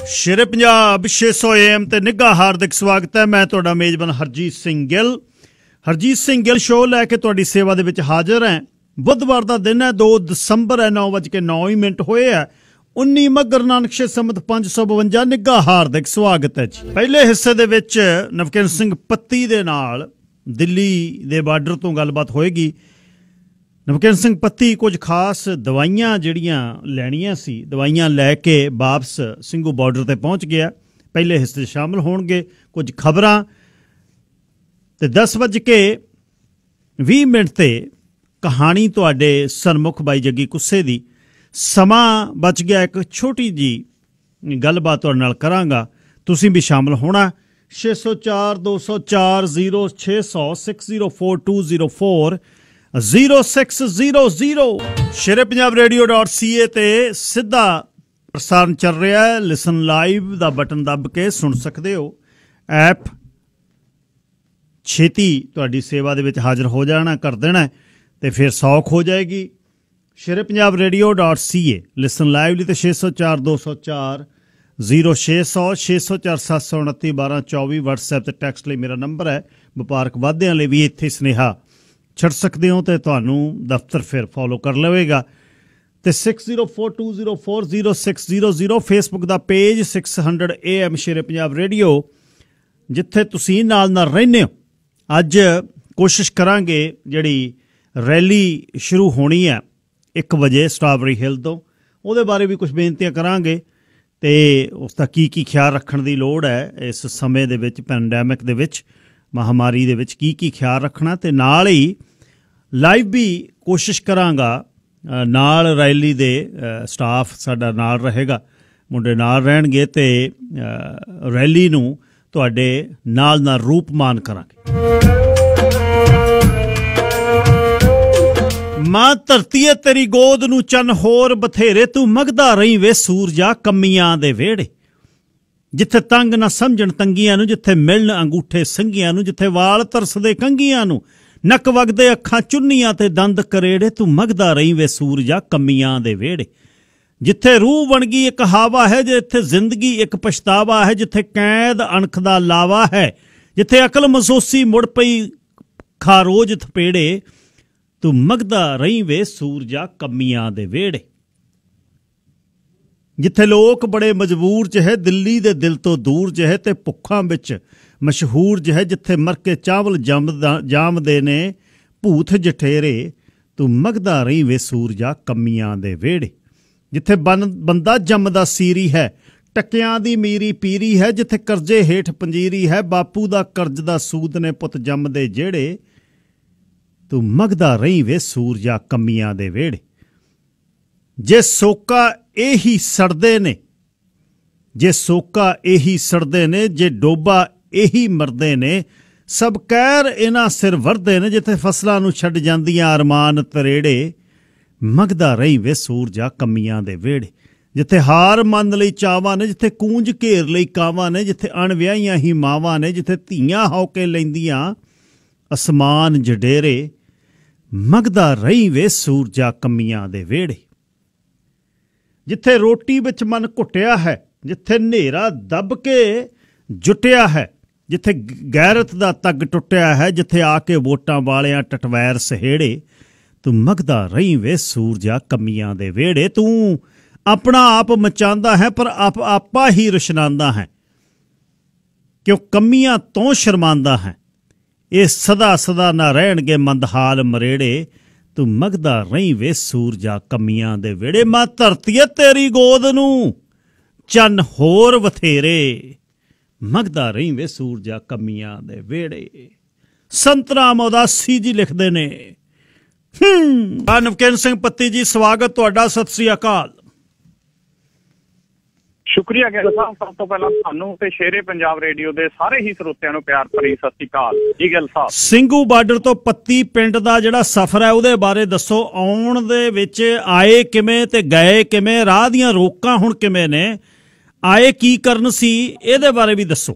शेरे Punjab 600 AM ते निघा हार्दिक स्वागत है। मैं तुहाडा मेजबान हरजीत सिंह गिल। हरजीत सिंह गिल शो लैके तुहाडी सेवा दे विच हाजिर है। बुधवार का दिन है, 2 दसंबर है, 9:09 होए है। 19 मगर नानक संमत 552। निघा हार्दिक स्वागत है जी। पहले हिस्से दे विच नवकिन सिंह पत्ती दे नाल दिल्ली दे बार्डर तो गलबात होएगी। नवकिन सिंह पत्ती कुछ खास दवाइयां जिहड़ियां लैणियां सी, दवाइयां लैके वापस ਸਿੰਘੂ बार्डर ते पहुँच गया। पहले हिस्से शामिल होणगे कुछ खबरां ते 10:20 ते कहानी तुहाडे सन्मुख बाई जग्गी कुस्से दी। समा बच गया, एक छोटी जी गलबात तुहाडे नाल करांगा, तुसीं भी शामिल होना। 604 204 0600 604204 0600 शेरे पंजाब रेडियो.ca ते सीधा प्रसारण चल रहा है। लिसन लाइव दा बटन दब के सुन सकते हो। ऐप छेती तुहाडी सेवा दे विच हाजिर हो जाना, कर देना ते फिर सौख हो जाएगी। शेरे पंजाब रेडियो.ca लिसन लाइव ली ते 604 204 0600 604 729 1224 WhatsApp ते टैक्सट लिए मेरा नंबर है। वपारक वादियां लिए भी इत्थे स्नेहा छड़ सकते हो तो तुहानू दफ्तर फिर फॉलो कर लवेगा। तो 6042040600 फेसबुक का page 600 AM Shere Punjab radio, जिथे तुसी नाल रहने हो। अज कोशिश करांगे जिहड़ी रैली शुरू होनी है 1 बजे स्ट्राबरी हिल तो, उहदे बारे भी कुछ बेनतियां करांगे ते उसका की ख्याल रखने की लोड़ है इस समय दे विच, पैंडैमिक दे विच, महामारी दे विच की ख्याल रखना। ते नाल ही लाइव भी कोशिश करांगा, नाल रैली दे स्टाफ साडा नाल रहेगा, मुंडे नाल रहणगे ते रैली नूं तुहाडे नाल रूपमान करांगे। मां धरतीए तेरी गोद नूं चन होर बथेरे, तू मगदा रही वे सूरजा कमियां दे वेड़े। जिथे तंग ना समझण तंगियां नूं, जिथे मिलन अंगूठे संगियां नूं, जिथे वाल तरसदे कंगियां नूं, नक वगदे अखां चुन्नियां ते दंद करेड़े, तू मगदा रही वे सूरजा कमियां दे वेड़े। जिथे रूह बन गई एक हावा है, जिथे जिंदगी एक पछतावा है, जिथे कैद अणख दा लावा है, जिथे अकल मसोसी मुड़ पई खारोज थपेड़े, तू मगदा रही वे सूरजा कमियां दे वेड़े। जिथे लोग बड़े मजबूर च है, दिल्ली दे दिल तो दूर च है, ते भुखां विच मशहूर ज है, जिथे मर के चावल जामदे ने भूथ जठेरे, तू मगदा रही वे सूरजा कमियां दे वेड़े। जिथे बंदा जमदा सीरी है, टकियां दी मीरी पीरी है, जिथे करजे हेठ पंजीरी है, बापू दा कर्ज दा सूद ने पुत जमदे जेड़े, तू मगदा रही वे सूरजा कमियां दे वेड़े। जे सोका एही सड़दे ने, जे सोका एही सड़दे ने, जे डोबा एही मरदे ने, सब कैर इन्हां सिर वरदे ने, जिथे फसलां नूं छड्ड जांदियां अरमान तरेड़े, मगदा रही वे सूरजा कमियां दे वेड़े। जिथे हार मन लई चावां ने, जिथे कूंज घेर लई कावां ने, जिथे अणविआहियां ही मावां ने, जिथे धीआं होके लैंदियां असमान जडेरे, मगदा रही वे सूरजा कमियां दे वेड़े। जिथे रोटी विच मन घुटिया है, जिथे नेरा दब के जुटिया है, जिथे गैरत दा तग टुटिया है, जिथे आके वोटां वालियां टटवैर सहेड़े, तू मगदा रही वे सूरजा कमियां दे वेड़े। तू अपना आप मचांदा है पर आपा ही रुशनांदा है, क्यों कमियां तो शर्मांदा है, ये सदा सदा ना रहणगे मंदहाल मरेड़े, तू मगदा रही वे सूरजा कमियां दे वेड़े। मां धरतीए तेरी गोद नूं चन होर बथेरे, मगदा रही वे सूरजा कमियां दे वेड़े। संतराम उदासी जी लिखते ने। नवकिन सिंह पत्ती जी, स्वागत तुहाडा, सत श्री अकाल। शुक्रिया गिल साहब, सब तो पहला थानू ते शेरे पंजाब रेडियो दे सारे ही श्रोतिਆਂ ਨੂੰ प्यार भरी सत श्री अकाल जी। गिल साहब, ਸਿੰਘੂ बार्डर तो पत्ती पिंड दा जिहड़ा सफर है ਉਹਦੇ बारे दसो। आउण दे विच आए किवें ते गए किवें, राह दीआं रोकां हुण किवें ने, आए की करन सी, ਇਹਦੇ बारे भी दसो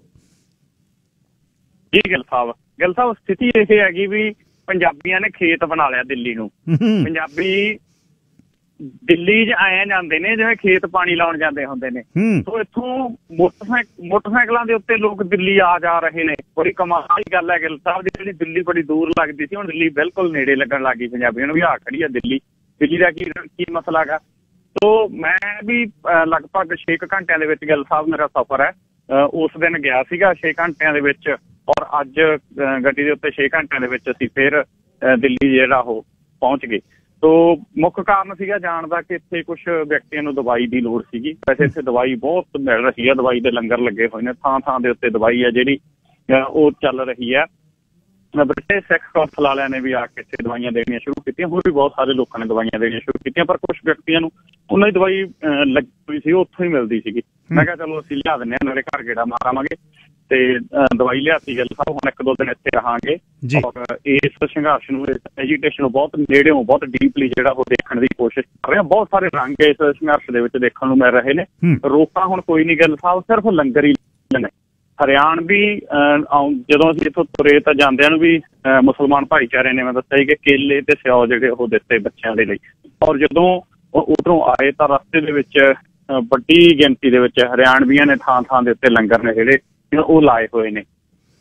जी। गिल साहब, स्थिति यह हैगी भी पंजाबियां ने खेत बना लिया दिल्ली नूं। पंजाबी ਦਿੱਲੀ 'ਚ ਆਏ ਜਾਂਦੇ ਨੇ ਜਿਵੇਂ ਖੇਤ ਪਾਣੀ ਲਾਉਣ ਜਾਂਦੇ ਹੁੰਦੇ ਨੇ। ਸੋ ਇੱਥੋਂ ਮੋਟਰਸਾਈਕਲਾਂ ਦੇ ਉੱਤੇ ਲੋਕ ਦਿੱਲੀ ਆ ਜਾ ਰਹੇ ਨੇ। ਬੜੀ ਕਮਾਲ ਦੀ ਗੱਲ ਹੈ ਗਿੱਲ ਸਾਹਿਬ ਦੀ, ਜਿਹੜੀ ਦਿੱਲੀ ਬੜੀ ਦੂਰ ਲੱਗਦੀ ਸੀ ਹੁਣ ਦਿੱਲੀ ਬਿਲਕੁਲ ਨੇੜੇ ਲੱਗਣ ਲੱਗ ਗਈ ਪੰਜਾਬੀਆਂ ਨੂੰ ਵੀ। ਆ ਖੜੀ ਆ ਦਿੱਲੀ ਦਾ ਕੀ ਮਸਲਾ ਹੈਗਾ। ਸੋ ਮੈਂ ਵੀ ਲਗਭਗ 6 ਘੰਟਿਆਂ ਦੇ ਵਿੱਚ ਗਿੱਲ ਸਾਹਿਬ ਮੇਰਾ ਸਫ਼ਰ ਹੈ, ਉਸ ਦਿਨ ਗਿਆ ਸੀਗਾ 6 ਘੰਟਿਆਂ ਦੇ ਵਿੱਚ, ਔਰ ਅੱਜ ਗੱਡੀ ਦੇ ਉੱਤੇ 6 ਘੰਟਿਆਂ ਦੇ ਵਿੱਚ ਅਸੀਂ ਫਿਰ ਦਿੱਲੀ ਜਿਹੜਾ ਉਹ ਪਹੁੰਚ ਗਏ। ਸੋ ਮੁੱਖ ਕਾਰਨ ਸੀਗਾ ਜਾਣ ਦਾ ਕਿ ਇੱਥੇ ਕੁਛ ਵਿਅਕਤੀਆਂ ਨੂੰ ਦਵਾਈ ਦੀ ਲੋੜ ਸੀਗੀ। ਵੈਸੇ ਇੱਥੇ ਦਵਾਈ ਬਹੁਤ ਮਿਲ ਰਹੀ ਹੈ, ਦਵਾਈ ਦੇ ਲੰਗਰ ਲੱਗੇ ਹੋਏ ਨੇ, ਥਾਂ ਥਾਂ ਦੇ ਉੱਤੇ ਦਵਾਈ ਹੈ ਜਿਹੜੀ ਉਹ ਚੱਲ ਰਹੀ ਹੈ। ਬ੍ਰਿਟਿਸ਼ ਸਿੱਖ ਕੌਂਸਲ ਵਾਲਿਆਂ ਨੇ ਵੀ ਆ ਕੇ ਇੱਥੇ ਦਵਾਈਆਂ ਦੇਣੀਆਂ ਸ਼ੁਰੂ ਕੀਤੀਆਂ, ਹੋਰ ਵੀ ਬਹੁਤ ਸਾਰੇ ਲੋਕਾਂ ਨੇ ਦਵਾਈਆਂ ਦੇਣੀਆਂ ਸ਼ੁਰੂ ਕੀਤੀਆਂ, ਪਰ ਕੁਛ ਵਿਅਕਤੀਆਂ ਨੂੰ ਉਹਨਾਂ ਦੀ ਦਵਾਈ ਲੱਗੀ ਹੋਈ ਸੀ, ਉੱਥੋਂ ਹੀ ਮਿਲਦੀ ਸੀਗੀ। ਮੈਂ ਕਿਹਾ ਚਲੋ ਅਸੀਂ ਲਿਆ ਦਿੰਦੇ ਹਾਂ, ਨਾਲੇ ਘਰ ਗੇੜਾ ਮਾਰਾਂਗੇ ਤੇ ਦਵਾਈ ਲਿਆਤੀ। ਗੱਲ ਸਾਹਿਬ ਹੁਣ 1-2 ਦਿਨ ਇੱਥੇ ਰਹਾਂਗੇ ਔਰ ਇਸ ਸੰਘਰਸ਼ ਨੂੰ, ਇਸ ਐਜੀਟੇਸ਼ਨ ਨੂੰ ਬਹੁਤ ਨੇੜਿਓਂ, ਬਹੁਤ ਡੀਪਲੀ ਜਿਹੜਾ ਉਹ ਦੇਖਣ ਦੀ ਕੋਸ਼ਿਸ਼ ਕਰ ਰਹੇ ਹਾਂ। ਬਹੁਤ ਸਾਰੇ ਰੰਗ ਇਸ ਸੰਘਰਸ਼ ਦੇ ਵਿੱਚ ਦੇਖਣ ਨੂੰ ਮਿਲ ਰਹੇ ਨੇ। ਰੋਕਾਂ ਹੁਣ ਕੋਈ ਨਹੀਂ ਗੱਲ ਸਾਹਿਬ, ਸਿਰਫ ਲੰਗਰ ਹੀ ਨੇ। ਹਰਿਆਣਵੀ ਜਦੋਂ ਅਸੀਂ ਇੱਥੋਂ ਤੁਰੇ ਤਾਂ ਜਾਂਦਿਆਂ ਨੂੰ ਵੀ ਮੁਸਲਮਾਨ ਭਾਈਚਾਰੇ ਨੇ ਮੈਂ ਦੱਸਿਆ ਕਿ ਕੇਲੇ ਤੇ ਸਿਓ ਜਿਹੜੇ ਉਹ ਦਿੱਤੇ ਬੱਚਿਆਂ ਦੇ ਲਈ, ਔਰ ਜਦੋਂ ਉਧਰੋਂ ਆਏ ਤਾਂ ਰਸਤੇ ਦੇ ਵਿੱਚ ਵੱਡੀ ਗਿਣਤੀ ਦੇ ਵਿੱਚ ਹਰਿਆਣਵੀਆਂ ਨੇ ਥਾਂ ਥਾਂ ਦੇ ਉੱਤੇ ਲੰਗਰ ਨੇ ਜਿਹੜੇ ਉਹ ਲਾਏ ਹੋਏ ਨੇ।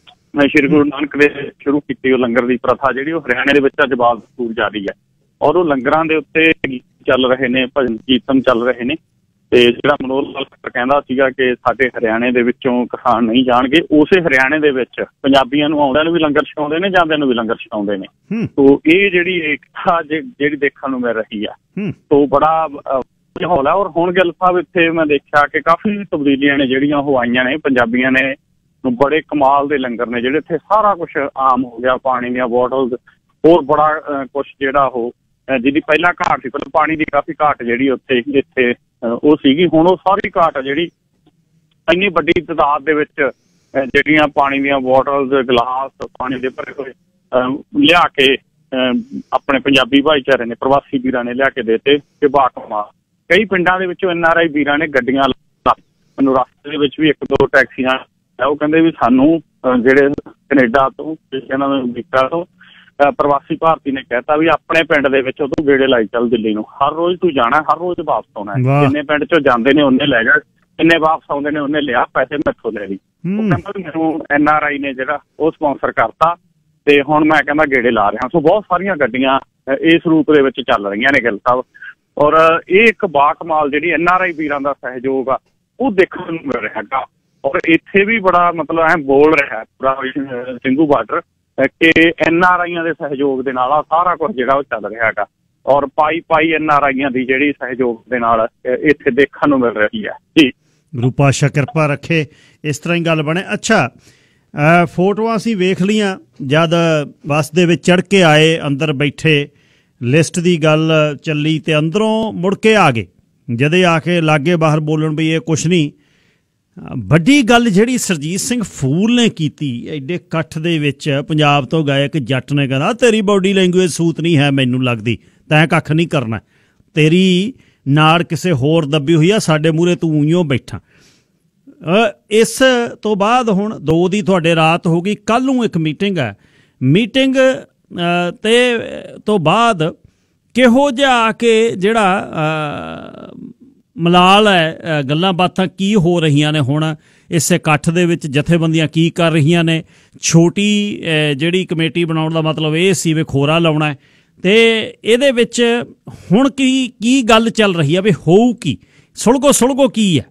ਸ਼੍ਰੀ ਗੁਰੂ ਨਾਨਕ ਦੇ ਸ਼ੁਰੂ ਕੀਤੀ ਉਹ ਲੰਗਰ ਦੀ ਪ੍ਰਥਾ ਜਿਹੜੀ ਉਹ ਹਰਿਆਣੇ ਦੇ ਵਿੱਚ ਅੱਜ ਬਾਵਜੂਦ ਜਾਰੀ ਹੈ, ਔਰ ਉਹ ਲੰਗਰਾਂ ਦੇ ਉੱਤੇ ਗੀਤ ਚੱਲ ਰਹੇ ਨੇ, ਭਜਨ ਕੀਰਤਨ ਚੱਲ ਰਹੇ ਨੇ। ਤੇ ਜਿਹੜਾ ਮਨੋਹਰ ਲਾਲ ਖੱਟਰ ਕਹਿੰਦਾ ਸੀਗਾ ਕਿ ਸਾਡੇ ਹਰਿਆਣੇ ਦੇ ਵਿੱਚੋਂ ਕਿਸਾਨ ਨਹੀਂ ਜਾਣਗੇ, ਉਸੇ ਹਰਿਆਣੇ ਦੇ ਵਿੱਚ ਪੰਜਾਬੀਆਂ ਨੂੰ ਆਉਂਦਿਆਂ ਨੂੰ ਵੀ ਲੰਗਰ ਛਕਾਉਂਦੇ ਨੇ, ਜਾਂਦਿਆਂ ਨੂੰ ਵੀ ਲੰਗਰ ਛਕਾਉਂਦੇ ਨੇ। ਸੋ ਇਹ ਜਿਹੜੀ ਏਕਤਾ ਜਿਹੜੀ ਦੇਖਣ ਨੂੰ ਮਿਲ ਰਹੀ ਆ, ਸੋ ਬੜਾ ਮਾਹੌਲ ਹੈ। ਔਰ ਹੁਣ ਗਿੱਲ ਸਾਹਿਬ ਇੱਥੇ ਮੈਂ ਦੇਖਿਆ ਕਿ ਕਾਫੀ ਤਬਦੀਲੀਆਂ ਨੇ ਜਿਹੜੀਆਂ ਉਹ ਆਈਆਂ ਨੇ। ਪੰਜਾਬੀਆਂ ਨੇ ਬੜੇ ਕਮਾਲ ਦੇ ਲੰਗਰ ਨੇ ਜਿਹੜੇ ਇੱਥੇ, ਸਾਰਾ ਕੁਛ ਆਮ ਹੋ ਗਿਆ, ਪਾਣੀ ਦੀਆਂ ਬੋਟਲਸ, ਹੋਰ ਬੜਾ ਕੁਛ ਜਿਹੜਾ ਉਹ ਜਿਹਦੀ ਪਹਿਲਾਂ ਘਾਟ ਸੀ, ਪਹਿਲਾਂ ਪਾਣੀ ਦੀ ਕਾਫੀ ਘਾਟ ਜਿਹੜੀ ਉੱਥੇ ਇੱਥੇ ਉਹ ਸੀਗੀ, ਹੁਣ ਉਹ ਸਾਰੀ ਘਾਟ ਜਿਹੜੀ ਇੰਨੀ ਵੱਡੀ ਤਾਦਾਦ ਦੇ ਵਿੱਚ ਜਿਹੜੀਆਂ ਪਾਣੀ ਦੀਆਂ ਬੋਟਲਸ, ਗਲਾਸ, ਪਾਣੀ ਦੇ ਭਰੇ ਹੋਏ ਲਿਆ ਕੇ ਆਪਣੇ ਪੰਜਾਬੀ ਭਾਈਚਾਰੇ ਨੇ, ਪ੍ਰਵਾਸੀ ਵੀਰਾਂ ਨੇ ਲਿਆ ਕੇ ਦੇਤੇ ਕਿ ਬਾਕਮਾਲ। ਕਈ ਪਿੰਡਾਂ ਦੇ ਵਿੱਚੋਂ NRI ਵੀਰਾਂ ਨੇ ਗੱਡੀਆਂ, ਮੈਨੂੰ ਰਸਤੇ ਦੇ ਵਿੱਚ ਵੀ 1-2 ਟੈਕਸੀਆਂ, ਉਹ ਕਹਿੰਦੇ ਵੀ ਸਾਨੂੰ ਜਿਹੜੇ ਕੈਨੇਡਾ ਤੋਂ, ਅਮਰੀਕਾ ਤੋਂ ਪ੍ਰਵਾਸੀ ਭਾਰਤੀ ਨੇ ਕਹਿਤਾ ਵੀ ਆਪਣੇ ਪਿੰਡ ਦੇ ਵਿੱਚ ਤੂੰ ਗੇੜੇ ਲਾਈ ਚੱਲ ਦਿੱਲੀ ਨੂੰ, ਹਰ ਰੋਜ਼ ਤੂੰ ਜਾਣਾ, ਹਰ ਰੋਜ਼ ਵਾਪਸ ਆਉਣਾ। ਜਿੰਨੇ ਪਿੰਡ ਚੋਂ ਜਾਂਦੇ ਨੇ ਉਹਨੇ ਲੈ ਜਾ, ਜਿੰਨੇ ਵਾਪਸ ਆਉਂਦੇ ਨੇ ਉਹਨੇ ਲਿਆ, ਪੈਸੇ ਮੈਥੋਂ ਲੈ ਲਈ। ਉਹ ਕਹਿੰਦਾ ਵੀ ਮੈਨੂੰ NRI ਨੇ ਜਿਹੜਾ ਉਹ ਸਪਾਂਸਰ ਕਰਤਾ ਤੇ ਹੁਣ ਮੈਂ ਕਹਿੰਦਾ ਗੇੜੇ ਲਾ ਰਿਹਾ। ਸੋ ਬਹੁਤ ਸਾਰੀਆਂ ਗੱਡੀਆਂ ਇਸ ਰੂਪ ਦੇ ਵਿੱਚ ਚੱਲ ਰਹੀਆਂ ਨੇ ਗਿੱਲ ਸਾਹਿਬ, ਔਰ ਇਹ ਇੱਕ ਬਾਕਮਾਲ ਜਿਹੜੀ NRI ਵੀਰਾਂ ਦਾ ਸਹਿਯੋਗ ਆ ਉਹ ਦੇਖਣ ਨੂੰ ਮਿਲ ਰਿਹਾ ਹੈਗਾ। ਔਰ ਇੱਥੇ ਵੀ ਬੜਾ ਮਤਲਬ ਐ ਬੋਲ ਰਿਹਾ ਪੂਰਾ ਸਿੰਘੂ ਬਾਰਡਰ ਕਿ NRIਆਂ ਦੇ ਸਹਿਯੋਗ ਦੇ ਨਾਲ ਆ ਸਾਰਾ ਕੁਛ ਜਿਹੜਾ ਉਹ ਚੱਲ ਰਿਹਾ ਹੈਗਾ, ਔਰ ਪਾਈ NRIਆਂ ਦੀ ਜਿਹੜੀ ਸਹਿਯੋਗ ਦੇ ਨਾਲ ਇੱਥੇ ਦੇਖਣ ਨੂੰ ਮਿਲ ਰਹੀ ਹੈ। ਜੀ ਗੁਰੂ ਪਾਤਸ਼ਾਹ ਕਿਰਪਾ ਰੱਖੇ ਇਸ ਤਰ੍ਹਾਂ ਹੀ ਗੱਲ ਬਣੇ। ਅੱਛਾ, ਫੋਟੋਆਂ ਅਸੀਂ ਵੇਖ ਲਈਆਂ, ਜਦ ਬੱਸ ਦੇ ਵਿੱਚ ਚੜ੍ਹ ਕੇ ਆਏ, ਅੰਦਰ ਬੈਠੇ, ਲਿਸਟ ਦੀ ਗੱਲ ਚੱਲੀ ਤੇ ਅੰਦਰੋਂ ਮੁੜ ਕੇ ਆ ਗਏ। ਜਦੇ ਆ ਕੇ ਲਾਗੇ ਬਾਹਰ ਬੋਲਣ ਵੀ ਇਹ ਕੁਛ ਨਹੀਂ। ਵੱਡੀ ਗੱਲ ਜਿਹੜੀ ਸਰਜੀਤ ਸਿੰਘ ਫੂਲ ਨੇ ਕੀਤੀ ਐਡੇ ਇਕੱਠ ਦੇ ਵਿੱਚ, ਪੰਜਾਬ ਤੋਂ ਗਾਇਕ ਜੱਟ ਨੇ ਕਹਿੰਦਾ ਤੇਰੀ ਬਾਡੀ ਲੈਂਗੁਏਜ ਸੂਤ ਨਹੀਂ ਹੈ ਮੈਨੂੰ ਲੱਗਦੀ, ਤੈਂ ਕੱਖ ਨਹੀਂ ਕਰਨਾ, ਤੇਰੀ ਨਾੜ ਕਿਸੇ ਹੋਰ ਦੱਬੀ ਹੋਈ ਆ, ਸਾਡੇ ਮੂਹਰੇ ਤੂੰ ਉਈਓ ਬੈਠਾ। ਇਸ ਤੋਂ ਬਾਅਦ ਹੁਣ 2 ਦੀ ਤੁਹਾਡੇ ਰਾਤ ਹੋ ਗਈ, ਕੱਲ੍ਹ ਨੂੰ ਇੱਕ ਮੀਟਿੰਗ ਹੈ। ਮੀਟਿੰਗ ਤੇ ਤੋਂ ਬਾਅਦ ਕਿਹੋ ਜਿਹਾ ਆ ਕੇ ਜਿਹੜਾ ਮਲਾਲ ਹੈ, ਗੱਲਾਂ ਬਾਤਾਂ ਕੀ ਹੋ ਰਹੀਆਂ ਨੇ ਹੁਣ ਇਸ ਇਕੱਠ ਦੇ ਵਿੱਚ, ਜਥੇਬੰਦੀਆਂ ਕੀ ਕਰ ਰਹੀਆਂ ਨੇ? ਛੋਟੀ ਜਿਹੜੀ ਕਮੇਟੀ ਬਣਾਉਣ ਦਾ ਮਤਲਬ ਇਹ ਸੀ ਵੀ ਖੋਰਾ ਲਾਉਣਾ, ਤੇ ਇਹਦੇ ਵਿੱਚ ਹੁਣ ਕੀ ਗੱਲ ਚੱਲ ਰਹੀ ਹੈ ਵੀ ਹੋਊ ਕੀ? ਸੁਲਗੋ ਕੀ ਹੈ?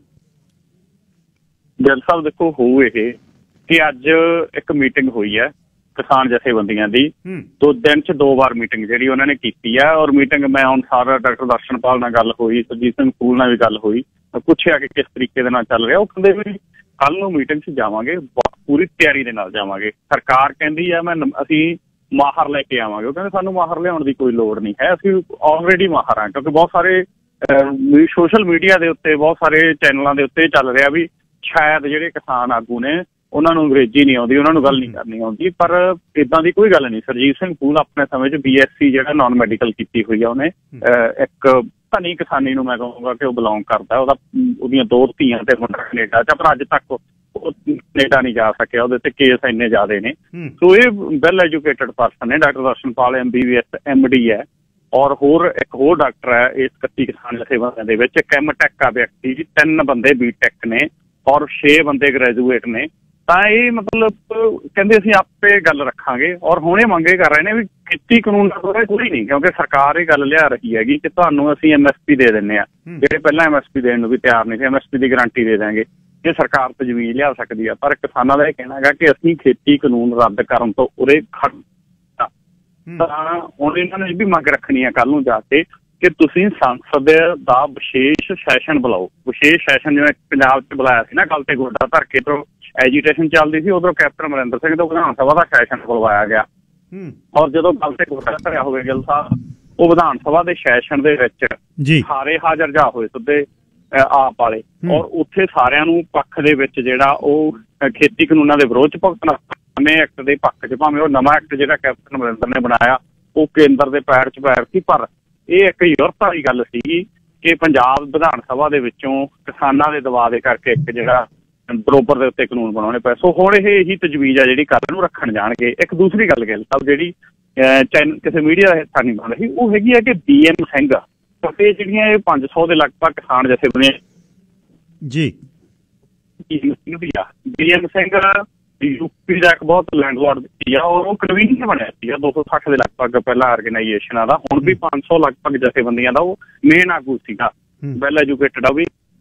ਗਿੱਲ ਸਾਹਿਬ ਦੇਖੋ, ਹੋਊ ਇਹ ਕਿ ਅੱਜ ਇੱਕ ਮੀਟਿੰਗ ਹੋਈ ਹੈ ਕਿਸਾਨ ਜਥੇਬੰਦੀਆਂ ਦੀ, 2 ਦਿਨ 'ਚ 2 ਵਾਰ ਮੀਟਿੰਗ ਜਿਹੜੀ ਉਹਨਾਂ ਨੇ ਕੀਤੀ ਹੈ। ਔਰ ਮੀਟਿੰਗ ਮੈਂ ਹੁਣ ਸਾਰਾ ਡਾਕਟਰ ਦਰਸ਼ਨਪਾਲ ਨਾਲ ਗੱਲ ਹੋਈ, ਸਰਜੀਤ ਸਿੰਘ ਫੂਲ ਨਾਲ ਵੀ ਗੱਲ ਹੋਈ, ਪੁੱਛਿਆ ਕਿ ਕਿਸ ਤਰੀਕੇ ਦੇ ਨਾਲ ਚੱਲ ਰਿਹਾ। ਉਹ ਕਹਿੰਦੇ ਵੀ ਕੱਲ੍ਹ ਨੂੰ ਮੀਟਿੰਗ 'ਚ ਜਾਵਾਂਗੇ, ਪੂਰੀ ਤਿਆਰੀ ਦੇ ਨਾਲ ਜਾਵਾਂਗੇ। ਸਰਕਾਰ ਕਹਿੰਦੀ ਆ ਅਸੀਂ ਮਾਹਰ ਲੈ ਕੇ ਆਵਾਂਗੇ, ਉਹ ਕਹਿੰਦੇ ਸਾਨੂੰ ਮਾਹਰ ਲਿਆਉਣ ਦੀ ਕੋਈ ਲੋੜ ਨਹੀਂ ਹੈ, ਅਸੀਂ ਆਲਰੇਡੀ ਮਾਹਰ ਹਾਂ। ਕਿਉਂਕਿ ਬਹੁਤ ਸਾਰੇ ਸੋਸ਼ਲ ਮੀਡੀਆ ਦੇ ਉੱਤੇ, ਬਹੁਤ ਸਾਰੇ ਚੈਨਲਾਂ ਦੇ ਉੱਤੇ ਚੱਲ ਰਿਹਾ ਵੀ ਸ਼ਾਇਦ ਜਿਹੜੇ ਕਿਸਾਨ ਆਗੂ ਨੇ ਉਹਨਾਂ ਨੂੰ ਅੰਗਰੇਜ਼ੀ ਨਹੀਂ ਆਉਂਦੀ, ਉਹਨਾਂ ਨੂੰ ਗੱਲ ਨਹੀਂ ਕਰਨੀ ਆਉਂਦੀ, ਪਰ ਇੱਦਾਂ ਦੀ ਕੋਈ ਗੱਲ ਨਹੀਂ। ਸਰਜੀਤ ਸਿੰਘ ਫੂਲ ਆਪਣੇ ਸਮੇਂ 'ਚ BSc ਜਿਹੜਾ ਨਾਨ ਮੈਡੀਕਲ ਕੀਤੀ ਹੋਈ ਆ, ਉਹਨੇ ਇੱਕ ਧਨੀ ਕਿਸਾਨੀ ਨੂੰ ਮੈਂ ਕਹੂੰਗਾ ਕਿ ਉਹ ਬਿਲੋਂਗ ਕਰਦਾ। ਉਹਦੀਆਂ 2 ਧੀਆਂ ਤੇ ਮੁੰਡਾ ਕੈਨੇਡਾ 'ਚ, ਪਰ ਅੱਜ ਤੱਕ ਉਹ ਕੈਨੇਡਾ ਨਹੀਂ ਜਾ ਸਕਿਆ, ਉਹਦੇ ਤੇ ਕੇਸ ਇੰਨੇ ਜ਼ਿਆਦੇ ਨੇ। ਸੋ ਇਹ ਵੈਲ ਐਜੂਕੇਟਡ ਪਰਸਨ ਨੇ। ਡਾਕਟਰ ਦਰਸ਼ਨਪਾਲ MBBS MD ਹੈ, ਔਰ ਇੱਕ ਹੋਰ ਡਾਕਟਰ ਹੈ ਇਸ 31 ਕਿਸਾਨ ਜਥੇਬੰਦੀਆਂ ਦੇ ਵਿੱਚ। ਇੱਕ ਐਮਟੈਕ ਆ ਵਿਅਕਤੀ ਜੀ, 3 ਬੰਦੇ ਬੀਟੈਕ ਨੇ ਔਰ 6 ਬੰਦੇ ਗ੍ਰੈਜੂਏਟ ਨੇ। ਤਾਂ ਇਹ ਮਤਲਬ ਕਹਿੰਦੇ ਅਸੀਂ ਆਪੇ ਗੱਲ ਰੱਖਾਂਗੇ ਔਰ ਹੁਣ ਇਹ ਮੰਗੇ ਕਰ ਰਹੇ ਨੇ ਵੀ ਖੇਤੀ ਕਾਨੂੰਨ ਦਾ ਕੋਈ ਨਹੀਂ, ਕਿਉਂਕਿ ਸਰਕਾਰ ਇਹ ਗੱਲ ਲਿਆ ਰਹੀ ਹੈਗੀ ਕਿ ਤੁਹਾਨੂੰ ਅਸੀਂ MSP ਦੇ ਦਿੰਦੇ ਹਾਂ। ਜਿਹੜੇ ਪਹਿਲਾਂ MSP ਦੇਣ ਨੂੰ ਵੀ ਤਿਆਰ ਨਹੀਂ ਸੀ, MSP ਦੀ ਗਰੰਟੀ ਦੇ ਦਾਂਗੇ, ਇਹ ਸਰਕਾਰ ਤਜਵੀਜ਼ ਲਿਆ ਸਕਦੀ ਆ। ਪਰ ਕਿਸਾਨਾਂ ਦਾ ਇਹ ਕਹਿਣਾ ਹੈਗਾ ਕਿ ਅਸੀਂ ਖੇਤੀ ਕਾਨੂੰਨ ਰੱਦ ਕਰਨ ਤੋਂ ਉਰੇ ਖੜ ਤਾਂ ਹੁਣ ਇਹਨਾਂ ਨੇ ਇਹ ਵੀ ਮੰਗ ਰੱਖਣੀ ਹੈ ਕੱਲ੍ਹ ਨੂੰ ਜਾ ਕੇ ਕਿ ਤੁਸੀਂ ਸੰਸਦ ਦਾ ਵਿਸ਼ੇਸ਼ ਸੈਸ਼ਨ ਬੁਲਾਓ। ਵਿਸ਼ੇਸ਼ ਸੈਸ਼ਨ ਜਿਵੇਂ ਪੰਜਾਬ 'ਚ ਬੁਲਾਇਆ ਸੀ ਨਾ, ਗੱਲ ਤੇ ਗੋਡਾ ਧਰ ਕੇ ਤੋਂ ਐਜੀਟੇਸ਼ਨ ਚੱਲਦੀ ਸੀ, ਉਧਰੋਂ ਕੈਪਟਨ ਅਮਰਿੰਦਰ ਸਿੰਘ ਤੋਂ ਵਿਧਾਨ ਸਭਾ ਦਾ ਸੈਸ਼ਨ ਬੁਲਵਾਇਆ ਗਿਆ। ਔਰ ਜਦੋਂ ਗੱਲ ਤੇ ਗੋਡਾ ਧਰਿਆ ਹੋਵੇ ਗਿੱਲ ਸਾਹਿਬ, ਉਹ ਵਿਧਾਨ ਸਭਾ ਦੇ ਸੈਸ਼ਨ ਦੇ ਵਿੱਚ ਸਾਰੇ ਹਾਜ਼ਰ ਜਾ ਹੋਏ ਸਿੱਧੇ ਆਪ ਵਾਲੇ, ਔਰ ਉੱਥੇ ਸਾਰਿਆਂ ਨੂੰ ਪੱਖ ਦੇ ਵਿੱਚ ਜਿਹੜਾ ਉਹ ਖੇਤੀ ਕਾਨੂੰਨਾਂ ਦੇ ਵਿਰੋਧ 'ਚ ਭੁਗਤਣਾ, ਨਵੇਂ ਐਕਟ ਦੇ ਪੱਖ 'ਚ, ਭਾਵੇਂ ਉਹ ਨਵਾਂ ਐਕਟ ਜਿਹੜਾ ਕੈਪਟਨ ਅਮਰਿੰਦਰ ਨੇ ਬਣਾਇਆ ਉਹ ਕੇਂਦਰ ਦੇ ਪੈਰ 'ਚ ਪੈਰ ਸੀ। ਪਰ ਇਹ ਇੱਕ ਯੂਰਪ ਵਾਲੀ ਗੱਲ ਸੀਗੀ ਕਿ ਪੰਜਾਬ ਵਿਧਾਨ ਸਭਾ ਦੇ ਵਿੱਚੋਂ ਕਿਸਾਨਾਂ ਦੇ ਦਬਾਅ ਦੇ ਕਰਕੇ ਇੱਕ ਜਿਹੜਾ ਬਰੋਬਰ ਦੇ ਉੱਤੇ ਕਾਨੂੰਨ ਬਣਾਉਣੇ ਪਏ। ਸੋ ਹੁਣ ਇਹੀ ਤਜਵੀਜ਼ ਆ ਜਿਹੜੀ ਕੱਲ੍ਹ ਨੂੰ ਰੱਖਣ ਜਾਣਗੇ। ਇੱਕ ਦੂਸਰੀ ਗੱਲ ਗਿੱਲ ਸਾਹਿਬ ਜਿਹੜੀ ਕਿਸੇ ਮੀਡੀਆ ਦਾ ਹਿੱਸਾ ਨਹੀਂ ਬਣ ਰਹੀ, ਉਹ ਹੈਗੀ ਹੈ ਕਿ BM ਸਿੰਘ ਤੇ ਜਿਹੜੀਆਂ ਇਹ 500 ਦੇ ਲਗਭਗ ਕਿਸਾਨ ਜਥੇਬੰਦੀਆਂ ਜੀ, BM ਸਿੰਘ UP ਦਾ ਇੱਕ ਬਹੁਤ ਲੈਂਡਲੋਰਡ ਸੀ ਆ, ਔਰ ਉਹ ਕਨਵੀਨਰ ਬਣਿਆ ਸੀ 260 ਦੇ ਲਗਭਗ ਪਹਿਲਾਂ ਆਰਗੇਨਾਈਜੇਸ਼ਨਾਂ ਦਾ। ਹੁਣ ਵੀ 500 ਲਗਭਗ ਜਥੇਬੰਦੀਆਂ ਦਾ ਉਹ ਮੇਨ ਆਗੂ ਸੀਗਾ, ਵੈਲ ਐਜੂਕੇਟਡ ਆ ਵੀ।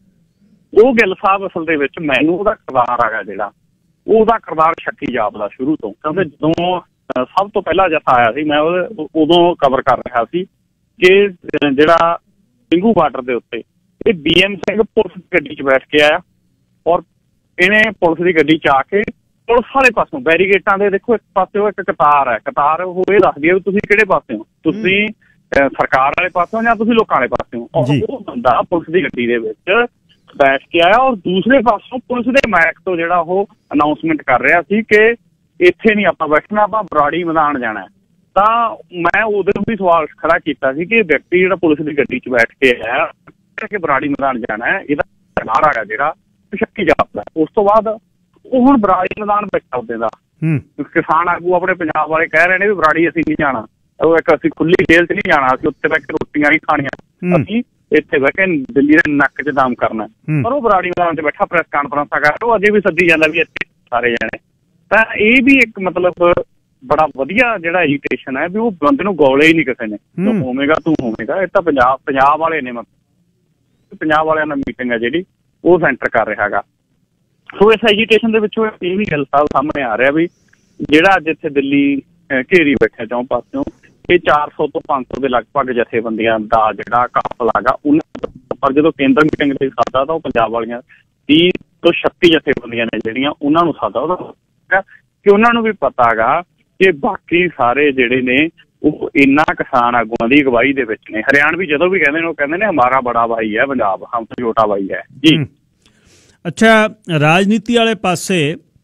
ਉਹ ਗਿੱਲ ਸਾਹਿਬ ਅਸਲ ਦੇ ਵਿੱਚ ਮੈਨੂੰ ਉਹਦਾ ਕਿਰਦਾਰ ਹੈਗਾ ਜਿਹੜਾ, ਉਹਦਾ ਕਿਰਦਾਰ ਸ਼ੱਕੀ ਜਾਪਦਾ ਸ਼ੁਰੂ ਤੋਂ, ਕਿਉਂਕਿ ਜਦੋਂ ਸਭ ਤੋਂ ਪਹਿਲਾਂ ਜਥਾ ਆਇਆ ਸੀ ਮੈਂ ਉਦੋਂ ਕਵਰ ਕਰ ਰਿਹਾ ਸੀ ਕਿ ਜਿਹੜਾ ਸਿੰਘੂ ਬਾਰਡਰ ਦੇ ਉੱਤੇ ਇਹ BM ਸਿੰਘ ਪੁਲਿਸ ਦੀ ਗੱਡੀ 'ਚ ਬੈਠ ਕੇ ਆਇਆ, ਔਰ ਇਹਨੇ ਪੁਲਿਸ ਦੀ ਗੱਡੀ 'ਚ ਆ ਕੇ ਪੁਲਿਸ ਵਾਲੇ ਪਾਸੋਂ ਬੈਰੀਗੇਟਾਂ ਦੇ ਦੇਖੋ ਇੱਕ ਪਾਸੇ ਉਹ ਇੱਕ ਕਤਾਰ ਹੈ, ਕਤਾਰ ਉਹ ਇਹ ਦੱਸਦੀ ਹੈ ਵੀ ਤੁਸੀਂ ਕਿਹੜੇ ਪਾਸੇ ਹੋ, ਤੁਸੀਂ ਸਰਕਾਰ ਵਾਲੇ ਪਾਸੋਂ ਜਾਂ ਤੁਸੀਂ ਲੋਕਾਂ ਵਾਲੇ ਪਾਸੇ ਹੋ। ਔਰ ਉਹ ਬੰਦਾ ਪੁਲਿਸ ਦੀ ਗੱਡੀ ਦੇ ਵਿੱਚ ਬੈਠ ਕੇ ਆਇਆ ਔਰ ਦੂਸਰੇ ਪਾਸੋਂ ਪੁਲਿਸ ਦੇ ਮਾਈਕ ਤੋਂ ਜਿਹੜਾ ਉਹ ਅਨਾਊਂਸਮੈਂਟ ਕਰ ਰਿਹਾ ਸੀ ਕਿ ਇੱਥੇ ਨਹੀਂ ਆਪਾਂ ਬੈਠਣਾ, ਆਪਾਂ ਬਰਾੜੀ ਮੈਦਾਨ ਜਾਣਾ। ਤਾਂ ਮੈਂ ਉਦੋਂ ਵੀ ਸਵਾਲ ਖੜਾ ਕੀਤਾ ਸੀ ਕਿ ਵਿਅਕਤੀ ਜਿਹੜਾ ਪੁਲਿਸ ਦੀ ਗੱਡੀ 'ਚ ਬੈਠ ਕੇ ਆਇਆ ਕਿ ਬਰਾੜੀ ਮੈਦਾਨ ਜਾਣਾ ਹੈ, ਇਹਦਾ ਸਰਕਾਰ ਹੈਗਾ ਜਿਹੜਾ ਸ਼ੱਕੀ ਜਾਪਦਾ। ਉਸ ਤੋਂ ਬਾਅਦ ਉਹ ਹੁਣ ਬਰਾੜੀ ਮੈਦਾਨ ਬੈਠਾ ਉਹਦੇ ਦਾ ਕਿਸਾਨ ਆਗੂ ਆਪਣੇ ਪੰਜਾਬ ਵਾਲੇ ਕਹਿ ਰਹੇ ਨੇ ਵੀ ਬਰਾੜੀ ਅਸੀਂ ਨਹੀਂ ਜਾਣਾ, ਉਹ ਇੱਕ ਅਸੀਂ ਖੁੱਲੀ ਜੇਲ੍ਹ 'ਚ ਨਹੀਂ ਜਾਣਾ, ਅਸੀਂ ਉੱਥੇ ਬਹਿ ਕੇ ਰੋਟੀਆਂ ਨਹੀਂ ਖਾਣੀਆਂ, ਅਸੀਂ ਇੱਥੇ ਬਹਿ ਕੇ ਦਿੱਲੀ ਦੇ ਨੱਕ 'ਚ ਦਮ ਕਰਨਾ। ਪਰ ਉਹ ਬਰਾੜੀ ਮੈਦਾਨ 'ਚ ਬੈਠਾ ਪ੍ਰੈਸ ਕਾਨਫਰੰਸਾਂ ਕਰ, ਉਹ ਅਜੇ ਵੀ ਸੱਦੀ ਜਾਂਦਾ ਵੀ ਇੱਥੇ ਸਾਰੇ ਜਾਣੇ। ਤਾਂ ਇਹ ਵੀ ਇੱਕ ਮਤਲਬ ਬੜਾ ਵਧੀਆ ਜਿਹੜਾ ਐਜੀਟੇਸ਼ਨ ਹੈ ਵੀ ਉਹ ਬੰਦੇ ਨੂੰ ਗੋਲੇ ਹੀ ਨਹੀਂ ਕਿਸੇ ਨੇ, ਤੂੰ ਹੋਵੇਗਾ ਤੂੰ ਹੋਵੇਗਾ। ਇਹ ਤਾਂ ਪੰਜਾਬ ਵਾਲੇ ਨੇ, ਮਤਲਬ ਪੰਜਾਬ ਵਾਲਿਆਂ ਨਾਲ ਮੀਟਿੰਗ ਹੈ ਜਿਹੜੀ ਉਹ ਸੈਂਟਰ ਕਰ ਰਿਹਾ ਹੈਗਾ। ਸੋ ਇਸ ਐਜੀਟੇਸ਼ਨ ਦੇ ਵਿੱਚੋਂ ਇਹ ਵੀ ਗੱਲ ਸਾਹਮਣੇ ਆ ਰਿਹਾ ਵੀ ਜਿਹੜਾ ਅੱਜ ਇੱਥੇ ਦਿੱਲੀ ਘੇਰੀ ਬੈਠਿਆ ਚੌਂ ਪਾਸਿਓਂ, ਇਹ 400 ਤੋਂ 500 ਦੇ ਲਗਭਗ ਜਥੇਬੰਦੀਆਂ ਦਾ ਜਿਹੜਾ ਕਾਫਲਾ ਹੈਗਾ ਉਹਨਾਂ, ਪਰ ਜਦੋਂ ਕੇਂਦਰ ਮੀਟਿੰਗ ਲਈ ਸਾਦਾ ਤਾਂ ਉਹ ਪੰਜਾਬ ਵਾਲੀਆਂ 30 ਤੋਂ 36 ਜਥੇਬੰਦੀਆਂ ਨੇ ਜਿਹੜੀਆਂ ਉਹਨਾਂ ਨੂੰ ਸਾਦਾ ਉਹਦਾ ਕਿ ਉਹਨਾਂ ਨੂੰ ਵੀ ਪਤਾ ਹੈਗਾ ਕਿ ਬਾਕੀ ਸਾਰੇ ਜਿਹੜੇ ਨੇ ਉਹ ਇਹਨਾਂ ਕਿਸਾਨ ਆਗੂਆਂ ਦੀ ਅਗਵਾਈ ਦੇ ਵਿੱਚ ਨੇ। ਹਰਿਆਣਵੀ ਜਦੋਂ ਵੀ ਕਹਿੰਦੇ ਨੇ ਉਹ ਕਹਿੰਦੇ ਨੇ ਹਮਾਰਾ ਬੜਾ ਭਾਈ ਹੈ ਪੰਜਾਬ, ਹਮ ਤੋਂ ਛੋਟਾ ਭਾਈ ਹੈ ਜੀ। ਅੱਛਾ, ਰਾਜਨੀਤੀ ਵਾਲੇ ਪਾਸੇ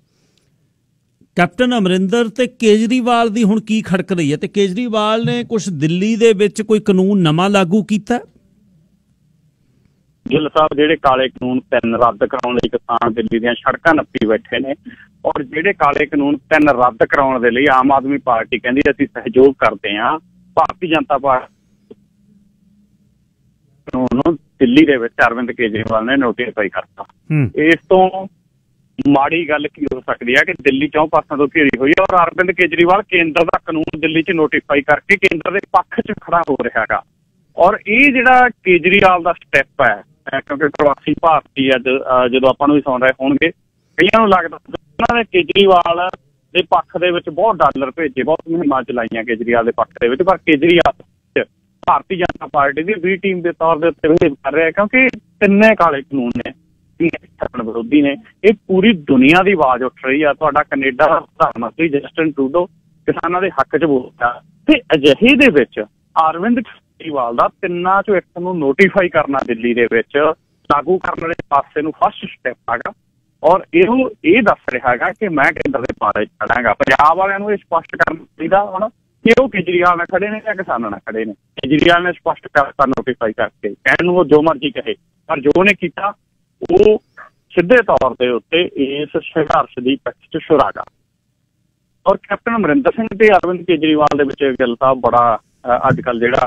ਕੈਪਟਨ ਅਮਰਿੰਦਰ ਤੇ ਕੇਜਰੀਵਾਲ ਦੀ ਹੁਣ ਕੀ ਖੜਕ ਰਹੀ ਹੈ? ਤੇ ਕੇਜਰੀਵਾਲ ਨੇ ਕੁਛ ਦਿੱਲੀ ਦੇ ਵਿੱਚ ਕੋਈ ਕਾਨੂੰਨ ਨਵਾਂ ਲਾਗੂ ਕੀਤਾ? ਗਿੱਲ ਸਾਹਿਬ ਜਿਹੜੇ ਕਾਲੇ ਕਾਨੂੰਨ 3 ਰੱਦ ਕਰਾਉਣ ਲਈ ਕਿਸਾਨ ਦਿੱਲੀ ਦੀਆਂ ਸੜਕਾਂ ਨੱਪੀ ਬੈਠੇ ਨੇ, ਔਰ ਜਿਹੜੇ ਕਾਲੇ ਕਾਨੂੰਨ 3 ਰੱਦ ਕਰਾਉਣ ਦੇ ਲਈ ਆਮ ਆਦਮੀ ਪਾਰਟੀ ਕਹਿੰਦੀ ਅਸੀਂ ਸਹਿਯੋਗ ਕਰਦੇ ਹਾਂ, ਭਾਰਤੀ ਜਨਤਾ ਪਾਰਟੀ ਨੂੰ ਦਿੱਲੀ ਦੇ ਵਿੱਚ ਅਰਵਿੰਦ ਕੇਜਰੀਵਾਲ ਨੇ ਨੋਟੀਫਾਈ ਕਰਤਾ। ਇਸ ਤੋਂ ਮਾੜੀ ਗੱਲ ਕੀ ਹੋ ਸਕਦੀ ਹੈ ਕਿ ਦਿੱਲੀ 4 ਪਾਸਿਆਂ ਤੋਂ ਘੇਰੀ ਹੋਈ ਹੈ ਔਰ ਅਰਵਿੰਦ ਕੇਜਰੀਵਾਲ ਕੇਂਦਰ ਦਾ ਕਾਨੂੰਨ ਦਿੱਲੀ 'ਚ ਨੋਟੀਫਾਈ ਕਰਕੇ ਕੇਂਦਰ ਦੇ ਪੱਖ 'ਚ ਖੜਾ ਹੋ ਰਿਹਾ ਹੈਗਾ। ਔਰ ਇਹ ਜਿਹੜਾ ਕੇਜਰੀਵਾਲ ਦਾ ਸਟੈਪ ਹੈ, ਕਿਉਂਕਿ ਪ੍ਰਵਾਸੀ ਭਾਰਤੀ ਅੱਜ ਜਦੋਂ ਆਪਾਂ ਨੂੰ ਵੀ ਸੁਣ ਰਹੇ ਹੋਣਗੇ, ਕਈਆਂ ਨੂੰ ਲੱਗਦਾ ਉਹਨਾਂ ਨੇ ਕੇਜਰੀਵਾਲ ਦੇ ਪੱਖ ਦੇ ਵਿੱਚ ਬਹੁਤ ਡਾਲਰ ਭੇਜੇ, ਬਹੁਤ ਮੁਹਿੰਮਾਂ ਚਲਾਈਆਂ ਕੇਜਰੀਵਾਲ ਦੇ ਪੱਖ ਦੇ ਵਿੱਚ, ਪਰ ਕੇਜਰੀਵਾਲ ਭਾਰਤੀ ਜਨਤਾ ਪਾਰਟੀ ਦੀ B ਟੀਮ ਦੇ ਤੌਰ ਦੇ ਉੱਤੇ ਬਿਹੇਵ ਕਰ ਰਿਹਾ ਕਿਉਂਕਿ 3 ਕਾਲੇ ਕਾਨੂੰਨ ਨੇ ਵਿਰੋਧੀ ਨੇ। ਇਹ ਪੂਰੀ ਦੁਨੀਆ ਦੀ ਆਵਾਜ਼ ਉੱਠ ਰਹੀ ਆ। ਤੁਹਾਡਾ ਕੈਨੇਡਾ ਦਾ ਪ੍ਰਧਾਨ ਮੰਤਰੀ ਜਸਟਿਨ ਟਰੂਡੋ ਕਿਸਾਨਾਂ ਦੇ ਹੱਕ 'ਚ ਬੋਲਦਾ ਤੇ ਅਜਿਹੇ ਦੇ ਵਿੱਚ ਅਰਵਿੰਦ ਕੇਜਰੀਵਾਲ ਦਾ 3 ਚੋਂ 1 ਨੂੰ ਨੋਟੀਫਾਈ ਕਰਨਾ ਦਿੱਲੀ ਦੇ ਵਿੱਚ ਲਾਗੂ ਕਰਨ ਵਾਲੇ ਪਾਸੇ ਨੂੰ ਫਸਟ ਸਟੈਪ ਹੈਗਾ। ਔਰ ਇਹ ਦੱਸ ਰਿਹਾ ਹੈਗਾ ਕਿ ਮੈਂ ਕੇਂਦਰ ਦੇ ਪਾਰੇ ਖੜਾਂਗਾ। ਪੰਜਾਬ ਵਾਲਿਆਂ ਨੂੰ ਇਹ ਸਪਸ਼ਟ ਕਰਨਾ ਚਾਹੀਦਾ ਹੁਣ ਕਿ ਉਹ ਕੇਜਰੀਵਾਲ ਨਾਲ ਖੜੇ ਨੇ ਜਾਂ ਕਿਸਾਨਾਂ ਨਾਲ ਖੜੇ ਨੇ। ਕੇਜਰੀਵਾਲ ਨੇ ਸਪਸ਼ਟ ਕਰਤਾ ਨੋਟੀਫਾਈ ਕਰਕੇ, ਕਹਿਣ ਨੂੰ ਉਹ ਜੋ ਮਰਜ਼ੀ ਕਹੇ, ਪਰ ਜੋ ਉਹਨੇ ਕੀਤਾ ਉਹ ਸਿੱਧੇ ਤੌਰ ਦੇ ਉੱਤੇ ਇਸ ਸੰਘਰਸ਼ ਦੀ ਪੱਖ 'ਚ ਸ਼ੁਰਾਗਾ। ਔਰ ਕੈਪਟਨ ਅਮਰਿੰਦਰ ਸਿੰਘ ਤੇ ਅਰਵਿੰਦ ਕੇਜਰੀਵਾਲ ਦੇ ਵਿੱਚ ਗੱਲ ਤਾਂ ਬੜਾ ਅੱਜ ਕੱਲ੍ਹ ਜਿਹੜਾ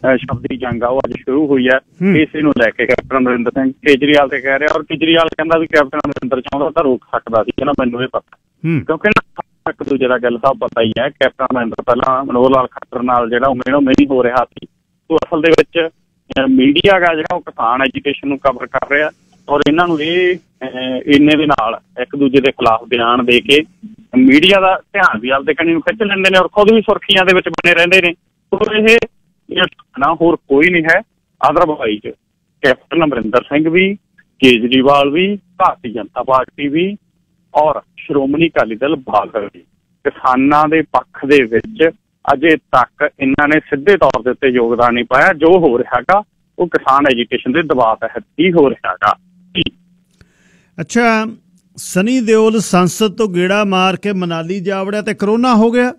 ਸ਼ਬਦੀ ਜੰਗ ਆ ਉਹ ਅੱਜ ਸ਼ੁਰੂ ਹੋਈ ਹੈ ਇਸੇ ਨੂੰ ਲੈ ਕੇ। ਕੈਪਟਨ ਅਮਰਿੰਦਰ ਸਿੰਘ ਕੇਜਰੀਵਾਲ ਤੇ ਕਹਿ ਰਿਹਾ, ਔਰ ਕੇਜਰੀਵਾਲ ਕਹਿੰਦਾ ਵੀ ਕੈਪਟਨ ਅਮਰਿੰਦਰ ਚਾਹੁੰਦਾ ਤਾਂ ਰੋਕ ਸਕਦਾ ਸੀ, ਕਹਿੰਦਾ ਮੈਨੂੰ ਇਹ ਪਤਾ, ਕਿਉਂਕਿ ਇੱਕ ਦੂਜੇ ਦਾ ਗੱਲ ਤਾਂ ਪਤਾ ਹੀ ਹੈ। ਕੈਪਟਨ ਅਮਰਿੰਦਰ ਪਹਿਲਾਂ ਮਨੋਹਰ ਲਾਲ ਖੱਟਰ ਨਾਲ ਜਿਹੜਾ ਉਮੇਨੋ ਨਹੀਂ ਹੋ ਰਿਹਾ ਸੀ, ਉਹ ਅਸਲ ਦੇ ਵਿੱਚ ਮੀਡੀਆ ਗਾ ਜਿਹੜਾ ਉਹ ਕਿਸਾਨ ਐਜੂਕੇਸ਼ਨ ਨੂੰ ਕਵਰ ਕਰ ਰਿਹਾ, ਔਰ ਇਹਨਾਂ ਨੂੰ ਇਹ ਇੰਨੇ ਦੇ ਨਾਲ ਇੱਕ ਦੂਜੇ ਦੇ ਖਿਲਾਫ ਬਿਆਨ ਦੇ ਕੇ ਮੀਡੀਆ ਦਾ ਧਿਆਨ ਵੀ ਆਪਦੇ ਕਣੀ ਨੂੰ ਖਿੱਚ ਲੈਂਦੇ ਨੇ, ਔਰ ਖੁਦ ਵੀ ਸੁਰਖੀਆਂ ਦੇ ਵਿੱਚ ਬਣੇ ਰਹਿੰਦੇ ਨੇ। ਸੋ ਇਹ ਨਾ ਹੋਰ ਕੋਈ ਨਹੀਂ ਹੈ। ਅਦਰਵਾਈਜ਼ ਕੈਪਟਨ ਅਮਰਿੰਦਰ ਸਿੰਘ ਵੀ, ਕੇਜਰੀਵਾਲ ਵੀ, ਭਾਰਤੀ ਜਨਤਾ ਪਾਰਟੀ ਵੀ, ਔਰ ਸ਼੍ਰੋਮਣੀ ਅਕਾਲੀ ਦਲ ਬਾਦਲ ਵੀ ਕਿਸਾਨਾਂ ਦੇ ਪੱਖ ਦੇ ਵਿੱਚ ਅਜੇ ਤੱਕ ਇਹਨਾਂ ਨੇ ਸਿੱਧੇ ਤੌਰ ਦੇ ਉੱਤੇ ਯੋਗਦਾਨ ਨਹੀਂ ਪਾਇਆ। ਜੋ ਹੋ ਰਿਹਾ ਹੈਗਾ ਉਹ ਕਿਸਾਨ ਐਜੂਕੇਸ਼ਨ ਦੇ ਦਬਾਅ ਤਹਿਤ ਹੀ ਹੋ ਰਿਹਾ ਹੈਗਾ। ਅੱਛਾ, ਸਨੀ ਦਿਓਲ ਸੰਸਦ ਤੋਂ ਗੇੜਾ ਮਾਰ ਕੇ ਮਨਾਲੀ ਜਾ ਵੜਿਆ ਤੇ ਕਰੋਨਾ ਹੋ ਗਿਆ।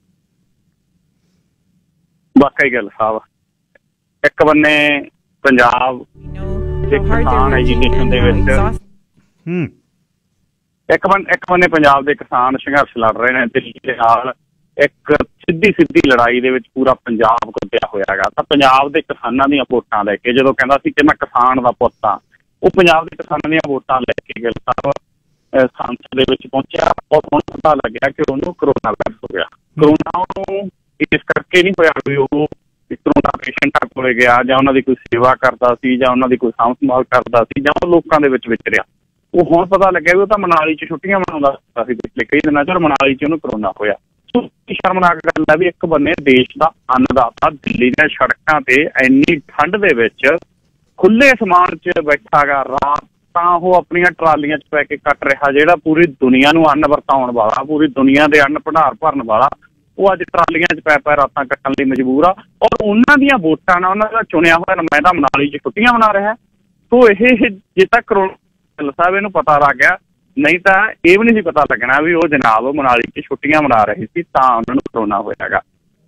ਵਾਕਈ ਗੱਲ ਸਾਹਿਬ, ਇੱਕ ਬੰਨੇ ਪੰਜਾਬ ਦੇ ਕਿਸਾਨ ਐਜੂਕੇਸ਼ਨ ਦੇ ਵਿੱਚ ਇੱਕ ਬੰਨੇ ਪੰਜਾਬ ਦੇ ਕਿਸਾਨ ਸੰਘਰਸ਼ ਲੜ ਰਹੇ ਨੇ, ਦਿੱਲੀ ਦੇ ਨਾਲ ਇੱਕ ਸਿੱਧੀ ਲੜਾਈ ਦੇ ਵਿੱਚ ਪੂਰਾ ਪੰਜਾਬ ਕੁੱਦਿਆ ਹੋਇਆ ਹੈਗਾ। ਤਾਂ ਪੰਜਾਬ ਦੇ ਕਿਸਾਨਾਂ ਦੀਆਂ ਵੋਟਾਂ ਲੈ ਕੇ ਜਦੋਂ ਕਹਿੰਦਾ ਸੀ ਕਿ ਮੈਂ ਕਿਸਾਨ ਦਾ ਪੁੱਤ ਹਾਂ, ਉਹ ਪੰਜਾਬ ਦੇ ਕਿਸਾਨਾਂ ਦੀਆਂ ਵੋਟਾਂ ਲੈ ਕੇ ਗਿੱਲ ਸਾਹਿਬ ਸੰਸਦ ਦੇ ਵਿੱਚ ਪਹੁੰਚਿਆ, ਔਰ ਹੁਣ ਪਤਾ ਲੱਗਿਆ ਕਿ ਉਹਨੂੰ ਕਰੋਨਾ ਵਾਇਰਸ ਹੋ ਗਿਆ। ਕਰੋਨਾ ਉਹਨੂੰ ਇਸ ਕਰਕੇ ਨਹੀਂ ਹੋਇਆ ਵੀ ਉਹ ਕਰੋਨਾ ਪੇਸ਼ੈਂਟਾਂ ਕੋਲੇ ਗਿਆ ਜਾਂ ਉਹਨਾਂ ਦੀ ਕੋਈ ਸੇਵਾ ਕਰਦਾ ਸੀ ਜਾਂ ਉਹਨਾਂ ਦੀ ਕੋਈ ਸਾਂਭ ਸੰਭਾਲ ਕਰਦਾ ਸੀ ਜਾਂ ਉਹ ਲੋਕਾਂ ਦੇ ਵਿੱਚ ਵਿਚਰਿਆ। ਉਹ ਹੁਣ ਪਤਾ ਲੱਗਿਆ ਵੀ ਉਹ ਤਾਂ ਮਨਾਲੀ 'ਚ ਛੁੱਟੀਆਂ ਮਨਾਉਂਦਾ ਸੀ ਪਿਛਲੇ ਕਈ ਦਿਨਾਂ 'ਚ, ਔਰ ਮਨਾਲੀ 'ਚ ਉਹਨੂੰ ਕਰੋਨਾ ਹੋਇਆ। ਸੋ ਸ਼ਰਮਨਾਕ ਗੱਲ ਹੈ ਵੀ ਇੱਕ ਬੰਨੇ ਦੇਸ਼ ਦਾ ਅੰਨਦਾਤਾ ਦਿੱਲੀ ਦੀਆਂ ਸੜਕਾਂ ਤੇ ਇੰਨੀ ਠੰਡ ਦੇ ਵਿੱਚ ਖੁੱਲੇ ਅਸਮਾਨ 'ਚ ਬੈਠਾ ਗਾ, ਰਾਤ ਤਾਂ ਉਹ ਆਪਣੀਆਂ ਟਰਾਲੀਆਂ 'ਚ ਪੈ ਕੇ ਕੱਟ ਰਿਹਾ, ਜਿਹੜਾ ਪੂਰੀ ਦੁਨੀਆ ਨੂੰ ਅੰਨ ਵਰਤਾਉਣ ਵਾਲਾ, ਪੂਰੀ ਦੁਨੀਆ ਦੇ ਅੰਨ ਭੰਡਾਰ ਭਰਨ ਵਾਲਾ, ਉਹ ਅੱਜ ਟਰਾਲੀਆਂ 'ਚ ਪੈ ਰਾਤਾਂ ਕੱਟਣ ਲਈ ਮਜਬੂਰ ਆ। ਔਰ ਉਹਨਾਂ ਦੀਆਂ ਵੋਟਾਂ ਨਾਲ ਉਹਨਾਂ ਦਾ ਚੁਣਿਆ ਹੋਇਆ ਨੁਮਾਇੰਦਾ ਮਨਾਲੀ 'ਚ ਛੁੱਟੀਆਂ ਮਨਾ ਰਿਹਾ। ਸੋ ਇਹ ਜੇ ਤੱਕ ਕਰੋਨਾ ਸਾਹਿਬ ਇਹਨੂੰ ਪਤਾ ਲੱਗ ਗਿਆ, ਨਹੀਂ ਤਾਂ ਇਹ ਵੀ ਨਹੀਂ ਸੀ ਪਤਾ ਲੱਗਣਾ ਵੀ ਉਹ ਜਨਾਬ ਮਨਾਲੀ 'ਚ ਛੁੱਟੀਆਂ ਮਨਾ ਰਹੇ ਸੀ ਤਾਂ ਉਹਨਾਂ ਨੂੰ ਕਰੋਨਾ ਹੋਇਆ ਹੈਗਾ।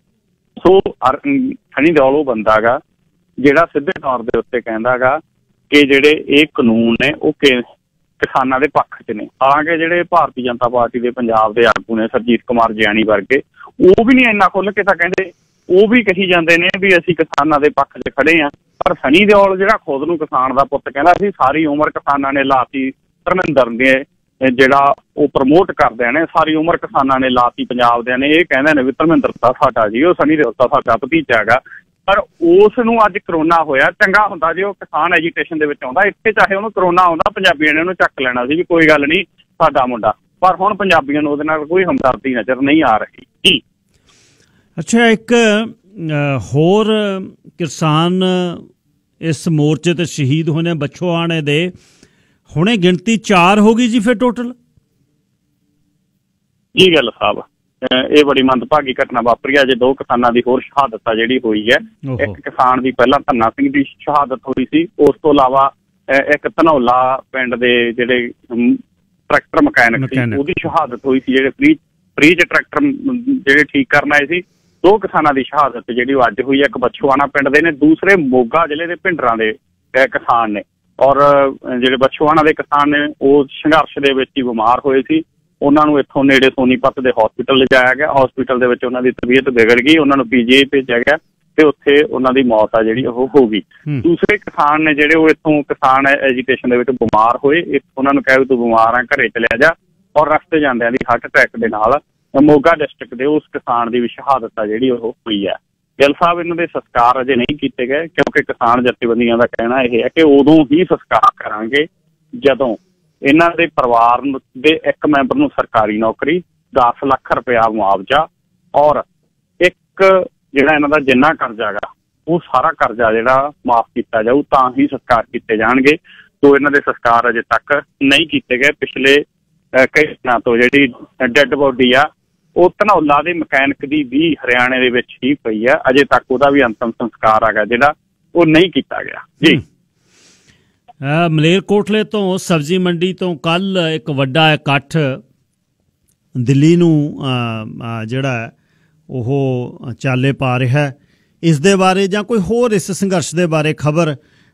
ਸੋ ਸਨੀ ਦਿਓਲ ਉਹ ਬੰਦਾ ਗਾ ਜਿਹੜਾ ਸਿੱਧੇ ਤੌਰ ਦੇ ਉੱਤੇ ਕਹਿੰਦਾ ਗਾ ਕਿ ਜਿਹੜੇ ਇਹ ਕਾਨੂੰਨ ਨੇ ਉਹ ਕਿਸਾਨਾਂ ਦੇ ਪੱਖ 'ਚ ਨੇ। ਹਾਲਾਂਕਿ ਜਿਹੜੇ ਭਾਰਤੀ ਜਨਤਾ ਪਾਰਟੀ ਦੇ ਪੰਜਾਬ ਦੇ ਆਗੂ ਨੇ ਸਰਜੀਤ ਕੁਮਾਰ ਜਿਆਣੀ ਵਰਗੇ, ਉਹ ਵੀ ਨਹੀਂ ਇੰਨਾ ਖੁੱਲ੍ਹ ਕੇ ਤਾਂ ਕਹਿੰਦੇ, ਉਹ ਵੀ ਕਹੀ ਜਾਂਦੇ ਨੇ ਵੀ ਅਸੀਂ ਕਿਸਾਨਾਂ ਦੇ ਪੱਖ 'ਚ ਖੜੇ ਹਾਂ। ਪਰ ਸਨੀ ਦਿਓਲ ਜਿਹੜਾ ਖੁਦ ਨੂੰ ਕਿਸਾਨ ਦਾ ਪੁੱਤ ਕਹਿੰਦਾ ਸੀ, ਸਾਰੀ ਉਮਰ ਕਿਸਾਨਾਂ ਨੇ ਲਾਤੀ, ਧਰਮਿੰਦਰ ਨੇ ਜਿਹੜਾ ਉਹ ਪ੍ਰਮੋਟ ਕਰਦੇ ਨੇ, ਸਾਰੀ ਉਮਰ ਕਿਸਾਨਾਂ ਨੇ ਲਾਤੀ ਪੰਜਾਬ ਦੇ ਨੇ, ਇਹ ਕਹਿੰਦੇ ਨੇ ਵੀ ਧਰਮਿੰਦਰ ਤਾਂ ਸਾਡਾ ਜੀ, ਉਹ ਸਨੀ ਦਿਓਲ ਤਾਂ ਸਾਡਾ ਭਤੀਜਾ ਹੈਗਾ। ਪਰ ਉਸ ਨੂੰ ਅੱਜ ਕਰੋਨਾ ਹੋਇਆ। ਚੰਗਾ ਹੁੰਦਾ ਜੇ ਉਹ ਕਿਸਾਨ ਐਜੂਕੇਸ਼ਨ ਦੇ ਵਿੱਚ ਆਉਂਦਾ, ਇੱਥੇ ਚਾਹੇ ਉਹਨੂੰ ਕਰੋਨਾ ਆਉਂਦਾ ਪੰਜਾਬੀਆਂ ਨੇ ਉਹਨੂੰ ਚੱਕ ਲੈਣਾ ਸੀ ਵੀ ਕੋਈ ਗੱਲ ਨਹੀਂ ਸਾਡਾ ਮੁੰਡਾ, ਪਰ ਹੁਣ ਪੰਜਾਬੀਆਂ ਨੂੰ ਉਹਦੇ ਨਾਲ ਕੋਈ ਹਮਦਰਦੀ ਨਜ਼ਰ ਨਹੀਂ ਆ ਰਹੀ ਜੀ। ਅੱਛਾ, ਇੱਕ ਹੋਰ ਕਿਸਾਨ ਇਸ ਮੋਰਚੇ ਤੇ ਸ਼ਹੀਦ ਹੋਣੇ ਬਛੋਆਣੇ ਦੇ, ਹੁਣੇ ਗਿਣਤੀ 4 ਹੋ ਗਈ ਜੀ ਫਿਰ ਟੋਟਲ। ਜੀ ਗੱਲ ਸਾਹਿਬ, ਇਹ ਬੜੀ ਮੰਦਭਾਗੀ ਘਟਨਾ ਵਾਪਰੀ ਹੈ। ਜੇ 2 ਕਿਸਾਨਾਂ ਦੀ ਹੋਰ ਸ਼ਹਾਦਤ ਆ ਜਿਹੜੀ ਹੋਈ ਹੈ। ਇੱਕ ਕਿਸਾਨ ਦੀ ਪਹਿਲਾਂ ਧੰਨਾ ਸਿੰਘ ਦੀ ਸ਼ਹਾਦਤ ਹੋਈ ਸੀ, ਉਸ ਤੋਂ ਇਲਾਵਾ ਇੱਕ ਧਨੌਲਾ ਪਿੰਡ ਦੇ ਜਿਹੜੇ ਟਰੈਕਟਰ ਮਕੈਨਿਕ ਸੀ ਉਹਦੀ ਸ਼ਹਾਦਤ ਹੋਈ ਸੀ, ਜਿਹੜੇ ਫ੍ਰੀ 'ਚ ਟਰੈਕਟਰ ਜਿਹੜੇ ਠੀਕ ਕਰਨ ਆਏ ਸੀ। 2 ਕਿਸਾਨਾਂ ਦੀ ਸ਼ਹਾਦਤ ਜਿਹੜੀ ਉਹ ਅੱਜ ਹੋਈ ਹੈ। ਇੱਕ ਬਛੋਆਣਾ ਪਿੰਡ ਦੇ ਨੇ, ਦੂਸਰੇ ਮੋਗਾ ਜ਼ਿਲ੍ਹੇ ਦੇ ਭਿੰਡਰਾਂ ਦੇ ਕਿਸਾਨ ਨੇ। ਔਰ ਜਿਹੜੇ ਬਛੋਆਣਾ ਦੇ ਕਿਸਾਨ ਨੇ ਉਹ ਸੰਘਰਸ਼ ਦੇ ਵਿੱਚ ਹੀ ਬਿਮਾਰ ਹੋਏ ਸੀ। ਉਹਨਾਂ ਨੂੰ ਇੱਥੋਂ ਨੇੜੇ ਸੋਨੀਪਤ ਦੇ ਹਸਪੀਟਲ ਲਿਜਾਇਆ ਗਿਆ। ਹਸਪੀਟਲ ਦੇ ਵਿੱਚ ਉਹਨਾਂ ਦੀ ਤਬੀਅਤ ਵਿਗੜ ਗਈ, ਉਹਨਾਂ ਨੂੰ PGI ਭੇਜਿਆ ਗਿਆ ਤੇ ਉੱਥੇ ਉਹਨਾਂ ਦੀ ਮੌਤ ਆ ਜਿਹੜੀ ਉਹ ਹੋ ਗਈ। ਦੂਸਰੇ ਕਿਸਾਨ ਨੇ ਜਿਹੜੇ ਉਹ ਇੱਥੋਂ ਕਿਸਾਨ ਐਜੂਕੇਸ਼ਨ ਦੇ ਵਿੱਚ ਬਿਮਾਰ ਹੋਏ, ਉਹਨਾਂ ਨੂੰ ਕਿਹਾ ਵੀ ਤੂੰ ਬਿਮਾਰ ਆ, ਘਰੇ ਚਲਿਆ ਜਾ। ਔਰ ਰਸਤੇ ਜਾਂਦਿਆਂ ਦੀ ਹਾਰਟ ਅਟੈਕ ਦੇ ਨਾਲ ਮੋਗਾ ਡਿਸਟ੍ਰਿਕਟ ਦੇ ਉਸ ਕਿਸਾਨ ਦੀ ਵੀ ਸ਼ਹਾਦਤ ਆ ਜਿਹੜੀ ਉਹ ਹੋਈ ਹੈ। ਗਿੱਲ ਸਾਹਿਬ, ਇਹਨਾਂ ਦੇ ਸੰਸਕਾਰ ਅਜੇ ਨਹੀਂ ਕੀਤੇ ਗਏ ਕਿਉਂਕਿ ਕਿਸਾਨ ਜਥੇਬੰਦੀਆਂ ਦਾ ਕਹਿਣਾ ਇਹ ਹੈ ਕਿ ਉਦੋਂ ਹੀ ਸੰਸਕਾਰ ਕਰਾਂਗੇ ਜਦੋਂ ਇਹਨਾਂ ਦੇ ਪਰਿਵਾਰ ਦੇ ਇੱਕ ਮੈਂਬਰ ਨੂੰ ਸਰਕਾਰੀ ਨੌਕਰੀ, 10 ਲੱਖ ਰੁਪਇਆ ਮੁਆਵਜ਼ਾ, ਔਰ ਇੱਕ ਜਿਹੜਾ ਇਹਨਾਂ ਦਾ ਜਿੰਨਾ ਕਰਜ਼ਾ ਗਾ ਉਹ ਸਾਰਾ ਕਰਜ਼ਾ ਜਿਹੜਾ ਮਾਫ ਕੀਤਾ ਜਾਊ, ਤਾਂ ਹੀ ਸੰਸਕਾਰ ਕੀਤੇ ਜਾਣਗੇ। ਸੋ ਇਹਨਾਂ ਦੇ ਸੰਸਕਾਰ ਅਜੇ ਤੱਕ ਨਹੀਂ ਕੀਤੇ ਗਏ। ਪਿਛਲੇ ਕਈ ਦਿਨਾਂ ਤੋਂ ਜਿਹੜੀ ਡੈੱਡ ਬੋਡੀ ਆ ਉਹ ਧਨੌਲਾ ਦੇ ਮਕੈਨਿਕ ਦੀ ਵੀ ਹਰਿਆਣੇ ਦੇ ਵਿੱਚ ਹੀ ਪਈ ਆ, ਅਜੇ ਤੱਕ ਉਹਦਾ ਵੀ ਅੰਤਮ ਸੰਸਕਾਰ ਹੈਗਾ ਜਿਹੜਾ ਉਹ ਨਹੀਂ ਕੀਤਾ ਗਿਆ ਜੀ। ਮਲੇਰਕੋਟਲੇ ਤੋਂ ਸਬਜ਼ੀ ਮੰਡੀ ਤੋਂ ਕੱਲ ਇੱਕ ਵੱਡਾ ਇਕੱਠ ਦਿੱਲੀ ਨੂੰ ਜਿਹੜਾ ਉਹ ਚਾਲੇ ਪਾ ਰਿਹਾ, ਇਸ ਦੇ ਬਾਰੇ ਜਾਂ ਕੋਈ ਹੋਰ ਇਸ ਸੰਘਰਸ਼ ਦੇ ਬਾਰੇ ਖਬਰ?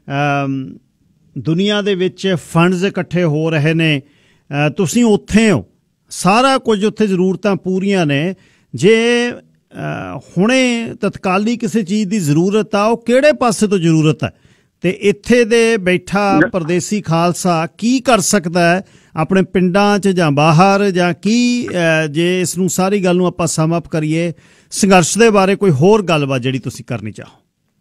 ਦੁਨੀਆ ਦੇ ਵਿੱਚ ਫੰਡਸ ਇਕੱਠੇ ਹੋ ਰਹੇ ਨੇ, ਤੁਸੀਂ ਉੱਥੇ ਹੋ, ਸਾਰਾ ਕੁਝ ਉੱਥੇ ਜ਼ਰੂਰਤਾਂ ਪੂਰੀਆਂ ਨੇ। ਜੇ ਹੁਣੇ ਤਤਕਾਲੀ ਕਿਸੇ ਚੀਜ਼ ਦੀ ਜ਼ਰੂਰਤ ਆ, ਉਹ ਕਿਹੜੇ ਪਾਸੇ ਤੋਂ ਜ਼ਰੂਰਤ ਹੈ, ਤੇ ਇੱਥੇ ਦੇ ਬੈਠਾ ਪਰਦੇਸੀ ਖਾਲਸਾ ਕੀ ਕਰ ਸਕਦਾ ਹੈ ਆਪਣੇ ਪਿੰਡਾਂ 'ਚ ਜਾਂ ਬਾਹਰ, ਜਾਂ ਕੀ ਜੇ ਇਸ ਨੂੰ ਸਾਰੀ ਗੱਲ ਨੂੰ ਆਪਾਂ ਸਮ ਅਪ ਕਰੀਏ, ਸੰਘਰਸ਼ ਦੇ ਬਾਰੇ ਕੋਈ ਹੋਰ ਗੱਲਬਾਤ ਜਿਹੜੀ ਤੁਸੀਂ ਕਰਨੀ ਚਾਹੋ?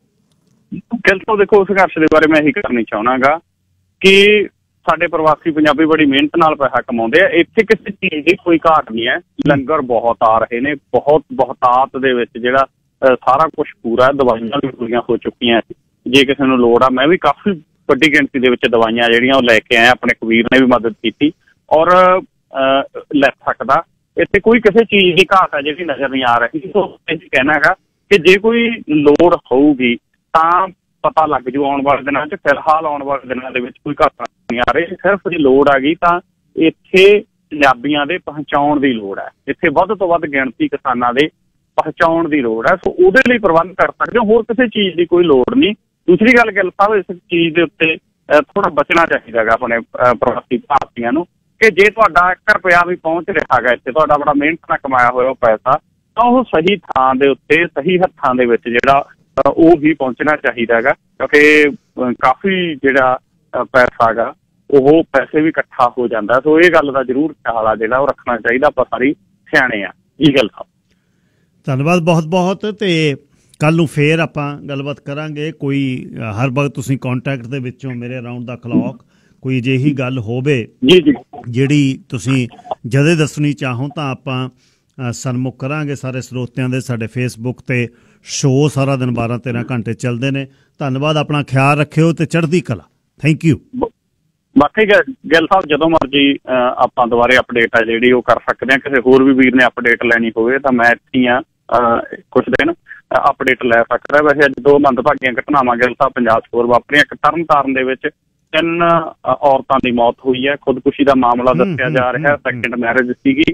ਗੱਲ ਤਾਂ ਦੇਖੋ, ਸੰਘਰਸ਼ ਦੇ ਬਾਰੇ ਮੈਂ ਇਹੀ ਕਰਨੀ ਚਾਹੁੰਦਾ ਕਿ ਸਾਡੇ ਪ੍ਰਵਾਸੀ ਪੰਜਾਬੀ ਬੜੀ ਮਿਹਨਤ ਨਾਲ ਪੈਸਾ ਕਮਾਉਂਦੇ ਆ। ਇੱਥੇ ਕਿਸੇ ਚੀਜ਼ ਦੀ ਕੋਈ ਘਾਟ ਨਹੀਂ ਹੈ। ਲੰਗਰ ਬਹੁਤ ਆ ਰਹੇ ਨੇ, ਬਹੁਤਾਤ ਦੇ ਵਿੱਚ ਜਿਹੜਾ ਸਾਰਾ ਕੁਛ ਪੂਰਾ, ਦਵਾਈਆਂ ਵੀ ਪੂਰੀਆਂ ਹੋ ਚੁੱਕੀਆਂ। ਜੇ ਕਿਸੇ ਨੂੰ ਲੋੜ ਆ, ਮੈਂ ਵੀ ਕਾਫੀ ਵੱਡੀ ਗਿਣਤੀ ਦੇ ਵਿੱਚ ਦਵਾਈਆਂ ਜਿਹੜੀਆਂ ਉਹ ਲੈ ਕੇ ਆਇਆ, ਆਪਣੇ ਕਬੀਰ ਨੇ ਵੀ ਮਦਦ ਕੀਤੀ ਔਰ ਲੈ ਸਕਦਾ। ਇੱਥੇ ਕੋਈ ਕਿਸੇ ਚੀਜ਼ ਦੀ ਘਾਟ ਹੈ ਜਿਹੜੀ ਨਜ਼ਰ ਨਹੀਂ ਆ ਰਹੀ। ਸੋ ਇਹ ਕਹਿਣਾ ਹੈਗਾ ਕਿ ਜੇ ਕੋਈ ਲੋੜ ਹੋਊਗੀ ਤਾਂ ਪਤਾ ਲੱਗ ਜੂ ਆਉਣ ਵਾਲੇ ਦਿਨਾਂ 'ਚ। ਫਿਲਹਾਲ ਆਉਣ ਵਾਲੇ ਦਿਨਾਂ ਦੇ ਵਿੱਚ ਕੋਈ ਘਾਟਾ ਨਹੀਂ ਆ ਰਹੀ। ਸਿਰਫ ਜੇ ਲੋੜ ਆ ਗਈ ਤਾਂ ਇੱਥੇ ਪੰਜਾਬੀਆਂ ਦੇ ਪਹੁੰਚਾਉਣ ਦੀ ਲੋੜ ਹੈ। ਇੱਥੇ ਵੱਧ ਤੋਂ ਵੱਧ ਗਿਣਤੀ ਕਿਸਾਨਾਂ ਦੇ ਪਹੁੰਚਾਉਣ ਦੀ ਲੋੜ ਹੈ। ਸੋ ਉਹਦੇ ਲਈ ਪ੍ਰਬੰਧ ਕਰ ਸਕਦੇ ਹੋ, ਹੋਰ ਕਿਸੇ ਚੀਜ਼ ਦੀ ਕੋਈ ਲੋੜ ਨਹੀਂ। ਦੂਸਰੀ ਗੱਲ ਸਾਹਿਬ, ਇਸ ਚੀਜ਼ ਦੇ ਉੱਤੇ ਥੋੜਾ ਬਚਣਾ ਚਾਹੀਦਾ ਹੈਗਾ ਆਪਣੇ ਪ੍ਰਵਾਸੀ ਭਾਰਤੀਆਂ ਨੂੰ, ਕਿ ਜੇ ਤੁਹਾਡਾ 1 ਰੁਪਇਆ ਵੀ ਪਹੁੰਚ ਰਿਹਾ ਹੈਗਾ ਇੱਥੇ, ਤੁਹਾਡਾ ਬੜਾ ਮਿਹਨਤ ਨਾਲ ਕਮਾਇਆ ਹੋਇਆ ਉਹ ਪੈਸਾ, ਤਾਂ ਉਹ ਸਹੀ ਥਾਂ ਦੇ ਉੱਤੇ ਸਹੀ ਹੱਥਾਂ ਦੇ ਵਿੱਚ ਜਿਹੜਾ ਉਹ ਵੀ ਪਹੁੰਚਣਾ ਚਾਹੀਦਾ ਹੈਗਾ। ਕਿਉਂਕਿ ਕਾਫੀ ਜਿਹੜਾ ਪੈਸਾ ਹੈਗਾ ਉਹ ਪੈਸੇ ਵੀ ਇਕੱਠਾ ਹੋ ਜਾਂਦਾ। ਸੋ ਇਹ ਗੱਲ ਦਾ ਜ਼ਰੂਰ ਖਿਆਲ ਆ ਜਿਹੜਾ ਉਹ ਰੱਖਣਾ ਚਾਹੀਦਾ। ਆਪਾਂ ਸਾਰੀ ਸਿਆਣੇ ਆ। ਇਹ ਗੱਲ ਸਾਹਿਬ, ਧੰਨਵਾਦ ਬਹੁਤ ਬਹੁਤ। ਤੇ ਕੱਲ੍ਹ ਨੂੰ ਫੇਰ ਆਪਾਂ ਗੱਲਬਾਤ ਕਰਾਂਗੇ। ਕੋਈ ਹਰ ਵਕਤ ਤੁਸੀਂ ਕੰਟੈਕਟ ਦੇ ਵਿੱਚੋਂ ਮੇਰੇ ਅਰਾਊਂਡ ਦਾ ਕਲੌਕ ਕੋਈ ਅਜਿਹੀ ਗੱਲ ਹੋਵੇ ਜੀ ਜੀ ਜਿਹੜੀ ਤੁਸੀਂ ਜਦੇ ਦੱਸਣੀ ਚਾਹੋ ਤਾਂ ਆਪਾਂ ਸਨਮੁਖ ਕਰਾਂਗੇ ਸਾਰੇ ਸਰੋਤਿਆਂ ਦੇ। ਸਾਡੇ ਫੇਸਬੁੱਕ 'ਤੇ ਸ਼ੋਅ ਸਾਰਾ ਦਿਨ 12-13 ਘੰਟੇ ਚੱਲਦੇ ਨੇ। ਧੰਨਵਾਦ, ਆਪਣਾ ਖਿਆਲ ਰੱਖਿਓ ਤੇ ਚੜ੍ਹਦੀ ਕਲਾ। Thank you. ਬਾਕੀ ਗਿੱਲ ਸਾਹਿਬ, ਜਦੋਂ ਮਰਜੀ ਆਪਾਂ ਦੁਬਾਰੇ ਅਪਡੇਟ ਆ ਜਿਹੜੀ ਉਹ ਕਰ ਸਕਦੇ ਹਾਂ। ਕਿਸੇ ਹੋਰ ਵੀ ਵੀਰ ਨੇ ਅਪਡੇਟ ਲੈਣੀ ਹੋਵੇ ਤਾਂ ਮੈਂ ਇੱਥੇ ਹੀ ਕੁਛ ਦਿਨ ਅਪਡੇਟ ਲੈ ਸਕਦਾ। ਵੈਸੇ ਅੱਜ 2 ਮੰਦਭਾਗੀਆਂ ਘਟਨਾਵਾਂ ਗਿੱਲ ਸਾਹਿਬ ਪੰਜਾਬ 'ਚ ਹੋਰ ਵਾਪਰੀਆਂ। ਇੱਕ ਤਰਨਤਾਰਨ ਦੇ ਵਿੱਚ 3 ਔਰਤਾਂ ਦੀ ਮੌਤ ਹੋਈ ਹੈ। ਖੁਦਕੁਸ਼ੀ ਦਾ ਮਾਮਲਾ ਦੱਸਿਆ ਜਾ ਰਿਹਾ। ਸੈਕੰਡ ਮੈਰਿਜ ਸੀਗੀ,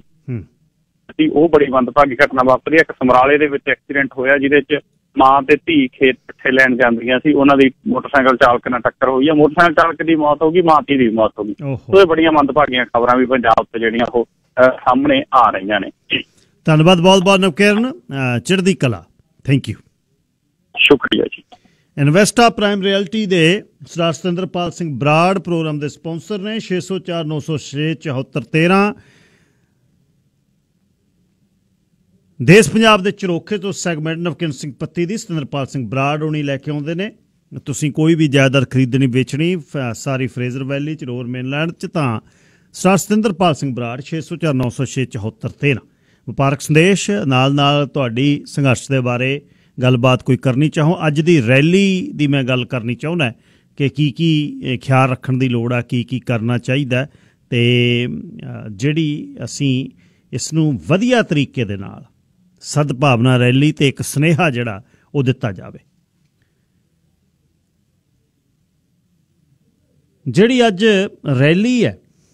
ਉਹ ਬੜੀ ਮੰਦਭਾਗੀ ਘਟਨਾ ਵਾਪਰੀ। ਇੱਕ ਸਮਰਾਲੇ ਦੇ ਵਿੱਚ ਐਕਸੀਡੈਂਟ ਹੋਇਆ ਜਿਹਦੇ 'ਚ ਮਾਂ ਤੇ ਧੀ ਖੇਤ ਪੱਠੇ ਲੈਣ ਜਾਂਦੀਆਂ ਸੀ, ਉਹਨਾਂ ਦੀ ਮੋਟਰਸਾਈਕਲ ਚਾਲਕ ਨਾਲ ਟੱਕਰ ਹੋਈ ਹੈ। ਮੋਟਰਸਾਈਕਲ ਚਾਲਕ ਦੀ ਮੌਤ ਹੋ ਗਈ, ਮਾਂ ਧੀ ਦੀ ਮੌਤ ਹੋ ਗਈ। ਸੋ ਇਹ ਬੜੀਆਂ ਮੰਦਭਾਗੀਆਂ ਖਬਰਾਂ ਵੀ ਪੰਜਾਬ ਤੋਂ ਜਿਹੜੀਆਂ ਉਹ ਸਾਹਮਣੇ ਆ ਰਹੀਆਂ ਨੇ। ਧੰਨਵਾਦ ਬਹੁਤ ਬਹੁਤ ਨਵਕਿਰਨ, ਚੜ੍ਹਦੀ ਕਲਾ। ਥੈਂਕ ਯੂ, ਸ਼ੁਕਰੀਆ ਜੀ। ਇਨਵੈਸਟਾ ਪ੍ਰਾਈਮ ਰਿਐਲਿਟੀ ਦੇ ਸਰਦਾਰ ਸਤਿੰਦਰਪਾਲ ਸਿੰਘ ਬਰਾੜ ਪ੍ਰੋਗਰਾਮ ਦੇ ਸਪਾਂਸਰ ਨੇ। 604 906 74 13 ਦੇਸ਼ ਪੰਜਾਬ ਦੇ ਚਰੋਖੇ ਤੋਂ ਸੈਗਮੈਂਟ ਨਵਕਿਰਨ ਸਿੰਘ ਪੱਤੀ ਦੀ ਸਤਿੰਦਰਪਾਲ ਸਿੰਘ ਬਰਾੜ ਹੋਣੀ ਲੈ ਕੇ ਆਉਂਦੇ ਨੇ। ਤੁਸੀਂ ਕੋਈ ਵੀ ਜਾਇਦਾਦ ਖਰੀਦਣੀ ਵੇਚਣੀ ਸਾਰੀ ਫਰੇਜ਼ਰ ਵੈਲੀ 'ਚ, ਰੋਰ ਮੇਨਲੈਂਡ 'ਚ, ਤਾਂ ਸਰਦਾਰ ਸਤਿੰਦਰਪਾਲ ਸਿੰਘ ਬਰਾੜ 604 906 74 13। ਵਪਾਰਕ ਸੰਦੇਸ਼ ਨਾਲ ਤੁਹਾਡੀ ਸੰਘਰਸ਼ ਦੇ ਬਾਰੇ ਗੱਲਬਾਤ ਕੋਈ ਕਰਨੀ ਚਾਹੋ। ਅੱਜ ਦੀ ਰੈਲੀ ਦੀ ਮੈਂ ਗੱਲ ਕਰਨੀ ਚਾਹੁੰਦਾ ਕਿ ਕੀ ਖਿਆਲ ਰੱਖਣ ਦੀ ਲੋੜ ਆ, ਕੀ ਕਰਨਾ ਚਾਹੀਦਾ, ਅਤੇ ਜਿਹੜੀ ਅਸੀਂ ਇਸ ਨੂੰ ਵਧੀਆ ਤਰੀਕੇ ਦੇ ਨਾਲ ਸਦਭਾਵਨਾ ਰੈਲੀ ਤੇ ਇੱਕ ਸੁਨੇਹਾ ਜਿਹੜਾ ਉਹ ਦਿੱਤਾ ਜਾਵੇ। ਜਿਹੜੀ ਅੱਜ ਰੈਲੀ ਹੈ,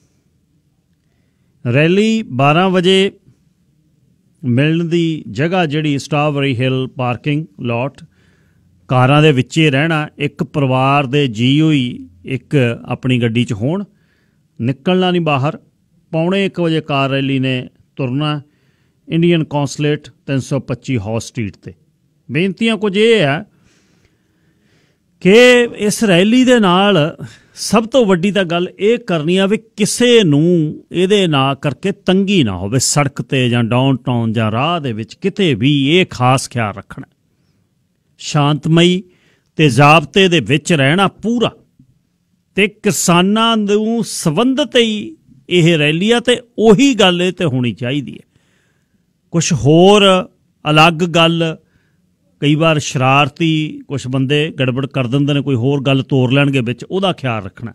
ਰੈਲੀ 12 ਵਜੇ ਮਿਲਣ ਦੀ ਜਗ੍ਹਾ ਜਿਹੜੀ ਸਟ੍ਰਾਬੇਰੀ ਹਿੱਲ ਪਾਰਕਿੰਗ ਲਾਟ, ਕਾਰਾਂ ਦੇ ਵਿੱਚ ਹੀ ਰਹਿਣਾ। ਇੱਕ ਪਰਿਵਾਰ ਦੇ ਜੀ ਹੋਈ ਇੱਕ ਆਪਣੀ ਗੱਡੀ 'ਚ ਹੋਣ, ਨਿਕਲਣਾ ਨਹੀਂ ਬਾਹਰ। 12:45 ਵਜੇ ਕਾਰ ਰੈਲੀ ਨੇ ਤੁਰਨਾ ਇੰਡੀਅਨ ਕੌਂਸਲੇਟ 325 ਹੌਸ ਸਟਰੀਟ 'ਤੇ। ਬੇਨਤੀਆਂ ਕੁਝ ਇਹ ਹੈ ਕਿ ਇਸ ਰੈਲੀ ਦੇ ਨਾਲ ਸਭ ਤੋਂ ਵੱਡੀ ਤਾਂ ਗੱਲ ਇਹ ਕਰਨੀ ਆ ਵੀ ਕਿਸੇ ਨੂੰ ਇਹਦੇ ਨਾਲ ਕਰਕੇ ਤੰਗੀ ਨਾ ਹੋਵੇ। ਸੜਕ 'ਤੇ ਜਾਂ ਡਾਊਨਟਾਊਨ ਜਾਂ ਰਾਹ ਦੇ ਵਿੱਚ ਕਿਤੇ ਵੀ ਇਹ ਖਾਸ ਖਿਆਲ ਰੱਖਣਾ। ਸ਼ਾਂਤਮਈ ਅਤੇ ਜ਼ਾਬਤੇ ਦੇ ਵਿੱਚ ਰਹਿਣਾ ਪੂਰਾ, ਅਤੇ ਕਿਸਾਨਾਂ ਨੂੰ ਸੰਬੰਧਿਤ ਹੀ ਇਹ ਰੈਲੀ ਆ, ਅਤੇ ਉਹੀ ਗੱਲ ਇਹ 'ਤੇ ਹੋਣੀ ਚਾਹੀਦੀ ਹੈ। ਕੁਛ ਹੋਰ ਅਲੱਗ ਗੱਲ, ਕਈ ਵਾਰ ਸ਼ਰਾਰਤੀ ਕੁਛ ਬੰਦੇ ਗੜਬੜ ਕਰ ਦਿੰਦੇ ਨੇ, ਕੋਈ ਹੋਰ ਗੱਲ ਤੋਰ ਲੈਣਗੇ ਵਿੱਚ, ਉਹਦਾ ਖਿਆਲ ਰੱਖਣਾ।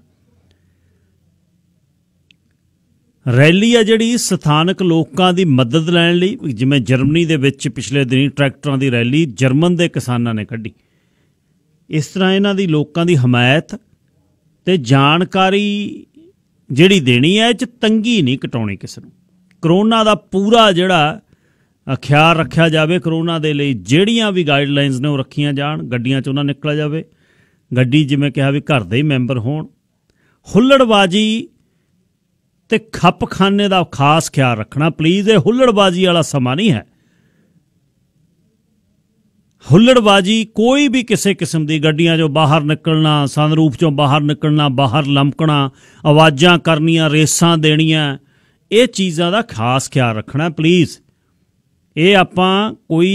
ਰੈਲੀ ਆ ਜਿਹੜੀ ਸਥਾਨਕ ਲੋਕਾਂ ਦੀ ਮਦਦ ਲੈਣ ਲਈ, ਜਿਵੇਂ ਜਰਮਨੀ ਦੇ ਵਿੱਚ ਪਿਛਲੇ ਦਿਨੀ ਟਰੈਕਟਰਾਂ ਦੀ ਰੈਲੀ ਜਰਮਨ ਦੇ ਕਿਸਾਨਾਂ ਨੇ ਕੱਢੀ, ਇਸ ਤਰ੍ਹਾਂ ਇਹਨਾਂ ਦੀ ਲੋਕਾਂ ਦੀ ਹਮਾਇਤ ਅਤੇ ਜਾਣਕਾਰੀ ਜਿਹੜੀ ਦੇਣੀ ਹੈ, ਇਹ 'ਚ ਤੰਗੀ ਨਹੀਂ ਕਟਾਉਣੀ ਕਿਸੇ ਨੂੰ। ਕਰੋਨਾ ਦਾ ਪੂਰਾ ਜਿਹੜਾ ਖਿਆਲ ਰੱਖਿਆ ਜਾਵੇ। ਕਰੋਨਾ ਦੇ ਲਈ ਜਿਹੜੀਆਂ ਵੀ ਗਾਈਡਲਾਈਨਸ ਨੇ ਉਹ ਰੱਖੀਆਂ ਜਾਣ। ਗੱਡੀਆਂ 'ਚ ਉਹਨਾਂ ਨਿਕਲਿਆ ਜਾਵੇ। ਗੱਡੀ ਜਿਵੇਂ ਕਿਹਾ ਵੀ ਘਰ ਦੇ ਹੀ ਮੈਂਬਰ ਹੋਣ। ਹੁੱਲੜਬਾਜੀ ਅਤੇ ਖੱਪਖਾਨੇ ਦਾ ਖਾਸ ਖਿਆਲ ਰੱਖਣਾ ਪਲੀਜ਼। ਇਹ ਹੁੱਲੜਬਾਜੀ ਵਾਲਾ ਸਮਾਂ ਨਹੀਂ ਹੈ। ਹੁੱਲੜਬਾਜੀ ਕੋਈ ਵੀ ਕਿਸੇ ਕਿਸਮ ਦੀ, ਗੱਡੀਆਂ 'ਚੋਂ ਬਾਹਰ ਨਿਕਲਣਾ, ਸਨਰੂਫ 'ਚੋਂ ਬਾਹਰ ਨਿਕਲਣਾ, ਬਾਹਰ ਲਮਕਣਾ, ਆਵਾਜ਼ਾਂ ਕਰਨੀਆਂ, ਰੇਸਾਂ ਦੇਣੀਆਂ, ਇਹ ਚੀਜ਼ਾਂ ਦਾ ਖਾਸ ਖਿਆਲ ਰੱਖਣਾ ਪਲੀਜ਼। ਇਹ ਆਪਾਂ ਕੋਈ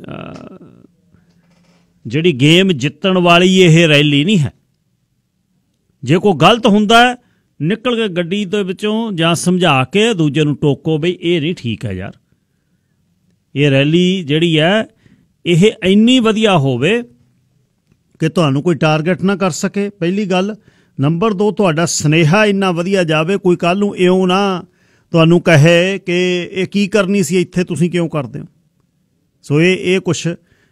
ਜਿਹੜੀ ਗੇਮ ਜਿੱਤਣ ਵਾਲੀ ਇਹ ਰੈਲੀ ਨਹੀਂ ਹੈ। ਜੇ ਕੋਈ ਗਲਤ ਹੁੰਦਾ ਨਿਕਲ ਕੇ ਗੱਡੀ ਦੇ ਵਿੱਚੋਂ ਜਾਂ ਸਮਝਾ ਕੇ ਦੂਜੇ ਨੂੰ ਟੋਕੋ ਬਈ ਇਹ ਨਹੀਂ ਠੀਕ ਹੈ ਯਾਰ। ਇਹ ਰੈਲੀ ਜਿਹੜੀ ਹੈ ਇਹ ਇੰਨੀ ਵਧੀਆ ਹੋਵੇ ਕਿ ਤੁਹਾਨੂੰ ਕੋਈ ਟਾਰਗੇਟ ਨਾ ਕਰ ਸਕੇ, ਪਹਿਲੀ ਗੱਲ। ਨੰਬਰ 2, ਤੁਹਾਡਾ ਸੁਨੇਹਾ ਇੰਨਾ ਵਧੀਆ ਜਾਵੇ, ਕੋਈ ਕੱਲ੍ਹ ਨੂੰ ਇਉਂ ਨਾ ਤੁਹਾਨੂੰ ਕਹੇ ਕਿ ਇਹ ਕੀ ਕਰਨੀ ਸੀ ਇੱਥੇ, ਤੁਸੀਂ ਕਿਉਂ ਕਰਦੇ ਹੋ। ਸੋ ਇਹ ਕੁਛ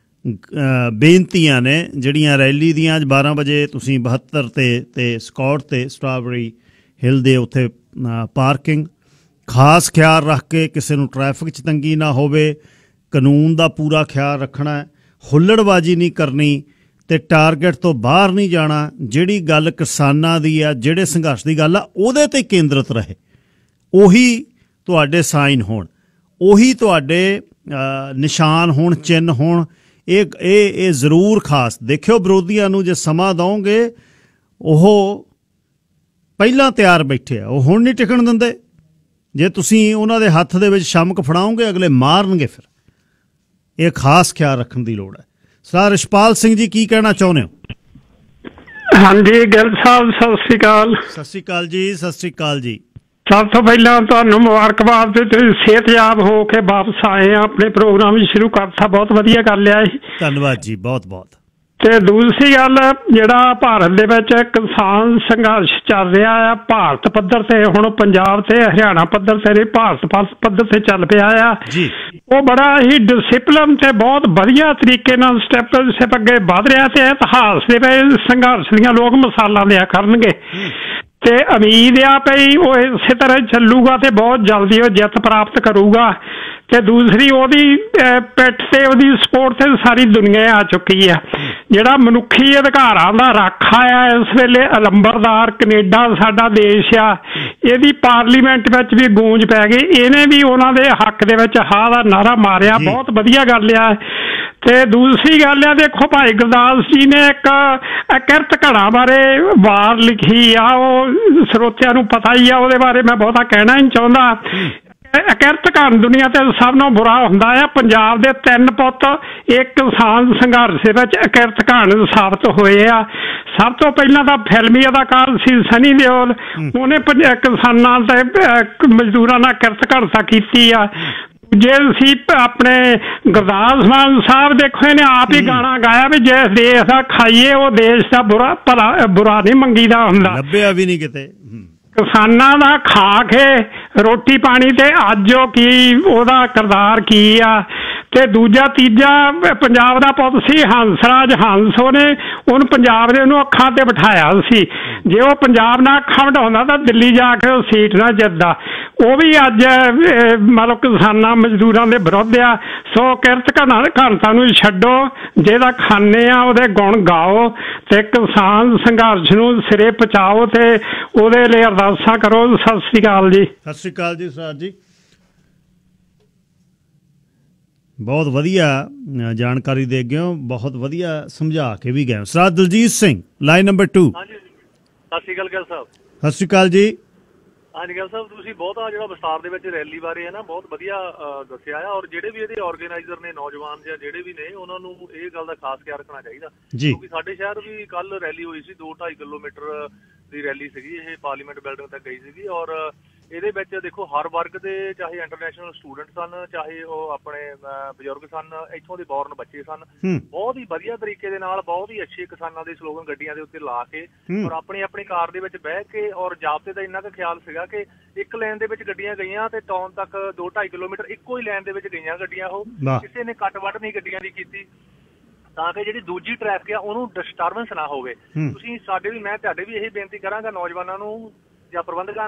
ਬੇਨਤੀਆਂ ਨੇ ਜਿਹੜੀਆਂ ਰੈਲੀ ਦੀਆਂ। ਅੱਜ 12 ਵਜੇ ਤੁਸੀਂ 72 ਤੇ ਸਕਾਟ ਤੇ ਸਟ੍ਰਾਬੇਰੀ ਹਿੱਲ ਦੇ ਉੱਥੇ ਪਾਰਕਿੰਗ, ਖਾਸ ਖਿਆਲ ਰੱਖ ਕੇ ਕਿਸੇ ਨੂੰ ਟ੍ਰੈਫਿਕ 'ਚ ਤੰਗੀ ਨਾ ਹੋਵੇ, ਕਾਨੂੰਨ ਦਾ ਪੂਰਾ ਖਿਆਲ ਰੱਖਣਾ, ਹੁੱਲੜਬਾਜੀ ਨਹੀਂ ਕਰਨੀ ਤੇ ਟਾਰਗੇਟ ਤੋਂ ਬਾਹਰ ਨਹੀਂ ਜਾਣਾ। ਜਿਹੜੀ ਗੱਲ ਕਿਸਾਨਾਂ ਦੀ ਆ, ਜਿਹੜੇ ਸੰਘਰਸ਼ ਦੀ ਗੱਲ ਆ, ਉਹਦੇ 'ਤੇ ਕੇਂਦਰਿਤ ਰਹੇ, ਉਹੀ ਤੁਹਾਡੇ ਸਾਈਨ ਹੋਣ, ਉਹੀ ਤੁਹਾਡੇ ਨਿਸ਼ਾਨ ਹੋਣ, ਚਿੰਨ੍ਹ ਹੋਣ। ਇਹ ਜ਼ਰੂਰ ਖਾਸ ਦੇਖਿਓ। ਵਿਰੋਧੀਆਂ ਨੂੰ ਜੇ ਸਮਾਂ ਦਿਓਗੇ, ਉਹ ਪਹਿਲਾਂ ਤਿਆਰ ਬੈਠੇ ਆ, ਉਹ ਹੁਣ ਨਹੀਂ ਟਿਕਣ ਦਿੰਦੇ। ਜੇ ਤੁਸੀਂ ਉਹਨਾਂ ਦੇ ਹੱਥ ਦੇ ਵਿੱਚ ਸ਼ਮਕ ਫੜਾਓਗੇ, ਅਗਲੇ ਮਾਰਨਗੇ ਫਿਰ। ਇਹ ਖਾਸ ਖਿਆਲ ਰੱਖਣ ਦੀ ਲੋੜ ਹੈ। ਸਰ ਰਿਸ਼ਪਾਲ ਸਿੰਘ ਜੀ, ਕੀ ਕਹਿਣਾ ਚਾਹੁੰਦੇ ਹੋ? ਹਾਂਜੀ ਗਿੱਲ ਸਾਹਿਬ, ਸਤਿ ਸ਼੍ਰੀ ਅਕਾਲ। ਸਤਿ ਸ਼੍ਰੀ ਅਕਾਲ ਜੀ। ਸਤਿ ਸ਼੍ਰੀ ਅਕਾਲ ਜੀ। ਸਭ ਤੋਂ ਪਹਿਲਾਂ ਤੁਹਾਨੂੰ ਮੁਬਾਰਕਬਾਦ। ਤੁਸੀਂ ਸਿਹਤਯਾਬ ਹੋ ਕੇ ਵਾਪਸ ਆਏ ਆ, ਆਪਣੇ ਪ੍ਰੋਗਰਾਮ ਵੀ ਸ਼ੁਰੂ ਕਰਤਾ, ਬਹੁਤ ਵਧੀਆ ਕਰ ਲਿਆ ਜੀ। ਧੰਨਵਾਦ ਜੀ, ਬਹੁਤ ਬਹੁਤ। ਤੇ ਦੂਸਰੀ ਗੱਲ, ਜਿਹੜਾ ਭਾਰਤ ਦੇ ਵਿੱਚ ਕਿਸਾਨ ਸੰਘਰਸ਼ ਚੱਲ ਰਿਹਾ ਆ, ਭਾਰਤ ਪੱਧਰ ਤੇ, ਹੁਣ ਪੰਜਾਬ ਤੇ ਹਰਿਆਣਾ ਪੱਧਰ ਤੇ, ਭਾਰਤ ਪੱਧਰ ਤੇ ਚੱਲ ਪਿਆ ਆ ਜੀ, ਉਹ ਬੜਾ ਹੀ ਡਿਸਿਪਲਿਨ ਤੇ ਬਹੁਤ ਵਧੀਆ ਤਰੀਕੇ ਨਾਲ ਸਟੈਪ ਅੱਗੇ ਵਧ ਰਿਹਾ। ਤੇ ਇਤਿਹਾਸ ਦੇ ਵਿੱਚ ਸੰਘਰਸ਼ ਦੀਆਂ ਲੋਕ ਮਿਸਾਲਾਂ ਦਿਆ ਕਰਨਗੇ ਤੇ ਉਮੀਦ ਆ ਪਈ ਉਹ ਇਸੇ ਤਰ੍ਹਾਂ ਚੱਲੂਗਾ ਤੇ ਬਹੁਤ ਜਲਦੀ ਉਹ ਜਿੱਤ ਪ੍ਰਾਪਤ ਕਰੂਗਾ। ਤੇ ਦੂਸਰੀ, ਉਹਦੀ ਪਿੱਠ ਤੇ, ਉਹਦੀ ਸਪੋਰਟ ਤੇ ਸਾਰੀ ਦੁਨੀਆ ਆ ਚੁੱਕੀ ਆ। ਜਿਹੜਾ ਮਨੁੱਖੀ ਅਧਿਕਾਰਾਂ ਦਾ ਰਾਖਾ ਆ ਇਸ ਵੇਲੇ, ਅਲੰਬਰਦਾਰ ਕੈਨੇਡਾ ਸਾਡਾ ਦੇਸ਼ ਆ, ਇਹਦੀ ਪਾਰਲੀਮੈਂਟ ਵਿੱਚ ਵੀ ਗੂੰਜ ਪੈ ਗਈ। ਇਹਨੇ ਵੀ ਉਹਨਾਂ ਦੇ ਹੱਕ ਦੇ ਵਿੱਚ ਹਾਂ ਦਾ ਨਾਅਰਾ ਮਾਰਿਆ, ਬਹੁਤ ਵਧੀਆ ਗੱਲ ਆ। ਤੇ ਦੂਸਰੀ ਗੱਲ ਆ, ਦੇਖੋ ਭਾਈ ਗੁਰਦਾਸ ਜੀ ਨੇ ਇੱਕ ਕਿਰਤ ਘੜਾ ਬਾਰੇ ਵਾਰ ਲਿਖੀ ਆ, ਉਹ ਸਰੋਤਿਆਂ ਨੂੰ ਪਤਾ ਹੀ ਆ, ਉਹਦੇ ਬਾਰੇ ਮੈਂ ਬਹੁਤਾ ਕਹਿਣਾ ਨਹੀਂ ਚਾਹੁੰਦਾ। ਕਿਰਤ ਘੜ ਦੁਨੀਆ ਤੇ ਸਭ ਨਾਲੋਂ ਬੁਰਾ ਹੁੰਦਾ ਆ। ਪੰਜਾਬ ਦੇ 3 ਪੁੱਤ ਇੱਕ ਕਿਸਾਨ ਸੰਘਰਸ਼ ਦੇ ਵਿੱਚ ਕਿਰਤ ਘੜ ਸਾਬਤ ਹੋਏ ਆ। ਸਭ ਤੋਂ ਪਹਿਲਾਂ ਤਾਂ ਫਿਲਮੀ ਅਦਾਕਾਰ ਸੀ ਸਨੀ ਦਿਓਲ, ਉਹਨੇ ਕਿਸਾਨਾਂ ਤੇ ਮਜ਼ਦੂਰਾਂ ਨਾਲ ਕਿਰਤ ਘੜਤਾ ਕੀਤੀ ਆ। ਜੇ ਸੀ ਆਪਣੇ ਗੁਰਦਾਸ ਮਾਨ ਸਾਹਿਬ, ਦੇਖੋ ਇਹਨੇ ਆਪ ਹੀ ਗਾਣਾ ਗਾਇਆ ਵੀ ਜਿਸ ਦੇਸ਼ ਦਾ ਖਾਈਏ ਉਹ ਦੇਸ਼ ਦਾ ਬੁਰਾ ਨਹੀਂ ਮੰਗੀਦਾ ਹੁੰਦਾ, ਲੱਭਿਆ ਵੀ ਨਹੀਂ ਕਿਤੇ। ਕਿਸਾਨਾਂ ਦਾ ਖਾ ਕੇ ਰੋਟੀ ਪਾਣੀ ਤੇ ਅੱਜ ਉਹ ਕੀ, ਉਹਦਾ ਕਿਰਦਾਰ ਕੀ ਆ। ਤੇ ਦੂਜਾ ਤੀਜਾ, ਪੰਜਾਬ ਦਾ ਪੁੱਤ ਸੀ ਹੰਸਰਾਜ ਹੰਸ, ਉਹਨੂੰ ਪੰਜਾਬ ਦੇ ਉਹਨੂੰ ਅੱਖਾਂ ਤੇ ਬਿਠਾਇਆ ਸੀ। ਜੇ ਉਹ ਪੰਜਾਬ ਨਾਲ ਅੱਖਾਂ ਬਿਠਾਉਂਦਾ ਤਾਂ ਦਿੱਲੀ ਜਾ ਕੇ ਉਹ ਸੀਟ ਨਾ ਜਿੱਤਦਾ। ਉਹ ਵੀ ਅੱਜ ਮਤਲਬ ਕਿਸਾਨਾਂ ਮਜ਼ਦੂਰਾਂ ਦੇ ਵਿਰੁੱਧ ਆ। ਸੋ ਕਿਰਤ ਘਣਤਾ ਨੂੰ ਛੱਡੋ, ਜਿਹਦਾ ਖਾਨੇ ਆ ਉਹਦੇ ਗੁਣ ਗਾਓ ਤੇ ਕਿਸਾਨ ਸੰਘਰਸ਼ ਨੂੰ ਸਿਰੇ ਪਹੁੰਚਾਓ ਤੇ ਉਹਦੇ ਲਈ ਅਰਦਾਸਾਂ ਕਰੋ। ਸਤਿ ਸ਼੍ਰੀ ਅਕਾਲ ਜੀ। ਸਤਿ ਸ਼੍ਰੀ ਅਕਾਲ ਜੀ ਸਰ ਜੀ, ਬਹੁਤ ਵਧੀਆ ਜਾਣਕਾਰੀ ਦੇ ਗਏ ਹੋ, ਬਹੁਤ ਵਧੀਆ ਸਮਝਾ ਕੇ ਵੀ ਗਏ ਹੋ। Sir Daljit Singh, line number 2। ਹਾਂਜੀ, ਸਤਿ ਸ਼੍ਰੀ ਅਕਾਲ ਗਿੱਲ ਸਾਹਿਬ। ਸਤਿ ਸ਼੍ਰੀ ਅਕਾਲ ਜੀ। ਹਾਂਜੀ ਗਿੱਲ ਸਾਹਿਬ, ਤੁਸੀਂ ਬਹੁਤਾ ਜਿਹੜਾ ਵਿਸਤਾਰ ਦੇ ਵਿੱਚ ਰੈਲੀ ਬਾਰੇ ਹੈ ਨਾ ਬਹੁਤ ਵਧੀਆ ਦੱਸਿਆ ਆ। ਔਰ ਜਿਹੜੇ ਵੀ ਇਹਦੇ ਆਰਗੇਨਾਈਜ਼ਰ ਨੇ, ਨੌਜਵਾਨ ਜਾਂ ਜਿਹੜੇ ਵੀ ਨੇ, ਉਹਨਾਂ ਨੂੰ ਇਹ ਗੱਲ ਦਾ ਖਾਸ ਖਿਆਲ ਰੱਖਣਾ ਚਾਹੀਦਾ, ਕਿਉਂਕਿ ਸਾਡੇ ਸ਼ਹਿਰ ਵੀ ਕੱਲ ਰੈਲੀ ਹੋਈ ਸੀ। 2-2.5 ਕਿਲੋਮੀਟਰ ਦੀ ਰੈਲੀ ਸੀਗੀ, ਇਹ ਪਾਰਲੀਮੈਂਟ ਬਿਲਡਿੰਗ ਤੱਕ ਗਈ ਸੀਗੀ। ਔਰ ਇਹਦੇ ਵਿੱਚ ਦੇਖੋ ਹਰ ਵਰਗ ਦੇ, ਚਾਹੇ ਇੰਟਰਨੈਸ਼ਨਲ ਸਟੂਡੈਂਟ ਸਨ, ਚਾਹੇ ਉਹ ਆਪਣੇ ਬਜ਼ੁਰਗ ਸਨ, ਇੱਥੋਂ ਦੇ ਬੋਰਨ ਬੱਚੇ ਸਨ, ਬਹੁਤ ਹੀ ਵਧੀਆ ਤਰੀਕੇ ਦੇ ਨਾਲ, ਬਹੁਤ ਹੀ ਅੱਛੇ ਕਿਸਾਨਾਂ ਦੇ ਸਲੋਗਨ ਗੱਡੀਆਂ ਦੇ ਉੱਤੇ ਲਾ ਕੇ ਔਰ ਆਪਣੀ ਕਾਰ ਦੇ ਵਿੱਚ ਬਹਿ ਕੇ, ਔਰ ਜਾਬਤੇ ਦਾ ਇੰਨਾ ਕੁ ਖਿਆਲ ਸੀਗਾ ਕਿ ਇੱਕ ਲਾਈਨ ਦੇ ਵਿੱਚ ਗੱਡੀਆਂ ਗਈਆਂ ਤੇ ਟਾਊਨ ਤੱਕ 2-2.5 ਕਿਲੋਮੀਟਰ ਇੱਕੋ ਹੀ ਲਾਈਨ ਦੇ ਵਿੱਚ ਗਈਆਂ ਗੱਡੀਆਂ। ਉਹ ਕਿਸੇ ਨੇ ਕੱਟ ਵੱਟ ਨਹੀਂ ਗੱਡੀਆਂ ਦੀ ਕੀਤੀ, ਤਾਂ ਕਿ ਜਿਹੜੀ ਦੂਜੀ ਟ੍ਰੈਫਿਕ ਆ ਉਹਨੂੰ ਡਿਸਟਰਬੈਂਸ ਨਾ ਹੋਵੇ। ਤੁਸੀਂ ਸਾਡੇ ਵੀ, ਮੈਂ ਤੁਹਾਡੇ ਵੀ ਇਹੀ ਬੇਨਤੀ ਕਰਾਂਗਾ ਨੌਜਵਾਨਾਂ ਨੂੰ ਜਾਂ ਪ੍ਰਬੰਧਕਾਂ ਨੂੰ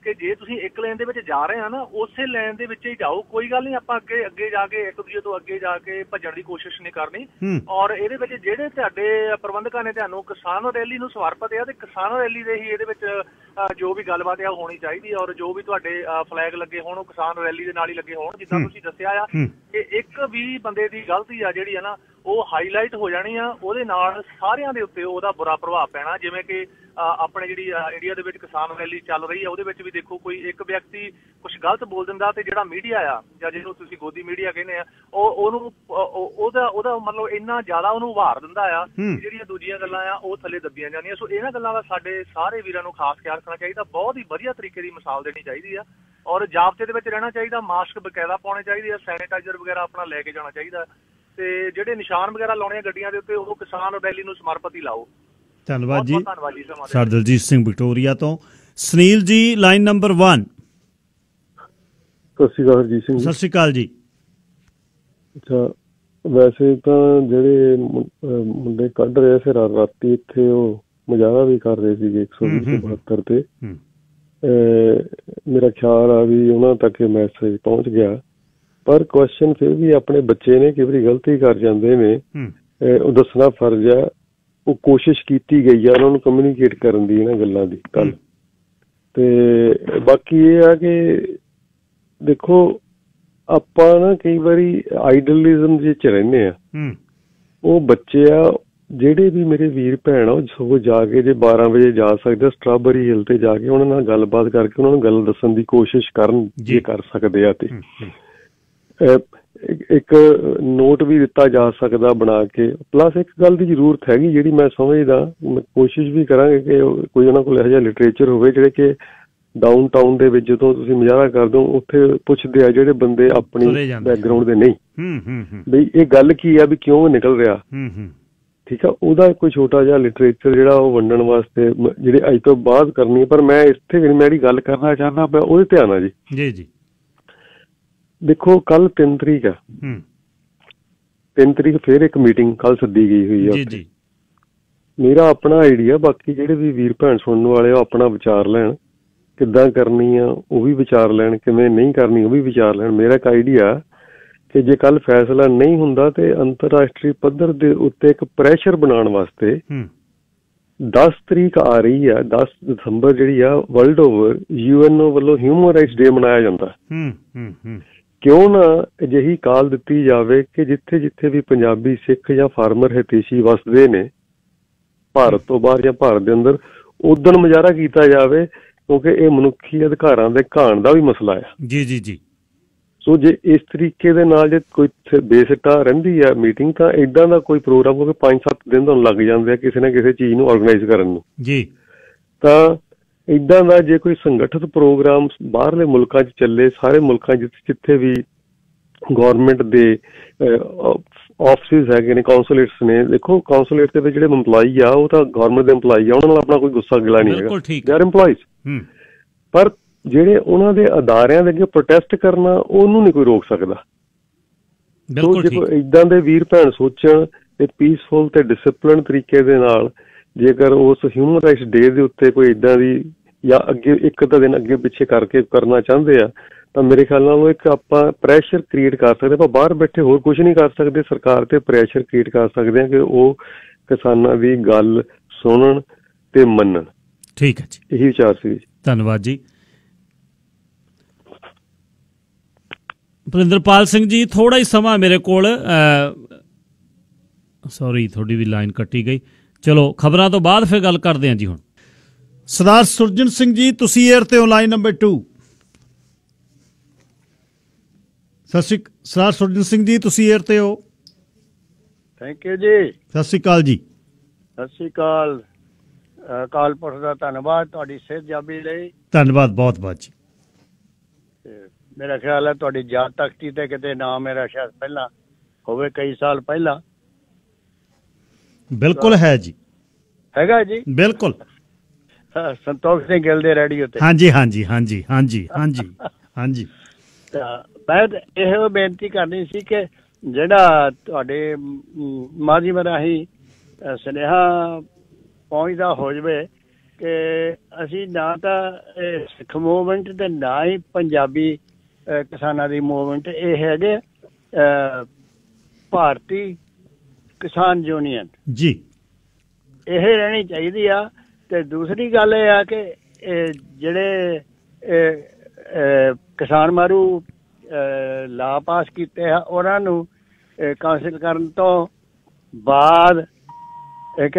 ਕਿ ਜੇ ਤੁਸੀਂ ਇੱਕ ਲੇਨ ਦੇ ਵਿੱਚ ਜਾ ਰਹੇ ਆ ਨਾ, ਉਸੇ ਲੇਨ ਦੇ ਵਿੱਚ ਹੀ ਜਾਓ, ਕੋਈ ਗੱਲ ਨਹੀਂ। ਆਪਾਂ ਅੱਗੇ ਜਾ ਕੇ ਇੱਕ ਦੂਜੇ ਤੋਂ ਅੱਗੇ ਜਾ ਕੇ ਭੱਜਣ ਦੀ ਕੋਸ਼ਿਸ਼ ਨਹੀਂ ਕਰਨੀ। ਔਰ ਇਹਦੇ ਵਿੱਚ ਜਿਹੜੇ ਤੁਹਾਡੇ ਪ੍ਰਬੰਧਕਾਂ ਨੇ ਤੁਹਾਨੂੰ ਕਿਸਾਨ ਰੈਲੀ ਨੂੰ ਸਮਰਪਿਤ ਆ, ਤੇ ਕਿਸਾਨ ਰੈਲੀ ਦੇ ਹੀ ਇਹਦੇ ਵਿੱਚ ਜੋ ਵੀ ਗੱਲਬਾਤ ਆ ਹੋਣੀ ਚਾਹੀਦੀ। ਔਰ ਜੋ ਵੀ ਤੁਹਾਡੇ ਫਲੈਗ ਲੱਗੇ ਹੋਣ ਉਹ ਕਿਸਾਨ ਰੈਲੀ ਦੇ ਨਾਲ ਹੀ ਲੱਗੇ ਹੋਣ। ਜਿੱਦਾਂ ਤੁਸੀਂ ਦੱਸਿਆ ਆ ਕਿ ਇੱਕ ਵੀ ਬੰਦੇ ਦੀ ਗਲਤੀ ਆ ਜਿਹੜੀ ਆ ਨਾ, ਉਹ ਹਾਈਲਾਈਟ ਹੋ ਜਾਣੀ ਆ, ਉਹਦੇ ਨਾਲ ਸਾਰਿਆਂ ਦੇ ਉੱਤੇ ਉਹਦਾ ਬੁਰਾ ਪ੍ਰਭਾਵ ਪੈਣਾ। ਜਿਵੇਂ ਕਿ ਆਪਣੇ ਜਿਹੜੀ ਇੰਡੀਆ ਦੇ ਵਿੱਚ ਕਿਸਾਨ ਰੈਲੀ ਚੱਲ ਰਹੀ ਆ, ਉਹਦੇ ਵਿੱਚ ਵੀ ਦੇਖੋ ਕੋਈ ਇੱਕ ਵਿਅਕਤੀ ਕੁਛ ਗਲਤ ਬੋਲ ਦਿੰਦਾ, ਤੇ ਜਿਹੜਾ ਮੀਡੀਆ ਆ ਜਾਂ ਜਿਹਨੂੰ ਤੁਸੀਂ ਗੋਦੀ ਮੀਡੀਆ ਕਹਿੰਦੇ ਆ, ਉਹਦਾ ਮਤਲਬ ਇੰਨਾ ਜ਼ਿਆਦਾ ਉਹਨੂੰ ਉਭਾਰ ਦਿੰਦਾ ਆ, ਜਿਹੜੀਆਂ ਦੂਜੀਆਂ ਗੱਲਾਂ ਆ ਉਹ ਥੱਲੇ ਦੱਬੀਆਂ ਜਾਂਦੀਆਂ। ਸੋ ਇਹਨਾਂ ਗੱਲਾਂ ਦਾ ਸਾਡੇ ਸਾਰੇ ਵੀਰਾਂ ਨੂੰ ਖਾਸ ਖਿਆਲ ਰੱਖਣਾ ਚਾਹੀਦਾ। ਬਹੁਤ ਹੀ ਵਧੀਆ ਤਰੀਕੇ ਦੀ ਮਿਸਾਲ ਦੇਣੀ ਚਾਹੀਦੀ ਆ, ਔਰ ਜ਼ਾਬਤੇ ਦੇ ਵਿੱਚ ਰਹਿਣਾ ਚਾਹੀਦਾ। ਮਾਸਕ ਬਕਾਇਦਾ ਪਾਉਣੇ ਚਾਹੀਦੇ ਆ, ਸੈਨੀਟਾਈਜ਼ਰ ਵਗੈਰਾ ਆਪਣਾ ਲੈ ਕੇ ਜਾਣਾ ਚਾਹੀਦਾ, ਤੇ ਜਿਹੜੇ ਨਿਸ਼ਾਨ ਵਗੈਰਾ ਲਾਉਣੇ ਆ ਗੱਡੀਆਂ ਦੇ ਉੱਤੇ ਉਹ ਕਿਸਾਨ ਰੈਲੀ ਨੂੰ ਸਮਰਪਿਤ ਹੀ ਲਾਓ। ਧੰਨਵਾਦ ਜੀ। ਸਰ ਦਲਜੀਤ ਸਿੰਘ ਵਿਕਟੋਰੀਆ ਤੋਂ। ਸੁਨੀਲ ਜੀ, ਲਾਈਨ ਨੰਬਰ 1। ਸਤਿ ਸ਼੍ਰੀ ਅਕਾਲ ਹਰਜੀਤ ਸਿੰਘ। ਸਤਿ ਸ਼੍ਰੀ ਅਕਾਲ ਜੀ। ਅੱਛਾ, ਵੈਸੇ ਤਾਂ ਜਿਹੜੇ ਮੁੰਡੇ ਕੱਢ ਰਹੇ ਸੀ ਰਾਤੀ ਇੱਥੇ, ਉਹ ਮੁਜ਼ਾਹਰਾ ਵੀ ਕਰ ਰਹੇ ਸੀਗੇ 120/72 ਤੇ। ਮੇਰਾ ਖਿਆਲ ਆ ਵੀ ਉਹਨਾਂ ਤੱਕ ਇਹ ਮੈਸੇਜ ਪਹੁੰਚ ਗਿਆ, ਪਰ ਕੁਐਸਚਨ ਫਿਰ ਵੀ ਆਪਣੇ ਬੱਚੇ ਨੇ ਕਈ ਵਾਰੀ ਗਲਤੀ ਕਰ ਜਾਂਦੇ ਨੇ, ਉਹ ਦੱਸਣਾ ਫਰਜ਼ ਆ। ਉਹ ਕੋਸ਼ਿਸ਼ ਕੀਤੀ ਗਈ ਆ ਉਹਨਾਂ ਨੂੰ ਕਮਿਊਨੀਕੇਟ ਕਰਨ ਦੀ ਇਹਨਾਂ ਗੱਲਾਂ ਦੀ ਕੱਲ। ਤੇ ਬਾਕੀ ਇਹ ਆ ਕਿ ਦੇਖੋ, ਆਪਾਂ ਨਾ ਕਈ ਵਾਰੀ ਆਈਡਲਿਜ਼ਮ ਚ ਰਹਿੰਦੇ ਆ। ਉਹ ਬੱਚੇ ਆ ਜਿਹੜੇ ਵੀ ਮੇਰੇ ਵੀਰ ਭੈਣ ਆ, ਉਹ ਸਗੋਂ ਜਾ ਕੇ ਜੇ 12 ਵਜੇ ਜਾ ਸਕਦੇ, ਸਟ੍ਰਾਬੇਰੀ ਹਿੱਲ ਤੇ ਜਾ ਕੇ ਉਹਨਾਂ ਨਾਲ ਗੱਲਬਾਤ ਕਰਕੇ ਉਹਨਾਂ ਨੂੰ ਗੱਲ ਦੱਸਣ ਦੀ ਕੋਸ਼ਿਸ਼ ਕਰਨ, ਜੇ ਕਰ ਸਕਦੇ ਆ। ਤੇ ਇੱਕ ਨੋਟ ਵੀ ਦਿੱਤਾ ਜਾ ਸਕਦਾ ਬਣਾ ਕੇ। ਪਲੱਸ ਇੱਕ ਗੱਲ ਦੀ ਜ਼ਰੂਰਤ ਹੈਗੀ ਜਿਹੜੀ ਮੈਂ ਸਮਝਦਾ, ਕੋਸ਼ਿਸ਼ ਵੀ ਕਰਾਂਗੇ ਕਿ ਕੋਈ ਉਹਨਾਂ ਕੋਲ ਇਹੋ ਜਿਹਾ ਲਿਟਰੇਚਰ ਹੋਵੇ ਜਿਹੜੇ ਕਿ ਡਾਊਨ ਟਾਊਨ ਦੇ ਵਿੱਚ ਜਦੋਂ ਤੁਸੀਂ ਮੁਜ਼ਾਹਰਾ ਕਰਦੇ ਹੋ ਉੱਥੇ ਪੁੱਛਦੇ ਆ ਜਿਹੜੇ ਬੰਦੇ ਆਪਣੀ ਬੈਕਗਰਾਊਂਡ ਦੇ ਨਹੀਂ, ਬਈ ਇਹ ਗੱਲ ਕੀ ਆ, ਵੀ ਕਿਉਂ ਨਿਕਲ ਰਿਹਾ। ਠੀਕ ਆ, ਉਹਦਾ ਕੋਈ ਛੋਟਾ ਜਿਹਾ ਲਿਟਰੇਚਰ ਜਿਹੜਾ ਉਹ ਵੰਡਣ ਵਾਸਤੇ ਜਿਹੜੇ ਅੱਜ ਤੋਂ ਬਾਅਦ ਕਰਨੀ ਹੈ। ਪਰ ਮੈਂ ਇੱਥੇ ਮੈਂ ਜਿਹੜੀ ਗੱਲ ਕਰਨਾ ਚਾਹੁੰਦਾ ਮੈਂ ਉਹਦੇ ਧਿਆਨ ਆ ਜੀ। ਦੇਖੋ, ਕੱਲ 3 ਤਰੀਕ ਆ। 3 ਤਰੀਕ ਫਿਰ ਇੱਕ ਮੀਟਿੰਗ ਕੱਲ ਸੱਦੀ ਗਈ ਹੋਈ ਆ। ਮੇਰਾ ਆਪਣਾ ਆਈਡੀਆ, ਬਾਕੀ ਜਿਹੜੇ ਵੀ ਵੀਰ ਭੈਣ ਸੁਣਨ ਵਾਲੇ ਉਹ ਆਪਣਾ ਵਿਚਾਰ ਲੈਣ, ਕਿੱਦਾਂ ਕਰਨੀ ਆ ਉਹ ਵੀ ਵਿਚਾਰ ਲੈਣ, ਕਿਵੇਂ ਨਹੀਂ ਕਰਨੀ ਉਹ ਵੀ ਵਿਚਾਰ ਲੈਣ। ਮੇਰਾ ਇੱਕ ਆਈਡੀਆ ਕਿ ਜੇ ਕੱਲ ਫੈਸਲਾ ਨਹੀਂ ਹੁੰਦਾ ਤੇ ਅੰਤਰਰਾਸ਼ਟਰੀ ਪੱਧਰ ਦੇ ਉੱਤੇ ਇੱਕ ਪ੍ਰੈਸ਼ਰ ਬਣਾਉਣ ਵਾਸਤੇ 10 ਤਰੀਕ ਆ ਰਹੀ ਆ, 10 ਦਸੰਬਰ ਜਿਹੜੀ ਆ, ਵਰਲਡ ਓਵਰ UNO ਵੱਲੋਂ ਹਿਊਮਨ ਰਾਈਟਸ ਡੇ ਮਨਾਇਆ ਜਾਂਦਾ। ਕਿਉਂ ਨਾ ਅਜਿਹੀ ਕਾਲ ਦਿੱਤੀ ਜਾਵੇ ਕਿ ਜਿੱਥੇ ਜਿੱਥੇ ਵੀ ਪੰਜਾਬੀ, ਸਿੱਖ ਜਾਂ ਫਾਰਮਰ ਹਿਤੈਸ਼ੀ ਵਸਦੇ ਨੇ ਭਾਰਤ ਤੋਂ ਬਾਹਰ ਜਾਂ ਭਾਰਤ ਦੇ ਅੰਦਰ, ਉਦਣ ਮੁਜ਼ਾਹਰਾ ਕੀਤਾ ਜਾਵੇ, ਕਿਉਂਕਿ ਇਹ ਮਨੁੱਖੀ ਅਧਿਕਾਰਾਂ ਦੇ ਘਾਣ ਦਾ ਵੀ ਮਸਲਾ ਆ। ਸੋ ਜੇ ਇਸ ਤਰੀਕੇ ਦੇ ਨਾਲ ਜੇ ਕੋਈ ਬੇਸਿੱਟਾ ਰਹਿੰਦੀ ਆ ਮੀਟਿੰਗ, ਤਾਂ ਏਦਾਂ ਦਾ ਕੋਈ ਪ੍ਰੋਗਰਾਮ, ਕਿਉਂਕਿ 5-7 ਦਿਨ ਤੁਹਾਨੂੰ ਲੱਗ ਜਾਂਦੇ ਆ ਕਿਸੇ ਨਾ ਕਿਸੇ ਚੀਜ਼ ਨੂੰ ਔਰਗਨਾਈਜ਼ ਕਰਨ ਨੂੰ। ਤਾਂ ਏਦਾਂ ਦਾ ਜੇ ਕੋਈ ਸੰਗਠਿਤ ਪ੍ਰੋਗਰਾਮ ਬਾਹਰਲੇ ਮੁਲਕਾਂ 'ਚ ਚੱਲੇ, ਸਾਰੇ ਮੁਲਕਾਂ ਜਿੱਥੇ ਵੀ ਗੌਰਮੈਂਟ ਦੇ ਆਫਿਸਿਸ ਹੈਗੇ ਨੇ, ਕੌਂਸੂਲੇਟਸ ਨੇ। ਦੇਖੋ, ਕੌਂਸੂਲੇਟ ਦੇ ਵਿੱਚ ਜਿਹੜੇ ਇੰਪਲਾਈ ਆ ਉਹ ਤਾਂ ਗੌਰਮੈਂਟ ਦੇ ਇੰਪਲਾਈ ਆ, ਉਹਨਾਂ ਨਾਲ ਆਪਣਾ ਕੋਈ ਗੁੱਸਾ ਗਿਲਾ ਨਹੀਂ ਹੈਗਾ, ਦੇ ਆਰ ਇੰਪਲਾਈਜ਼। ਪਰ ਜਿਹੜੇ ਉਹਨਾਂ ਦੇ ਅਦਾਰਿਆਂ ਦੇ ਅੱਗੇ ਪ੍ਰੋਟੈਸਟ ਕਰਨਾ, ਉਹਨੂੰ ਨਹੀਂ ਕੋਈ ਰੋਕ ਸਕਦਾ। ਸੋ ਜੇ ਕੋਈ ਏਦਾਂ ਦੇ ਵੀਰ ਭੈਣ ਸੋਚਣ ਤੇ ਪੀਸਫੁਲ ਤੇ ਡਿਸਿਪਲਿਨ ਤਰੀਕੇ ਦੇ ਨਾਲ, ਜੇਕਰ ਉਸ ਹਿਊਮਨ ਰਾਈਟਸ ਡੇ ਦੇ ਉੱਤੇ ਕੋਈ ਏਦਾਂ ਦੀ ਜਾਂ ਅੱਗੇ ਇੱਕ ਅੱਧਾ ਦਿਨ ਅੱਗੇ ਪਿੱਛੇ ਕਰਕੇ ਕਰਨਾ ਚਾਹੁੰਦੇ ਆ, ਤਾਂ ਮੇਰੇ ਖਿਆਲ ਨਾਲ ਉਹ ਇੱਕ ਆਪਾਂ ਪ੍ਰੈਸ਼ਰ ਕ੍ਰੀਏਟ ਕਰ ਸਕਦੇ। ਆਪਾਂ ਬਾਹਰ ਬੈਠੇ ਹੋਰ ਕੁਛ ਨਹੀਂ ਕਰ ਸਕਦੇ, ਸਰਕਾਰ ਤੇ ਪ੍ਰੈਸ਼ਰ ਕ੍ਰੀਏਟ ਕਰ ਸਕਦੇ ਹਾਂ ਕਿ ਉਹ ਕਿਸਾਨਾਂ ਦੀ ਗੱਲ ਸੁਣਨ ਤੇ ਮੰਨਣ। ਠੀਕ ਹੈ ਜੀ, ਇਹੀ ਵਿਚਾਰ ਸੀ। ਧੰਨਵਾਦ ਜੀ। ਭਰਿੰਦਰਪਾਲ ਸਿੰਘ ਜੀ, ਥੋੜਾ ਹੀ ਸਮਾਂ ਮੇਰੇ ਕੋਲ, ਸੌਰੀ ਤੁਹਾਡੀ ਵੀ ਲਾਈਨ ਕੱਟੀ ਗਈ। ਚਲੋ ਖਬਰਾਂ ਤੋਂ ਬਾਅਦ ਫਿਰ ਗੱਲ ਕਰਦੇ ਹਾਂ ਜੀ। ਹੁਣ ਸਰਦਾਰ ਸੁਰਜਨ ਸਿੰਘ ਜੀ, ਤੁਸੀਂ ਏਅਰ ਤੇ ਹੋ, ਲਾਈਨ ਨੰਬਰ 2। ਸਰਦਾਰ ਸੁਰਜਨ ਸਿੰਘ ਜੀ, ਤੁਸੀਂ ਏਅਰ ਤੇ ਹੋ। ਥੈਂਕ ਯੂ ਜੀ। ਸਤਿ ਸ਼੍ਰੀ ਅਕਾਲ ਜੀ। ਸਤਿ ਸ਼੍ਰੀ ਅਕਾਲ। ਕਾਲਪੁਰ ਦਾ ਧੰਨਵਾਦ ਤੁਹਾਡੀ ਸਿਹਤਯਾਬੀ ਲਈ। ਧੰਨਵਾਦ ਬਹੁਤ ਬਹੁਤ ਜੀ। ਮੇਰਾ ਖਿਆਲ ਹੈ ਤੁਹਾਡੀ ਯਾਦ ਤਖਤੀ ਤੇ ਕਿਤੇ ਨਾਮ ਮੇਰਾ ਸ਼ਾਇਦ ਪਹਿਲਾਂ ਹੋਵੇ, ਕਈ ਸਾਲ ਪਹਿਲਾਂ। ਬਿਲਕੁਲ ਹੈ ਜੀ, ਹੈਗਾ ਜੀ, ਬਿਲਕੁਲ। ਸੰਤੋਖ ਸਿੰਘ ਗਿੱਲ ਦੇ ਰੇਡੀਓ ਤੇ। ਹਾਂਜੀ ਹਾਂਜੀ ਹਾਂਜੀ ਹਾਂਜੀ ਹਾਂਜੀ ਹਾਂਜੀ। ਮੈਂ ਇਹੋ ਬੇਨਤੀ ਕਰਨੀ ਸੀ ਕਿ ਜਿਹੜਾ ਤੁਹਾਡੇ ਮਾਧਿਅਮ ਰਾਹੀਂ ਸੁਨੇਹਾ ਪਹੁੰਚਦਾ ਹੋ ਜਾਵੇ ਕਿ ਅਸੀਂ ਨਾ ਤਾਂ ਸਿੱਖ ਮੂਵਮੈਂਟ ਤੇ ਨਾ ਹੀ ਪੰਜਾਬੀ ਕਿਸਾਨਾਂ ਦੀ ਮੂਵਮੈਂਟ, ਇਹ ਹੈਗੇ ਭਾਰਤੀ ਕਿਸਾਨ ਯੂਨੀਅਨ ਜੀ, ਇਹ ਰਹਿਣੀ ਚਾਹੀਦੀ ਆ। ਤੇ ਦੂਸਰੀ ਗੱਲ ਇਹ ਆ ਕਿ ਜਿਹੜੇ ਕਿਸਾਨ ਮਾਰੂ ਲਾ ਪਾਸ ਕੀਤੇ ਆ ਉਹਨਾਂ ਨੂੰ ਕਾਉਂਸਲ ਕਰਨ ਤੋਂ ਬਾਅਦ ਇੱਕ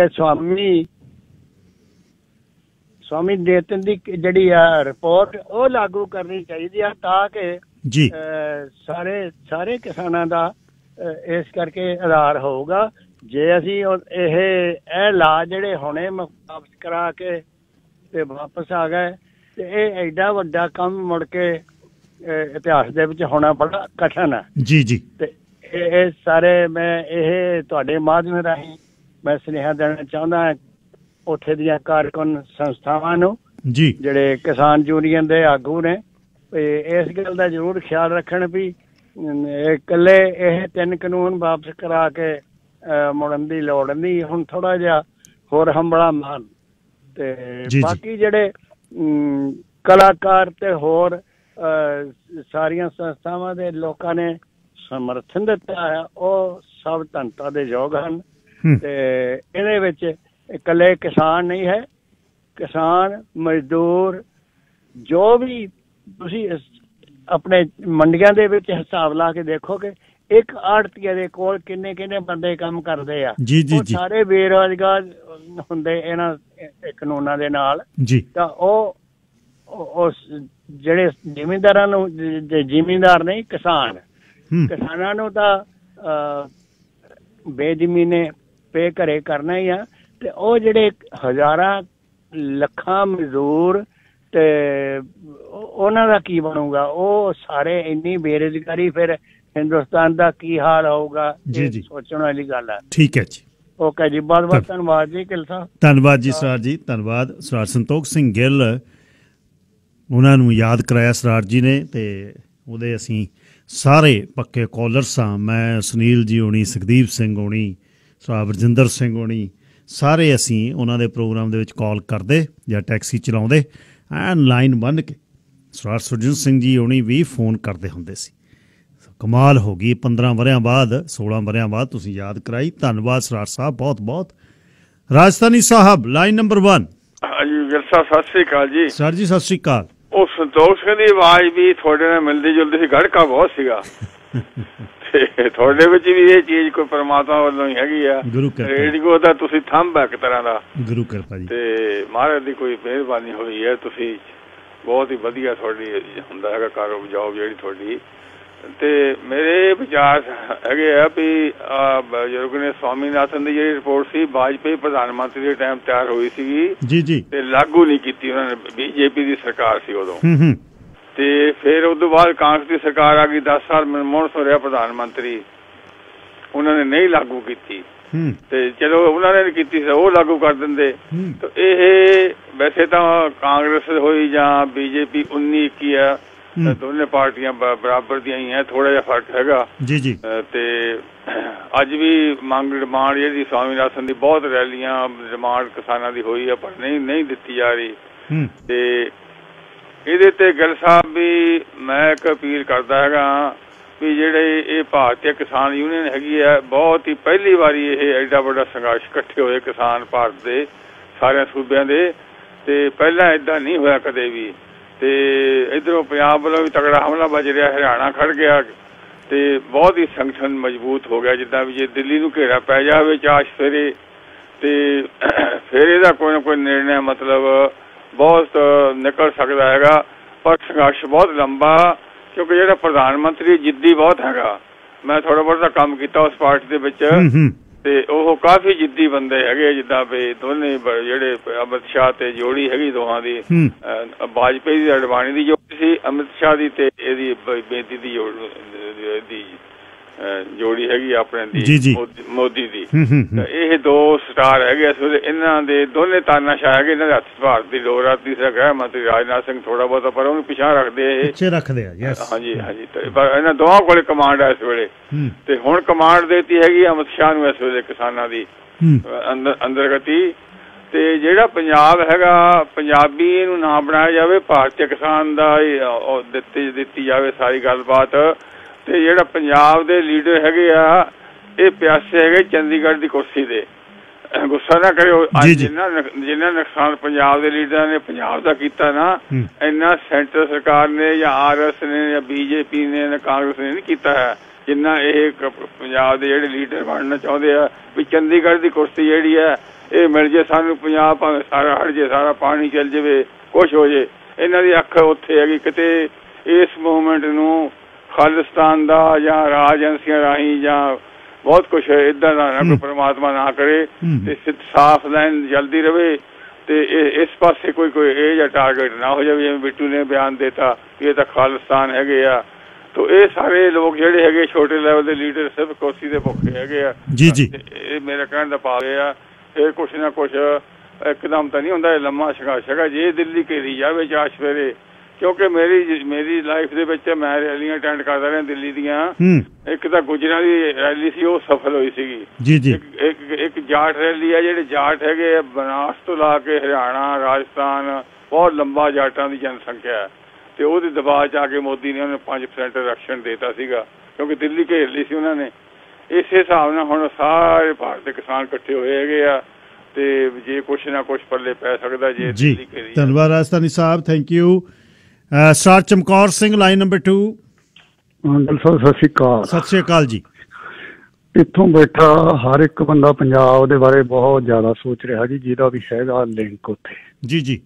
ਸਵਾਮੀ ਦੇਤਨ ਦੀ ਜਿਹੜੀ ਆ ਰਿਪੋਰਟ ਉਹ ਲਾਗੂ ਕਰਨੀ ਚਾਹੀਦੀ ਆ, ਤਾਂ ਕਿ ਜੀ ਸਾਰੇ ਕਿਸਾਨਾਂ ਦਾ ਇਸ ਕਰਕੇ ਆਧਾਰ ਹੋਊਗਾ। ਜੇ ਅਸੀਂ ਇਹ ਲਾ ਜਿਹੜੇ ਹੁਣੇ ਵਾਪਸ ਕਰਾ ਕੇ ਤੇ ਵਾਪਸ ਆ ਗਏ ਤੇ ਇਹ ਐਡਾ ਵੱਡਾ ਕੰਮ ਮੁੜ ਕੇ ਇਤਿਹਾਸ ਦੇ ਵਿੱਚ ਹੋਣਾ ਬੜਾ ਕਠਿਨ ਹੈ। ਜੀ ਜੀ, ਤੇ ਇਹ ਸਾਰੇ ਮੈਂ ਇਹ ਤੁਹਾਡੇ ਮਾਧਿਅਮ ਰਾਹੀਂ ਮੈਂ ਸੁਨੇਹਾ ਦੇਣਾ ਚਾਹੁੰਦਾ ਉੱਥੇ ਦੀਆਂ ਕਾਰਕੁਨ ਸੰਸਥਾਵਾਂ ਨੂੰ ਜੀ, ਜਿਹੜੇ ਕਿਸਾਨ ਯੂਨੀਅਨ ਦੇ ਆਗੂ ਨੇ, ਇਸ ਗੱਲ ਦਾ ਜ਼ਰੂਰ ਖਿਆਲ ਰੱਖਣ ਵੀ ਇਕੱਲੇ ਇਹ 3 ਕਾਨੂੰਨ ਵਾਪਸ ਕਰਾ ਕੇ ਮੁੜਨ ਦੀ ਲੋੜ ਨਹੀਂ। ਹੁਣ ਥੋੜਾ ਜਿਹਾ ਹੋਰ ਹੰਬਲਾ ਮਾਨ ਤੇ ਬਾਕੀ ਜਿਹੜੇ ਕਲਾਕਾਰ ਤੇ ਹੋਰ ਸਾਰੀਆਂ ਸੰਸਥਾਵਾਂ ਦੇ ਲੋਕਾਂ ਨੇ ਸਮਰਥਨ ਦਿੱਤਾ ਹੈ, ਉਹ ਸਭ ਧੰਨਤਾ ਦੇ ਯੋਗ ਹਨ। ਤੇ ਇਹਦੇ ਵਿੱਚ ਇਕੱਲੇ ਕਿਸਾਨ ਨਹੀਂ ਹੈ, ਕਿਸਾਨ ਮਜ਼ਦੂਰ ਜੋ ਵੀ ਤੁਸੀਂ ਆਪਣੇ ਮੰਡੀਆਂ ਦੇ ਵਿੱਚ ਹਿਸਾਬ ਲਾ ਕੇ ਦੇਖੋਗੇ, ਇੱਕ ਆੜਤੀਏ ਦੇ ਕੋਲ ਕਿੰਨੇ ਬੰਦੇ ਕੰਮ ਕਰਦੇ ਆ, ਉਹ ਸਾਰੇ ਬੇਰੁਜ਼ਗਾਰ ਹੁੰਦੇ ਇਹਨਾਂ ਕਾਨੂੰਨਾਂ ਦੇ ਨਾਲ। ਤਾਂ ਉਹ ਜਿਹੜੇ ਜ਼ਿਮੀਂਦਾਰਾਂ ਨੂੰ, ਜ਼ਿਮੀਂਦਾਰ ਨਹੀਂ ਕਿਸਾਨਾਂ ਨੂੰ ਤਾਂ ਬੇਜ਼ਮੀਨੇ ਪੇ ਘਰੇ ਕਰਨਾ ਹੀ ਆ। ਤੇ ਉਹ ਜਿਹੜੇ ਹਜ਼ਾਰਾਂ ਲੱਖਾਂ ਮਜ਼ਦੂਰ ਤੇ ਉਹਨਾਂ ਦਾ ਕੀ ਬਣੂਗਾ? ਉਹ ਸਾਰੇ ਇੰਨੀ ਬੇਰੁਜ਼ਗਾਰੀ, ਫਿਰ ਹਿੰਦੁਸਤਾਨ ਦਾ ਕੀ ਹਾਲ ਹੋਊਗਾ? ਸੋਚਣ ਵਾਲੀ ਗੱਲ ਹੈ। ਠੀਕ ਹੈ ਜੀ, ਓਕੇ ਜੀ, ਬਹੁਤ ਬਹੁਤ ਧੰਨਵਾਦ ਜੀ ਗਿੱਲ ਸਾਹਿਬ। ਧੰਨਵਾਦ ਜੀ ਸਰਾਰ ਜੀ, ਧੰਨਵਾਦ। ਸਰਾਰ ਸੰਤੋਖ ਸਿੰਘ ਗਿੱਲ, ਉਹਨਾਂ ਨੂੰ ਯਾਦ ਕਰਾਇਆ ਸਰਾਰ ਜੀ ਨੇ, ਤੇ ਉਹਦੇ ਅਸੀਂ ਸਾਰੇ ਪੱਕੇ ਕਾਲਰਸ ਹਾਂ। ਮੈਂ ਸੁਨੀਲ ਜੀ ਹੋਣੀ, ਸੁਖਦੀਪ ਸਿੰਘ ਹੋਣੀ, ਸਰਾਰ ਬਰਜਿੰਦਰ ਸਿੰਘ ਹੋਣੀ, ਸਾਰੇ ਅਸੀਂ ਉਹਨਾਂ ਦੇ ਪ੍ਰੋਗਰਾਮ ਦੇ ਵਿੱਚ ਕਾਲ ਕਰਦੇ ਜਾਂ ਟੈਕਸੀ ਚਲਾਉਂਦੇ ਐਨ ਲਾਈਨ ਬੰਨ੍ਹ ਕੇ। ਸਰਾਰ ਸੁਰਜਨ ਸਿੰਘ ਜੀ ਹੋਣੀ ਵੀ ਫੋਨ ਕਰਦੇ ਹੁੰਦੇ ਸੀ। ਕਮਾਲ ਹੋ ਗਈ, 15 ਵਰਿਆਂ ਬਾਅਦ 16 ਵਰਿਆਂ ਬਾਅਦ ਤੁਸੀਂ ਯਾਦ ਕਰਾਈ। ਧੰਨਵਾਦ ਸਰਾਰ ਸਾਹਿਬ, ਬਹੁਤ ਬਹੁਤ। Rajasthani sahib, line number 1। ਹਾਂਜੀ ਗਿੱਲ ਸਾਹਿਬ, ਸਤਿ ਸ੍ਰੀ ਅਕਾਲ ਜੀ। ਸਰ ਜੀ, ਸਤਿ ਸ੍ਰੀ ਅਕਾਲ। ਉਹ ਸੰਤੋਖ ਸਿੰਘ ਦੀ ਆਵਾਜ਼ ਵੀ ਤੁਹਾਡੇ ਨਾਲ ਮਿਲਦੀ ਜੁਲਦੀ ਸੀ, ਗੜਕਾ ਬਹੁਤ ਸੀਗਾ। ਤੇ ਤੁਹਾਡੇ ਵਿੱਚ ਵੀ ਇਹ ਚੀਜ਼ ਕੋਈ ਪਰਮਾਤਮਾ ਵੱਲੋਂ ਹੀ ਹੈਗੀ ਆ। ਰੇਡੀਓ ਦਾ ਤੁਸੀਂ ਥੰਬ ਹੈ ਇੱਕ ਤਰ੍ਹਾਂ ਦਾ, ਗੁਰੂ ਕਿਰਪਾ ਜੀ। ਤੇ ਮਹਾਰਾਜ ਦੀ ਕੋਈ ਮਿਹਰਬਾਨੀ ਹੋਈ ਹੈ, ਤੁਸੀਂ ਬਹੁਤ ਹੀ ਵਧੀਆ ਤੁਹਾਡੀ ਹੁੰਦਾ ਹੈਗਾ ਕਾਰੋਬਾਰ ਜੋਬ ਜਿਹੜੀ ਤੁਹਾਡੀ। ਤੇ ਮੇਰੇ ਵਿਚਾਰ ਹੈਗੇ ਆ ਵੀ ਬਜ਼ੁਰਗ ਨੇ ਸਵਾਮੀਨਾਥਨ ਦੀ ਜਿਹੜੀ ਰਿਪੋਰਟ ਸੀ ਵਾਜਪੇਈ ਪ੍ਰਧਾਨ ਮੰਤਰੀ ਦੇ ਟਾਈਮ ਤਿਆਰ ਹੋਈ ਸੀਗੀ ਤੇ ਲਾਗੂ ਨਹੀਂ ਕੀਤੀ ਉਹਨਾਂ ਨੇ। ਬੀਜੇਪੀ ਦੀ ਸਰਕਾਰ ਸੀ ਉਦੋਂ, ਤੇ ਫਿਰ ਉਸ ਤੋਂ ਬਾਅਦ ਕਾਂਗਰਸ ਦੀ ਸਰਕਾਰ ਆ ਗਈ। 10 ਸਾਲ ਮਨਮੋਹਨ ਸਿੰਘ ਰਿਹਾ ਪ੍ਰਧਾਨ ਮੰਤਰੀ, ਉਹਨਾਂ ਨੇ ਨਹੀਂ ਲਾਗੂ ਕੀਤੀ। ਤੇ ਚਲੋ ਉਹਨਾਂ ਨੇ ਕੀਤੀ ਸੀ, ਉਹ ਲਾਗੂ ਕਰ ਦਿੰਦੇ। ਇਹ ਵੈਸੇ ਤਾਂ ਕਾਂਗਰਸ ਹੋਈ ਜਾਂ ਬੀਜੇਪੀ 19-21 ਆ, ਦੋਨੇ ਪਾਰਟੀਆਂ ਬਰਾਬਰ ਦੀਆਂ ਹੀ ਹੈ, ਥੋੜਾ ਜਿਹਾ ਫਰਕ ਹੈਗਾ। ਤੇ ਅੱਜ ਵੀ ਡਿਮਾਂਡ ਜਿਹੜੀ ਸਵਾਮੀਨਾਥਨ ਦੀ, ਬਹੁਤ ਰੈਲੀਆਂ ਡਿਮਾਂਡ ਕਿਸਾਨਾਂ ਦੀ ਹੋਈ ਹੈ, ਪਰ ਨਹੀਂ ਦਿੱਤੀ ਜਾ ਰਹੀ। ਤੇ ਇਹਦੇ ਤੇ ਗਿੱਲ ਸਾਹਿਬ ਵੀ ਮੈਂ ਇੱਕ ਅਪੀਲ ਕਰਦਾ ਹੈਗਾ ਵੀ ਜਿਹੜੇ ਇਹ ਭਾਰਤੀ ਕਿਸਾਨ ਯੂਨੀਅਨ ਹੈਗੀ ਹੈ, ਬਹੁਤ ਹੀ ਪਹਿਲੀ ਵਾਰੀ ਇਹ ਐਡਾ ਵੱਡਾ ਸੰਘਰਸ਼ ਇਕੱਠੇ ਹੋਏ ਕਿਸਾਨ ਭਾਰਤ ਦੇ ਸਾਰਿਆਂ ਸੂਬਿਆਂ ਦੇ, ਤੇ ਪਹਿਲਾਂ ਏਦਾਂ ਨਹੀਂ ਹੋਇਆ ਕਦੇ ਵੀ। ਤੇ ਇੱਧਰੋਂ ਪੰਜਾਬ ਵੱਲੋਂ ਵੀ ਤਗੜਾ ਹਮਲਾ ਵੱਜ ਰਿਹਾ, ਹਰਿਆਣਾ ਖੜ ਗਿਆ, ਤੇ ਬਹੁਤ ਹੀ ਸੰਗਠਨ ਮਜ਼ਬੂਤ ਹੋ ਗਿਆ। ਜਿੱਦਾਂ ਵੀ ਜੇ ਦਿੱਲੀ ਨੂੰ ਘੇਰਾ ਪੈ ਜਾਵੇ ਚਾਸ਼ ਸਵੇਰੇ, ਤੇ ਫਿਰ ਇਹਦਾ ਕੋਈ ਨਾ ਕੋਈ ਨਿਰਣਾ ਮਤਲਬ ਬਹੁਤ ਨਿਕਲ ਸਕਦਾ ਹੈਗਾ। ਪਰ ਸੰਘਰਸ਼ ਬਹੁਤ ਲੰਬਾ, ਕਿਉਂਕਿ ਜਿਹੜਾ ਪ੍ਰਧਾਨ ਮੰਤਰੀ ਜਿੱਦੀ ਬਹੁਤ ਹੈਗਾ। ਮੈਂ ਥੋੜਾ ਬਹੁਤਾ ਕੰਮ ਕੀਤਾ ਉਸ ਪਾਰਟੀ ਦੇ ਵਿੱਚ, ਤੇ ਉਹ ਕਾਫੀ ਜਿੱਦੀ ਬੰਦੇ ਹੈਗੇ। ਜਿੱਦਾਂ ਵੀ ਦੋਨੇ ਜਿਹੜੇ ਅਮਿਤ ਸ਼ਾਹ ਤੇ ਜੋੜੀ ਹੈਗੀ ਦੋਹਾਂ ਦੀ, ਵਾਜਪੇਈ ਦੀ ਅਡਵਾਣੀ ਦੀ ਜੋੜੀ ਸੀ, ਅਮਿਤ ਸ਼ਾਹ ਦੀ ਤੇ ਇਹਦੀ ਬੇਦੀ ਦੀ ਜੋੜੀ ਹੈਗੀ ਆਪਣੇ ਦੀ, ਮੋਦੀ ਦੀ। ਇਹ ਦੋ ਸਟਾਰ ਹੈਗੇ ਇਸ ਵੇਲੇ। ਇਹਨਾਂ ਦੇ ਦੋਨੇ ਤਾਨਾਸ਼ਾਹ ਹੈਗੇ, ਇਹਨਾਂ ਦੇ ਹੱਥ ਭਾਰਤ ਦੀ ਲੋੜ ਆ। ਤੀਸਰਾ ਗ੍ਰਹਿ ਮੰਤਰੀ ਰਾਜਨਾਥ ਸਿੰਘ ਥੋੜਾ ਬਹੁਤਾ, ਪਰ ਉਹਨੂੰ ਪਿਛਾਂ ਰੱਖਦੇ ਆ, ਪਿੱਛੇ ਰੱਖਦੇ ਆ। ਹਾਂਜੀ ਹਾਂਜੀ, ਪਰ ਇਹਨਾਂ ਦੋਵਾਂ ਕੋਲੇ ਕਮਾਂਡ ਹੈ ਇਸ ਵੇਲੇ। ਤੇ ਹੁਣ ਕਮਾਂਡ ਦੇਤੀ ਹੈਗੀ ਅਮਿਤ ਸ਼ਾਹ ਨੂੰ ਇਸ ਵੇਲੇ ਕਿਸਾਨਾਂ ਦੀ ਅੰਦਰਗਤੀ। ਤੇ ਜਿਹੜਾ ਪੰਜਾਬ ਹੈਗਾ, ਪੰਜਾਬੀ ਇਹਨੂੰ ਨਾ ਬਣਾਇਆ ਜਾਵੇ, ਭਾਰਤੀ ਕਿਸਾਨ ਦਾ ਦਿੱਤੀ ਜਾਵੇ ਸਾਰੀ ਗੱਲਬਾਤ। ਤੇ ਜਿਹੜਾ ਪੰਜਾਬ ਦੇ ਲੀਡਰ ਹੈਗੇ ਆ ਇਹ ਪਿਆਸੇ ਹੈਗੇ ਚੰਡੀਗੜ੍ਹ ਦੀ ਕੁਰਸੀ ਦੇ। ਗੁੱਸਾ ਨਾ ਕਰਿਓ, ਜਿੰਨਾ ਨੁਕਸਾਨ ਪੰਜਾਬ ਦੇ ਲੀਡਰਾਂ ਨੇ ਪੰਜਾਬ ਦਾ ਕੀਤਾ ਨਾ, ਇੰਨਾ ਸੈਂਟਰ ਸਰਕਾਰ ਨੇ ਜਾਂ RS ਨੇ ਜਾਂ BJP ਨੇ ਜਾਂ ਕਾਂਗਰਸ ਨੇ ਨਹੀਂ ਕੀਤਾ ਹੈ ਜਿੰਨਾ ਇਹ ਪੰਜਾਬ ਦੇ ਜਿਹੜੇ ਲੀਡਰ ਬਣਨਾ ਚਾਹੁੰਦੇ ਆ ਵੀ ਚੰਡੀਗੜ੍ਹ ਦੀ ਕੁਰਸੀ ਜਿਹੜੀ ਹੈ ਇਹ ਮਿਲ ਜੇ ਸਾਨੂੰ, ਪੰਜਾਬ ਭਾਵੇਂ ਸਾਰਾ ਹਟ ਜੇ, ਸਾਰਾ ਪਾਣੀ ਚੱਲ ਜਾਵੇ, ਕੁਛ ਹੋ ਜੇ। ਇਹਨਾਂ ਦੀ ਅੱਖ ਉੱਥੇ ਹੈਗੀ ਕਿਤੇ ਇਸ ਮੂਵਮੈਂਟ ਨੂੰ ਖਾਲਿਸਤਾਨ ਦਾ ਜਾਂ ਰਾਜ ਏਜੰਸੀਆਂ ਰਾਹੀਂ ਜਾਂ ਬਹੁਤ ਕੁਛ ਏਦਾਂ ਦਾ ਕੋਈ ਪਰਮਾਤਮਾ ਨਾ ਕਰੇ ਤੇ ਸਾਫ਼ ਲਾਈਨ ਜਲਦੀ ਰਵੇ ਤੇ ਇਸ ਪਾਸੇ ਕੋਈ ਇਹ ਜਿਹਾ ਟਾਰਗੇਟ ਨਾ ਹੋ ਜਾਵੇ ਜਿਵੇਂ ਬਿੱਟੂ ਨੇ ਬਿਆਨ ਦਿੱਤਾ ਕਿ ਇਹ ਤਾਂ ਖਾਲਿਸਤਾਨ ਹੈਗੇ ਆ। ਤੋ ਇਹ ਸਾਰੇ ਲੋਕ ਜਿਹੜੇ ਹੈਗੇ ਛੋਟੇ ਲੈਵਲ ਦੇ ਲੀਡਰ ਸਿਰਫ ਕੁਰਸੀ ਦੇ ਭੁੱਖੇ ਹੈਗੇ ਆ। ਇਹ ਮੇਰਾ ਕਹਿਣ ਦਾ ਭਾਵ ਇਹ ਆ ਇਹ ਕੁਛ ਨਾ ਕੁਛ ਇੱਕਦਮ ਤਾਂ ਨਹੀਂ ਹੁੰਦਾ, ਇਹ ਲੰਮਾ ਸੰਘਰਸ਼ ਹੈਗਾ। ਜੇ ਦਿੱਲੀ ਘੇਰੀ ਜਾਵੇ ਚਾਰ ਸਵੇਰੇ, ਕਿਉਂਕਿ ਮੇਰੀ ਲਾਈਫ ਦੇ ਵਿੱਚ ਮੈਂ ਰੈਲੀਆਂ ਅਟੈਂਡ ਕਰਦਾ ਰਿਹਾ ਦਿੱਲੀ ਦੀਆਂ। ਇੱਕ ਤਾਂ ਗੁਜਰਾਂ ਦੀ ਰੈਲੀ ਸੀ, ਉਹ ਸਫਲ ਹੋਈ ਸੀਗੀ। ਇੱਕ ਜਾਟ ਰੈਲੀ ਆ, ਜਿਹੜੇ ਜਾਟ ਹੈਗੇ ਬਨਾਰਸ ਤੋਂ ਲਾ ਕੇ ਹਰਿਆਣਾ, ਰਾਜਸਥਾਨ, ਬਹੁਤ ਲੰਬਾ ਜਾਟਾਂ ਦੀ ਜਨਸੰਖਿਆ ਹੈ ਤੇ ਉਹਦੇ ਦਬਾਅ 'ਚ ਆ ਕੇ ਮੋਦੀ ਨੇ ਉਹਨੇ 5% ਆਰਕਸ਼ਣ ਦੇਤਾ ਸੀਗਾ ਕਿਉਂਕਿ ਦਿੱਲੀ ਘੇਰ ਲਈ ਸੀ ਉਹਨਾਂ ਨੇ। ਇਸੇ ਹਿਸਾਬ ਨਾਲ ਹੁਣ ਸਾਰੇ ਭਾਰਤ ਦੇ ਕਿਸਾਨ ਇਕੱਠੇ ਹੋਏ ਹੈਗੇ ਆ ਤੇ ਜੇ ਕੁਛ ਨਾ ਕੁਛ ਪੱਲੇ ਪੈ ਸਕਦਾ ਜੇ ਦਿੱਲੀ ਘੇਰੀ। ਧੰਨਵਾਦ Rajasthani sahib, thank you. Sir Chamkaur Singh, line number 2। ਸਤਿ ਸ਼੍ਰੀ ਅਕਾਲ। ਸਤਿ ਸ਼੍ਰੀ ਅਕਾਲ ਜੀ। ਇੱਥੋਂ ਬੈਠਾ ਹਰ ਇੱਕ ਬੰਦਾ ਪੰਜਾਬ ਦੇ ਬਾਰੇ ਬਹੁਤ ਜ਼ਿਆਦਾ ਸੋਚ ਰਿਹਾ ਜੀ, ਜਿਹਦਾ ਵੀ ਹੈਗਾ ਲਿੰਕ ਉੱਥੇ। ਜੀ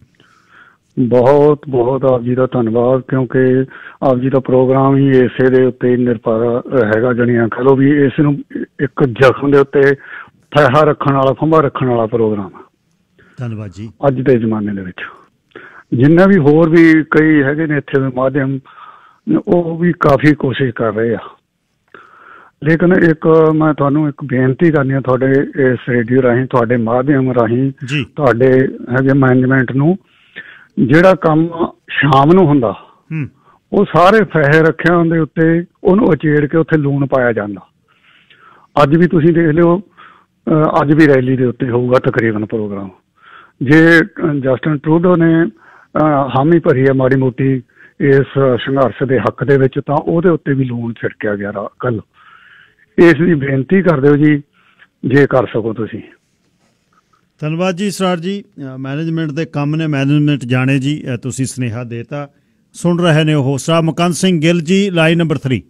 ਬਹੁਤ ਬਹੁਤ ਆਪ ਜੀ ਦਾ ਧੰਨਵਾਦ, ਕਿਉਂਕਿ ਆਪ ਜੀ ਦਾ ਪ੍ਰੋਗਰਾਮ ਹੀ ਇਸੇ ਦੇ ਉੱਤੇ ਨਿਰਭਰ ਹੈਗਾ। ਜਣੀਆਂ ਕਹਿ ਲਓ ਵੀ ਇਸ ਨੂੰ ਇੱਕ ਜ਼ਖਮ ਦੇ ਉੱਤੇ ਫੈਹਾ ਰੱਖਣ ਵਾਲਾ, ਫੰਭਾ ਰੱਖਣ ਵਾਲਾ ਪ੍ਰੋਗਰਾਮ। ਧੰਨਵਾਦ ਜੀ। ਅੱਜ ਦੇ ਜ਼ਮਾਨੇ ਦੇ ਵਿੱਚ ਜਿੰਨੇ ਵੀ ਹੋਰ ਵੀ ਕਈ ਹੈਗੇ ਨੇ ਇੱਥੇ ਦੇ ਮਾਧਿਅਮ, ਉਹ ਵੀ ਕਾਫੀ ਕੋਸ਼ਿਸ਼ ਕਰ ਰਹੇ ਆ। ਲੇਕਿਨ ਇੱਕ ਮੈਂ ਤੁਹਾਨੂੰ ਇੱਕ ਬੇਨਤੀ ਕਰਨੀ ਆ ਤੁਹਾਡੇ ਇਸ ਰੇਡੀਓ ਰਾਹੀਂ, ਤੁਹਾਡੇ ਮਾਧਿਅਮ ਰਾਹੀਂ ਤੁਹਾਡੇ ਹੈਗੇ ਮੈਨੇਜਮੈਂਟ ਨੂੰ, ਜਿਹੜਾ ਕੰਮ ਸ਼ਾਮ ਨੂੰ ਹੁੰਦਾ ਉਹ ਸਾਰੇ ਫੈਹੇ ਰੱਖਿਆਂ ਦੇ ਉੱਤੇ ਉਹਨੂੰ ਉਚੇੜ ਕੇ ਉੱਥੇ ਲੂਣ ਪਾਇਆ ਜਾਂਦਾ। ਅੱਜ ਵੀ ਤੁਸੀਂ ਦੇਖ ਲਿਓ, ਅੱਜ ਵੀ ਰੈਲੀ ਦੇ ਉੱਤੇ ਹੋਊਗਾ ਤਕਰੀਬਨ ਪ੍ਰੋਗਰਾਮ। ਜੇ ਜਸਟਿਨ ਟਰੂਡੋ ਨੇ ਹਾਮੀ ਭਰੀ ਹੈ ਮਾੜੀ ਮੋਟੀ ਇਸ ਸੰਘਰਸ਼ ਦੇ ਹੱਕ ਦੇ ਵਿੱਚ, ਤਾਂ ਉਹਦੇ ਉੱਤੇ ਵੀ ਲੂਣ ਛਿੜਕਿਆ ਗਿਆ ਕੱਲ। ਇਸ ਦੀ ਬੇਨਤੀ ਕਰ ਦਿਓ ਜੀ ਜੇ ਕਰ ਸਕੋ ਤੁਸੀਂ। ਧੰਨਵਾਦ ਜੀ ਸਰ ਜੀ। ਮੈਨੇਜਮੈਂਟ ਦੇ ਕੰਮ ਨੇ, ਮੈਨੇਜਮੈਂਟ ਜਾਣੇ ਜੀ। ਤੁਸੀਂ ਸੁਨੇਹਾ ਦੇਤਾ, ਸੁਣ ਰਹੇ ਨੇ ਉਹ। ਸਰ ਮੁਕੰਦ ਸਿੰਘ ਗਿੱਲ ਜੀ, ਲਾਈਨ ਨੰਬਰ 3।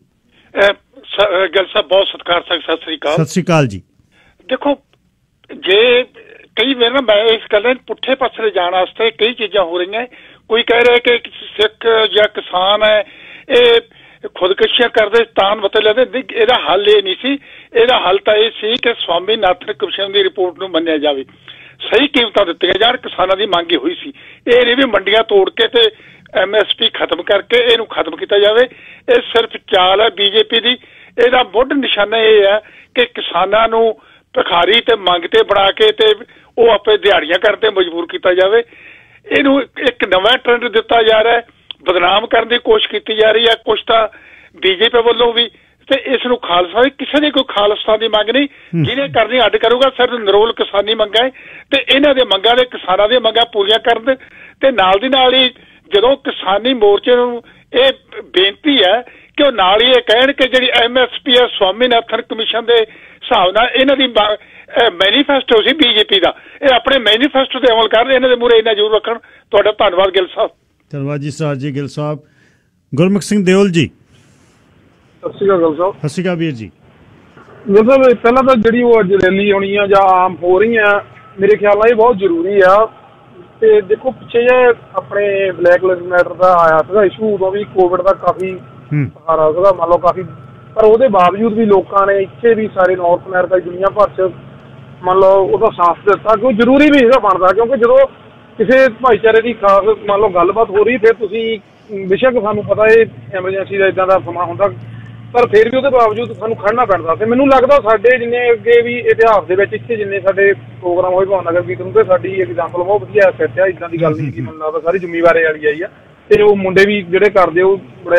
ਗਿੱਲ ਸਾਹਿਬ ਬਹੁਤ ਸਤਿਕਾਰ ਸਿੰਘ, ਸਤਿ ਸ੍ਰੀ ਅਕਾਲ। ਸਤਿ ਸ੍ਰੀ ਅਕਾਲ ਜੀ। ਦੇਖੋ, ਜੇ ਕਈ ਵਾਰ ਨਾ ਮੈਂ ਇਸ ਗੱਲ ਪੁੱਠੇ ਪਾਸੇ ਜਾਣ ਵਾਸਤੇ ਕਈ ਚੀਜ਼ਾਂ ਹੋ ਰਹੀਆਂ। ਕੋਈ ਕਹਿ ਰਿਹਾ ਕਿ ਸਿੱਖ ਜਾਂ ਕਿਸਾਨ ਹੈ ਇਹ ਖੁਦਕਸ਼ੀਆਂ ਕਰਦੇ, ਤਾਨ ਵਤੇ ਲੈਂਦੇ। ਇਹਦਾ ਹੱਲ ਇਹ ਨਹੀਂ ਸੀ, ਇਹਦਾ ਹੱਲ ਤਾਂ ਇਹ ਸੀ ਕਿ ਸਵਾਮੀਨਾਥਨ ਕਮਿਸ਼ਨ ਦੀ ਰਿਪੋਰਟ ਨੂੰ ਮੰਨਿਆ ਜਾਵੇ, ਸਹੀ ਕੀਮਤਾਂ ਦਿੱਤੀਆਂ ਜਾਣ। ਕਿਸਾਨਾਂ ਦੀ ਮੰਗ ਹੋਈ ਸੀ, ਇਹ ਨਹੀਂ ਵੀ ਮੰਡੀਆਂ ਤੋੜ ਕੇ ਤੇ MSP ਖਤਮ ਕਰਕੇ ਇਹਨੂੰ ਖਤਮ ਕੀਤਾ ਜਾਵੇ। ਇਹ ਸਿਰਫ ਚਾਲ ਹੈ BJP ਦੀ। ਇਹਦਾ ਮੁੱਢ ਨਿਸ਼ਾਨਾ ਇਹ ਹੈ ਕਿ ਕਿਸਾਨਾਂ ਨੂੰ ਭਿਖਾਰੀ ਤੇ ਮੰਗ ਤੇ ਬਣਾ ਕੇ ਤੇ ਉਹ ਆਪੇ ਦਿਹਾੜੀਆਂ ਕਰਨ ਤੇ ਮਜਬੂਰ ਕੀਤਾ ਜਾਵੇ। ਇਹਨੂੰ ਇੱਕ ਨਵਾਂ ਟ੍ਰੈਂਡ ਦਿੱਤਾ ਜਾ ਰਿਹਾ, ਬਦਨਾਮ ਕਰਨ ਦੀ ਕੋਸ਼ਿਸ਼ ਕੀਤੀ ਜਾ ਰਹੀ ਹੈ ਕੁਛ ਤਾਂ BJP ਵੱਲੋਂ ਵੀ, ਤੇ ਇਸ ਨੂੰ ਖਾਲਸਾ ਦੀ ਕਿਸੇ ਦੀ ਕੋਈ ਖਾਲਿਸਤਾਨ ਦੀ ਮੰਗ ਨਹੀਂ, ਜਿਹਨੇ ਕਰਨੀ ਅੱਡ ਕਰੂਗਾ। ਸਿਰਫ ਨਿਰੋਲ ਕਿਸਾਨੀ ਮੰਗਾਂ ਹੈ ਤੇ ਇਹਨਾਂ ਦੇ ਮੰਗਾਂ ਦੇ ਕਿਸਾਨਾਂ ਦੀਆਂ ਮੰਗਾਂ ਪੂਰੀਆਂ ਕਰਨ ਤੇ ਨਾਲ ਦੀ ਨਾਲ ਹੀ ਜਦੋਂ ਕਿਸਾਨੀ ਮੋਰਚੇ ਨੂੰ ਇਹ ਬੇਨਤੀ ਹੈ ਕਿ ਉਹ ਨਾਲ ਹੀ ਇਹ ਕਹਿਣ ਕਿ ਜਿਹੜੀ MSP ਹੈ ਸਵਾਮੀਨਾਥਨ ਕਮਿਸ਼ਨ ਦੇ ਹਿਸਾਬ ਨਾਲ ਇਹਨਾਂ ਦੀ ਮੈਨੀਫੈਸਟੋ ਸੀ BJP ਦਾ, ਇਹ ਆਪਣੇ ਮੈਨੀਫੈਸਟੋ ਤੇ ਅਮਲ ਕਰਨ, ਇਹਨਾਂ ਦੇ ਮੂਹਰੇ ਇਹਨਾਂ ਜ਼ਰੂਰ ਰੱਖਣ। ਤੁਹਾਡਾ ਧੰਨਵਾਦ ਗਿੱਲ ਸਾਹਿਬ। ਧੰਨਵਾਦ ਜੀ ਸਰ ਜੀ। ਗਿੱਲ ਸਾਹਿਬ। ਗੁਰਮੁਖ ਸਿੰਘ ਦਿਓਲ ਜੀ। ਸਤਿ ਸ਼੍ਰੀ ਅਕਾਲ ਸਾਹਿਬ। ਸਤਿ ਸ਼੍ਰੀ ਅਕਾਲ ਵੀਰ ਜੀ। ਮਤਲਬ ਪਹਿਲਾਂ ਤਾਂ ਜਿਹੜੀ ਉਹ ਅੱਜ ਰੈਲੀ ਹੋਣੀ ਆ ਜਾਂ ਆਮ ਹੋ ਰਹੀਆਂ, ਮੇਰੇ ਖਿਆਲ ਨਾਲ ਇਹ ਬਹੁਤ ਜ਼ਰੂਰੀ ਆ। ਤੇ ਦੇਖੋ ਪਿੱਛੇ ਜੇ ਆਪਣੇ ਬਲੈਕ ਲਾਈਵਜ਼ ਮੈਟਰ ਦਾ ਆਇਆ ਸੀਗਾ ਇਸ਼ੂ, ਉਦੋਂ ਵੀ ਕੋਵਿਡ ਦਾ ਕਾਫੀ ਸਹਾਰਾ ਸੀਗਾ, ਮੰਨ ਲਓ ਕਾਫੀ, ਪਰ ਉਹਦੇ ਬਾਵਜੂਦ ਵੀ ਲੋਕਾਂ ਨੇ ਇੱਥੇ ਵੀ ਸਾਰੇ ਨਾਰਥ ਅਮਰੀਕਾ ਦੀ ਦੁਨੀਆ ਭਰ 'ਚ ਮੰਨ ਲਓ ਉਹਦਾ ਸਾਥ ਦਿੱਤਾ, ਕਿਉਂ ਜ਼ਰੂਰੀ ਵੀ ਇਹਦਾ ਬਣਦਾ। ਕਿਉਂਕਿ ਜਦੋਂ ਕਿਸੇ ਭਾਈਚਾਰੇ ਦੀ ਖਾਸ ਮੰਨ ਲਓ ਗੱਲਬਾਤ ਹੋ ਰਹੀ, ਫਿਰ ਤੁਸੀਂ ਬੇਸ਼ੱਕ ਸਾਨੂੰ ਪਤਾ ਇਹ ਐਮਰਜੈਂਸੀ ਦਾ ਇੱਦਾਂ ਦਾ ਸਮਾਂ ਹੁੰਦਾ, ਪਰ ਫਿਰ ਵੀ ਉਹਦੇ ਬਾਵਜੂਦ ਸਾਨੂੰ ਖੜਨਾ ਪੈਂਦਾ। ਤੇ ਮੈਨੂੰ ਲੱਗਦਾ ਸਾਡੇ ਜਿੰਨੇ ਅੱਗੇ ਵੀ ਇਤਿਹਾਸ ਦੇ ਵਿੱਚ ਇੱਥੇ ਜਿੰਨੇ ਸਾਡੇ ਪ੍ਰੋਗਰਾਮ ਹੋਏ ਭਾਵਨਗਰ ਵੀ ਤੁਹਾਨੂੰ, ਸਾਡੀ ਐਗਜ਼ਾਮਪਲ ਬਹੁਤ ਵਧੀਆ ਸੈੱਟ ਆ। ਇੱਦਾਂ ਦੀ ਗੱਲ ਨਹੀਂ ਕਿ ਮੈਨੂੰ ਲੱਗਦਾ ਸਾਰੀ ਜ਼ਿੰਮੇਵਾਰੀ ਵਾਲੀ ਆਈ ਆ। ਤੇ ਉਹ ਮੁੰਡੇ ਵੀ ਜਿਹੜੇ ਕਰਦੇ ਉਹ ਬੜੇ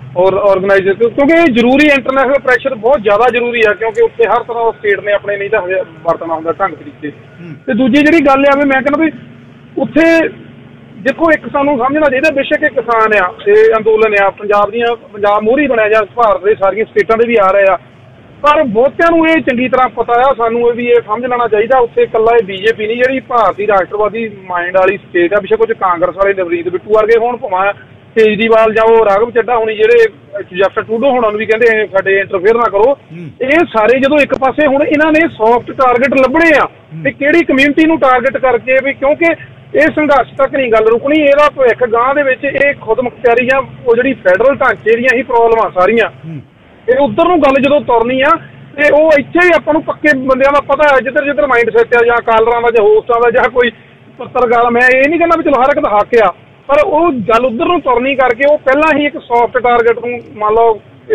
ਔਰ ਆਰਗੇਨਾਈਜ਼ਰ, ਕਿਉਂਕਿ ਇਹ ਜ਼ਰੂਰੀ ਇੰਟਰਨੈਸ਼ਨਲ ਪ੍ਰੈਸ਼ਰ ਬਹੁਤ ਜ਼ਿਆਦਾ ਜ਼ਰੂਰੀ ਆ, ਕਿਉਂਕਿ ਉੱਥੇ ਹਰ ਤਰ੍ਹਾਂ ਦਾ ਸਟੇਟ ਨੇ ਆਪਣੇ ਨਹੀਂ ਤਾਂ ਵਰਤਣਾ ਹੁੰਦਾ ਢੰਗ ਤਰੀਕੇ। ਤੇ ਦੂਜੀ ਜਿਹੜੀ ਗੱਲ ਆ ਵੀ ਮੈਂ ਕਹਿੰਦਾ ਵੀ ਉੱਥੇ ਦੇਖੋ ਇੱਕ ਸਾਨੂੰ ਸਮਝਣਾ ਚਾਹੀਦਾ, ਬੇਸ਼ੱਕ ਇਹ ਕਿਸਾਨ ਆ, ਇਹ ਅੰਦੋਲਨ ਆ, ਪੰਜਾਬ ਮੋਹਰੀ ਬਣਿਆ ਜਾਂ ਭਾਰਤ ਦੇ ਸਾਰੀਆਂ ਸਟੇਟਾਂ ਦੇ ਵੀ ਆ ਰਹੇ ਆ, ਪਰ ਬਹੁਤਿਆਂ ਨੂੰ ਇਹ ਚੰਗੀ ਤਰ੍ਹਾਂ ਪਤਾ ਆ, ਸਾਨੂੰ ਇਹ ਵੀ ਇਹ ਸਮਝ ਲੈਣਾ ਚਾਹੀਦਾ ਉੱਥੇ ਇਕੱਲਾ ਇਹ ਬੀਜੇਪੀ ਨਹੀਂ ਜਿਹੜੀ ਭਾਰਤੀ ਰਾਸ਼ਟਰਵਾਦੀ ਮਾਈਂਡ ਵਾਲੀ ਸਟੇਟ ਆ, ਬੇਸ਼ੱਕ ਕੁਝ ਕਾਂਗਰਸ ਵਾਲੇ ਨਵਰੀਤ ਬਿੱਟੂ ਵਰਗੇ ਹੋਣ, ਭਾਵੇਂ ਕੇਜਰੀਵਾਲ ਜਾਂ ਉਹ ਰਾਘਵ ਚੱਡਾ ਹੋਣੀ ਜਿਹੜੇ ਜਸਟਿਸ ਟਰੂਡੋ ਹੋਣਾ ਨੂੰ ਵੀ ਕਹਿੰਦੇ ਸਾਡੇ ਇੰਟਰਫੇਅਰ ਨਾ ਕਰੋ, ਇਹ ਸਾਰੇ ਜਦੋਂ ਇੱਕ ਪਾਸੇ ਹੁਣ ਇਹਨਾਂ ਨੇ ਸੌਫਟ ਟਾਰਗੇਟ ਲੱਭਣੇ ਆ ਤੇ ਕਿਹੜੀ ਕਮਿਊਨਿਟੀ ਨੂੰ ਟਾਰਗੇਟ ਕਰਕੇ ਵੀ, ਕਿਉਂਕਿ ਇਹ ਸੰਘਰਸ਼ ਤੱਕ ਨਹੀਂ ਗੱਲ ਰੁਕਣੀ, ਇਹਦਾ ਭਵਿੱਖ ਗਾਂਹ ਦੇ ਵਿੱਚ ਇਹ ਖੁਦ ਮੁਖਤਿਆਰੀ ਜਾਂ ਉਹ ਜਿਹੜੀ ਫੈਡਰਲ ਢਾਂਚੇ ਦੀਆਂ ਹੀ ਪ੍ਰੋਬਲਮਾਂ ਸਾਰੀਆਂ, ਇਹ ਉੱਧਰ ਨੂੰ ਗੱਲ ਜਦੋਂ ਤੁਰਨੀ ਆ ਤੇ ਉਹ ਇੱਥੇ ਹੀ ਆਪਾਂ ਨੂੰ ਪੱਕੇ ਬੰਦਿਆਂ ਦਾ ਪਤਾ ਹੈ ਜਿੱਧਰ ਮਾਈਂਡ ਸੈਟ ਆ, ਜਾਂ ਕਾਲਰਾਂ ਦਾ ਜਾਂ ਹੋਸਟਾਂ ਦਾ ਜਾਂ ਕੋਈ ਪੱਤਰਕਾਰ, ਮੈਂ ਇਹ ਨਹੀਂ ਕਹਿੰਦਾ ਵੀ ਚਲੋ ਹਰ ਇੱਕ ਦਾ ਹੱਕ ਆ, ਪਰ ਉਹ ਗੱਲ ਉੱਧਰ ਨੂੰ ਤੁਰਨੀ ਕਰਕੇ ਉਹ ਪਹਿਲਾਂ ਹੀ ਇੱਕ ਸੌਫਟ ਟਾਰਗੇਟ ਨੂੰ ਮੰਨ ਲਓ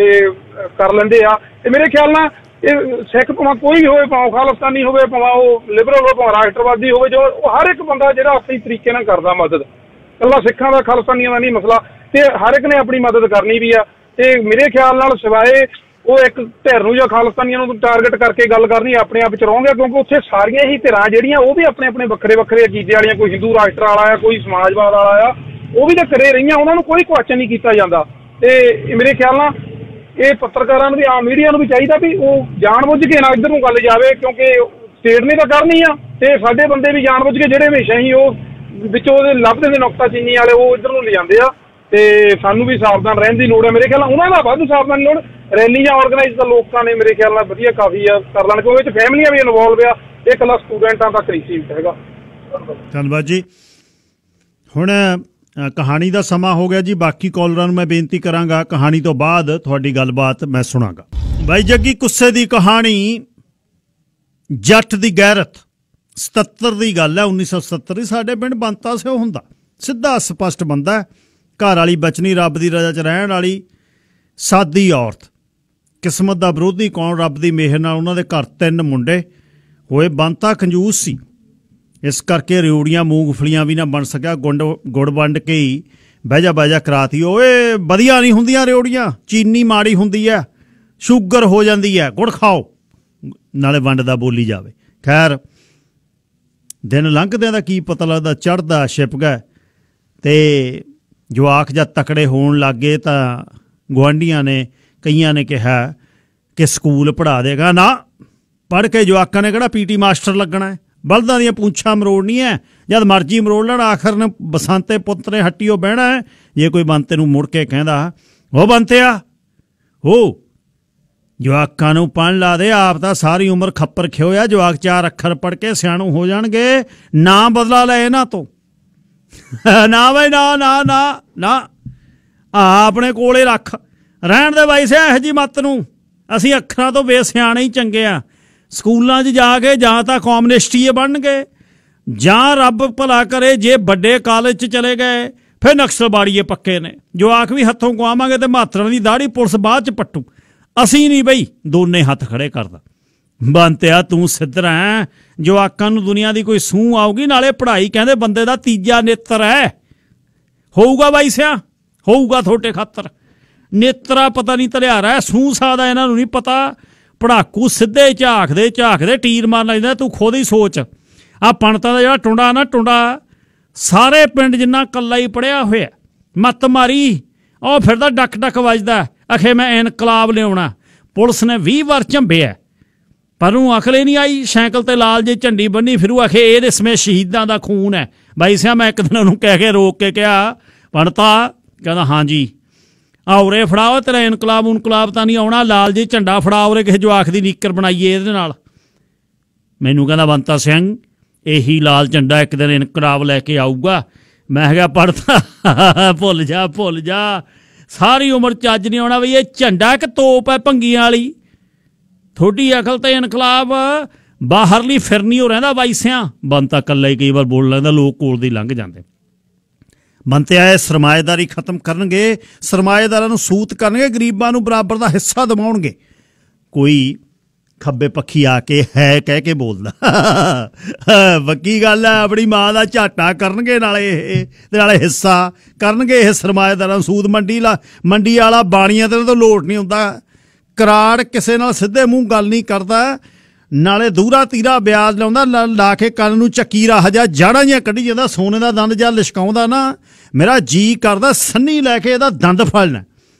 ਕਰ ਲੈਂਦੇ ਆ। ਤੇ ਮੇਰੇ ਖਿਆਲ ਨਾਲ ਇਹ ਸਿੱਖ ਭਾਵੇਂ ਕੋਈ ਵੀ ਹੋਵੇ, ਭਾਵੇਂ ਖਾਲਿਸਤਾਨੀ ਹੋਵੇ, ਭਾਵੇਂ ਉਹ ਲਿਬਰਲ ਹੋਵੇ, ਭਾਵੇਂ ਰਾਸ਼ਟਰਵਾਦੀ ਹੋਵੇ, ਜੋ ਹਰ ਇੱਕ ਬੰਦਾ ਜਿਹੜਾ ਆਪਣੀ ਤਰੀਕੇ ਨਾਲ ਕਰਦਾ ਮਦਦ, ਇਕੱਲਾ ਸਿੱਖਾਂ ਦਾ ਖਾਲਿਸਤਾਨੀਆਂ ਦਾ ਨਹੀਂ ਮਸਲਾ, ਤੇ ਹਰ ਇੱਕ ਨੇ ਆਪਣੀ ਮਦਦ ਕਰਨੀ ਵੀ ਆ। ਤੇ ਮੇਰੇ ਖਿਆਲ ਨਾਲ ਸਿਵਾਏ ਉਹ ਇੱਕ ਧਿਰ ਨੂੰ ਜਾਂ ਖਾਲਿਸਤਾਨੀਆਂ ਨੂੰ ਟਾਰਗੇਟ ਕਰਕੇ ਗੱਲ ਕਰਨੀ ਆਪਣੇ ਆਪ 'ਚ ਰਹੋਗੇ, ਕਿਉਂਕਿ ਉੱਥੇ ਸਾਰੀਆਂ ਹੀ ਧਿਰਾਂ ਜਿਹੜੀਆਂ ਉਹ ਵੀ ਆਪਣੇ ਆਪਣੇ ਵੱਖਰੇ ਅਕੀਦੇ ਵਾਲੀਆਂ, ਕੋਈ ਹਿੰਦੂ ਰਾਸ਼ਟਰ ਵਾਲਾ ਆ, ਕੋਈ ਸਮਾਜਵਾਦ ਵਾਲਾ ਆ, ਉਹ ਵੀ ਤਾਂ ਕਰੇ ਰਹੀਆਂ, ਉਹਨਾਂ ਨੂੰ ਕੋਈ ਕੁਐਸਚਨ ਨਹੀਂ ਕੀਤਾ ਜਾਂਦਾ। ਤੇ ਮੇਰੇ ਖਿਆਲ ਨਾਲ ਇਹ ਪੱਤਰਕਾਰਾਂ ਨੂੰ ਵੀ, ਆਮ ਮੀਡੀਆ ਨੂੰ ਵੀ ਚਾਹੀਦਾ ਵੀ ਉਹ ਜਾਣ-ਬੁੱਝ ਕੇ ਨਾ ਇੱਧਰ ਨੂੰ ਗੱਲ ਜਾਵੇ, ਕਿਉਂਕਿ ਸਟੇਟ ਨੇ ਤਾਂ ਕਰਨੀ ਆ ਤੇ ਸਾਡੇ ਬੰਦੇ ਵੀ ਜਾਣ-ਬੁੱਝ ਕੇ ਜਿਹੜੇ ਹਮੇਸ਼ਾ ਹੀ ਉਹ ਵਿੱਚੋਂ ਉਹਦੇ ਲੱਭਦੇ ਨੇ ਨੁਕਤਾਚੀਨੀ ਵਾਲੇ, ਉਹ ਇੱਧਰ ਨੂੰ ਲਿਜਾਂਦੇ ਆ। ਤੇ ਸਾਨੂੰ ਵੀ ਸਾਵਧਾਨ ਰਹਿਣ ਦੀ ਲੋੜ ਹੈ ਮੇਰੇ ਖਿਆਲ ਨਾਲ, ਉਹਨਾਂ ਦਾ ਵਾਧੂ ਸਾਵਧਾਨ ਲੋੜ। ਰੈਲੀ ਜਾਂ ਆਰਗੇਨਾਈਜ਼ ਦਾ ਲੋਕਾਂ ਨੇ ਮੇਰੇ ਖਿਆਲ ਨਾਲ ਵਧੀਆ ਕਾਫੀ ਆ ਕਰ ਲੈਣ, ਕਿਉਂਕਿ ਵਿੱਚ ਫੈਮਲੀਆਂ ਵੀ ਇਨਵੋਲਵ ਆ, ਇਹ ਇਕੱਲਾ ਸਟੂਡੈਂਟਾਂ ਤੱਕ ਨਹੀਂ ਸੀਮਿਤ ਹੈਗਾ। ਧੰਨਵਾਦ ਜੀ। ਹੁਣ ਕਹਾਣੀ ਦਾ ਸਮਾਂ ਹੋ ਗਿਆ ਜੀ, ਬਾਕੀ ਕਾਲਰਾਂ ਨੂੰ ਮੈਂ ਬੇਨਤੀ ਕਰਾਂਗਾ ਕਹਾਣੀ ਤੋਂ ਬਾਅਦ ਤੁਹਾਡੀ ਗੱਲਬਾਤ ਮੈਂ ਸੁਣਾਂਗਾ। ਬਾਈ ਜੱਗੀ ਕੁੱਸੇ ਦੀ ਕਹਾਣੀ, ਜੱਟ ਦੀ ਗੈਰਤ। 77 ਦੀ ਗੱਲ ਹੈ, 1977 ਦੀ। ਸਾਡੇ ਪਿੰਡ ਬੰਤਾ ਸਿਓ ਹੁੰਦਾ, ਸਿੱਧਾ ਸਪਸ਼ਟ ਬੰਦਾ, ਘਰ ਵਾਲੀ ਬਚਨੀ, ਰੱਬ ਦੀ ਰਜ਼ਾ 'ਚ ਰਹਿਣ ਵਾਲੀ ਸਾਦੀ ਔਰਤ। ਕਿਸਮਤ ਦਾ ਵਿਰੋਧੀ ਕੌਣ, ਰੱਬ ਦੀ ਮਿਹਰ ਨਾਲ ਉਹਨਾਂ ਦੇ ਘਰ 3 ਮੁੰਡੇ ਹੋਏ। ਬੰਤਾ ਕੰਜੂਸ ਸੀ, ਇਸ ਕਰਕੇ ਰਿਉੜੀਆਂ ਮੂੰਗਫਲੀਆਂ ਵੀ ਨਾ ਬਣ ਸਕਿਆ, ਗੁੜ ਵੰਡ ਕੇ ਹੀ ਬਹਿਜਾ ਕਰਾਤੀ। ਓਏ ਵਧੀਆ ਨਹੀਂ ਹੁੰਦੀਆਂ ਰਿਉੜੀਆਂ, ਚੀਨੀ ਮਾੜੀ ਹੁੰਦੀ ਹੈ, ਸ਼ੂਗਰ ਹੋ ਜਾਂਦੀ ਹੈ, ਗੁੜ ਖਾਓ, ਨਾਲੇ ਵੰਡਦਾ ਬੋਲੀ ਜਾਵੇ। ਖੈਰ ਦਿਨ ਲੰਘਦਿਆਂ ਦਾ ਕੀ ਪਤਾ ਲੱਗਦਾ, ਚੜ੍ਹਦਾ ਛਿਪ ਗਿਆ ਤੇ ਜਵਾਕ ਜਦ ਤਕੜੇ ਹੋਣ ਲੱਗ ਗਏ ਤਾਂ ਗੁਆਂਢੀਆਂ ਨੇ, ਕਈਆਂ ਨੇ ਕਿਹਾ ਕਿ ਸਕੂਲ ਪੜ੍ਹਾ ਦੇਗਾ। ਨਾ, ਪੜ੍ਹ ਕੇ ਜਵਾਕਾਂ ਨੇ ਕਿਹੜਾ PT ਮਾਸਟਰ ਲੱਗਣਾ ਹੈ, ਬਲਦਾਂ ਦੀਆਂ ਪੂੰਛਾਂ ਮਰੋੜਨੀਆਂ, ਜਦ ਮਰਜ਼ੀ ਮਰੋੜ ਲੈਣ, ਆਖਰ ਨੇ ਬਸੰਤੇ ਪੁੱਤ ਨੇ ਹੱਟੀਓ ਬਹਿਣਾ ਹੈ। ਜੇ ਕੋਈ ਬੰਤੇ ਨੂੰ ਮੁੜ ਕੇ ਕਹਿੰਦਾ ਉਹ ਬੰਤਿਆ ਹੋ ਜਵਾਕਾਂ ਨੂੰ ਪੜ੍ਹਨ ਲਾ ਦੇ, ਆਪ ਤਾਂ ਸਾਰੀ ਉਮਰ ਖੱਪਰ ਖਿਓਇਆ, ਜਵਾਕ 4 ਅੱਖਰ ਪੜ੍ਹ ਕੇ ਸਿਆਣੂ ਹੋ ਜਾਣਗੇ, ਨਾ ਬਦਲਾ ਲੈ ਇਹਨਾਂ ਤੋਂ। ਨਾ ਬਾਈ ਨਾ ਨਾ ਨਾ ਨਾ, ਆਪਣੇ ਕੋਲੇ ਰੱਖ, ਰਹਿਣ ਦੇ ਬਾਈ ਸਿਆ ਇਹੋ ਜਿਹੀ ਮੱਤ ਨੂੰ, ਅਸੀਂ ਅੱਖਰਾਂ ਤੋਂ ਬੇਸਿਆਣੇ ਹੀ ਚੰਗੇ ਆ। ਸਕੂਲਾਂ 'ਚ ਜਾ ਕੇ ਜਾਂ ਤਾਂ ਕਮਿਊਨਿਸਟ ਬਣਨਗੇ, ਜਾਂ ਰੱਬ ਭਲਾ ਕਰੇ ਜੇ ਵੱਡੇ ਕਾਲਜ 'ਚ ਚਲੇ ਗਏ ਫਿਰ ਨਕਸਲਬਾੜੀਏ ਪੱਕੇ ਨੇ। ਜਵਾਕ ਵੀ ਹੱਥੋਂ ਗਵਾਵਾਂਗੇ ਤੇ ਮਾਤਰਾਂ ਦੀ ਦਾੜੀ ਪੁਲਿਸ ਬਾਅਦ 'ਚ ਪੱਟੂ, ਅਸੀਂ ਨਹੀਂ ਬਈ ਦੋਨੇ ਹੱਥ ਖੜੇ ਕਰਦਾ। ਬੰਤਿਆ ਤੂੰ ਸਿੱਧਰ ਹੈ, ਜਵਾਕਾਂ ਨੂੰ ਦੁਨੀਆ ਦੀ ਕੋਈ ਸੂਹ ਆਊਗੀ, ਨਾਲੇ ਪੜ੍ਹਾਈ ਕਹਿੰਦੇ ਬੰਦੇ ਦਾ ਤੀਜਾ ਨੇਤਰ ਹੈ। ਹੋਊਗਾ ਬਾਈ ਸਿਆ, ਹੋਊਗਾ ਤੁਹਾਡੇ ਖਾਤਰ। ਨੇਤਰਾ ਪਤਾ ਨਹੀਂ ਧਲਿਆਰਾ ਹੈ, ਸੂਹ ਸਾਹ ਦਾ ਇਹਨਾਂ ਨੂੰ ਨਹੀਂ ਪਤਾ। ਪੜਾਕੂ ਸਿੱਧੇ ਝਾਕਦੇ ਟੀਰ ਮਾਰਨ ਲੱਗ ਜਾਂਦਾ। ਤੂੰ ਖੁਦ ਹੀ ਸੋਚ, ਆਹ ਪੰਡਤਾਂ ਦਾ ਜਿਹੜਾ ਟੁੰਡਾ ਨਾ, ਟੁੰਡਾ ਸਾਰੇ ਪਿੰਡ ਜਿੰਨਾ ਕੱਲਾ ਹੀ ਪੜ੍ਹਿਆ ਹੋਇਆ, ਮੱਤ ਮਾਰੀ ਉਹ ਫਿਰਦਾ ਡੱਕ ਵੱਜਦਾ, ਅਖੇ ਮੈਂ ਇਨਕਲਾਬ ਲਿਆਉਣਾ। ਪੁਲਿਸ ਨੇ 20 ਵਾਰ ਝੰਬਿਆ ਪਰ ਉਹਨੂੰ ਅਕਲ ਹੀ ਨਹੀਂ ਆਈ। ਸਾਈਕਲ ਤੇ ਲਾਲ ਜੇ ਝੰਡੀ ਬੰਨੀ ਫਿਰੂ, ਅਖੇ ਇਹਦੇ ਸਮੇਂ ਸ਼ਹੀਦਾਂ ਦਾ ਖੂਨ ਹੈ। ਬਾਈ ਸਿਆ ਮੈਂ ਇੱਕ ਦਿਨ ਉਹਨੂੰ ਕਹਿ ਕੇ ਰੋਕ ਕੇ ਕਿਹਾ, ਪੰਡਤਾ, ਕਹਿੰਦਾ ਹਾਂਜੀ, ਆ ਉਰੇ ਫੜਾਓ, ਤੇਰਾ ਇਨਕਲਾਬ ਤਾਂ ਨਹੀਂ ਆਉਣਾ, ਲਾਲ ਜੇ ਝੰਡਾ ਫੜਾ, ਉਰੇ ਕਿਸੇ ਜਵਾਕ ਦੀ ਨੀਕਰ ਬਣਾਈਏ ਇਹਦੇ ਨਾਲ। ਮੈਨੂੰ ਕਹਿੰਦਾ ਬੰਤਾ ਸਿੰਘ ਇਹੀ ਲਾਲ ਝੰਡਾ ਇੱਕ ਦਿਨ ਇਨਕਲਾਬ ਲੈ ਕੇ ਆਊਗਾ। ਮੈਂ ਕਿਹਾ ਪੜ੍ਹਦਾ ਭੁੱਲ ਜਾ, ਸਾਰੀ ਉਮਰ ਚੱਜ ਨਹੀਂ ਆਉਣਾ ਬਈ, ਇਹ ਝੰਡਾ ਇੱਕ ਤੋਪ ਹੈ ਭੰਗੀਆਂ ਵਾਲੀ। ਥੋੜੀ ਅਕਲ ਤੇ ਇਨਕਲਾਬ ਬਾਹਰਲੀ ਫਿਰਨੀ ਹੋ ਰਹਿੰਦਾ ਬਾਈ ਸਿਆ। ਬੰਤਾ ਇਕੱਲਾ ਹੀ ਕਈ ਵਾਰ ਬੋਲ ਲੈਂਦਾ, ਲੋਕ ਕੋਲ ਦੀ ਲੰਘ ਜਾਂਦੇ। ਬੰਤਿਆ ਇਹ ਸਰਮਾਏਦਾਰੀ ਖਤਮ ਕਰਨਗੇ, ਸਰਮਾਏਦਾਰਾਂ ਨੂੰ ਸੂਤ ਕਰਨਗੇ, ਗਰੀਬਾਂ ਨੂੰ ਬਰਾਬਰ ਦਾ ਹਿੱਸਾ ਦਿਵਾਉਣਗੇ। ਕੋਈ ਖੱਬੇ ਪੱਖੀ ਆ ਕੇ ਹੈ ਕਹਿ ਕੇ ਬੋਲਦਾ। ਪੱਕੀ ਗੱਲ ਹੈ, ਆਪਣੀ ਮਾਂ ਦਾ ਝਾਟਾ ਕਰਨਗੇ ਨਾਲੇ ਇਹ, ਤੇ ਨਾਲੇ ਹਿੱਸਾ ਕਰਨਗੇ ਇਹ ਸਰਮਾਏਦਾਰਾਂ। ਸੂਦ ਮੰਡੀ ਵਾਲਾ ਬਾਣੀਆਂ ਤੇ ਤਾਂ ਲੋਟ ਨਹੀਂ ਹੁੰਦਾ। ਕਰਾੜ ਕਿਸੇ ਨਾਲ ਸਿੱਧੇ ਮੂੰਹ ਗੱਲ ਨਹੀਂ ਕਰਦਾ, ਨਾਲੇ ਦੂਰਾ ਤੀਰਾ ਵਿਆਜ ਲਾਉਂਦਾ, ਲਾ ਕੇ ਕੰਨ ਨੂੰ ਚੱਕੀ ਰਾਹ ਜਾ ਜਾੜਾਂ ਜਿਹੀਆਂ ਕੱਢੀ ਜਾਂਦਾ। ਸੋਨੇ ਦਾ ਦੰਦ ਜਾਂ ਲਿਸ਼ਕਾਉਂਦਾ ਨਾ, ਮੇਰਾ ਜੀ ਕਰਦਾ ਸੰਨੀ ਲੈ ਕੇ ਇਹਦਾ ਦੰਦ ਫੜਨਾ।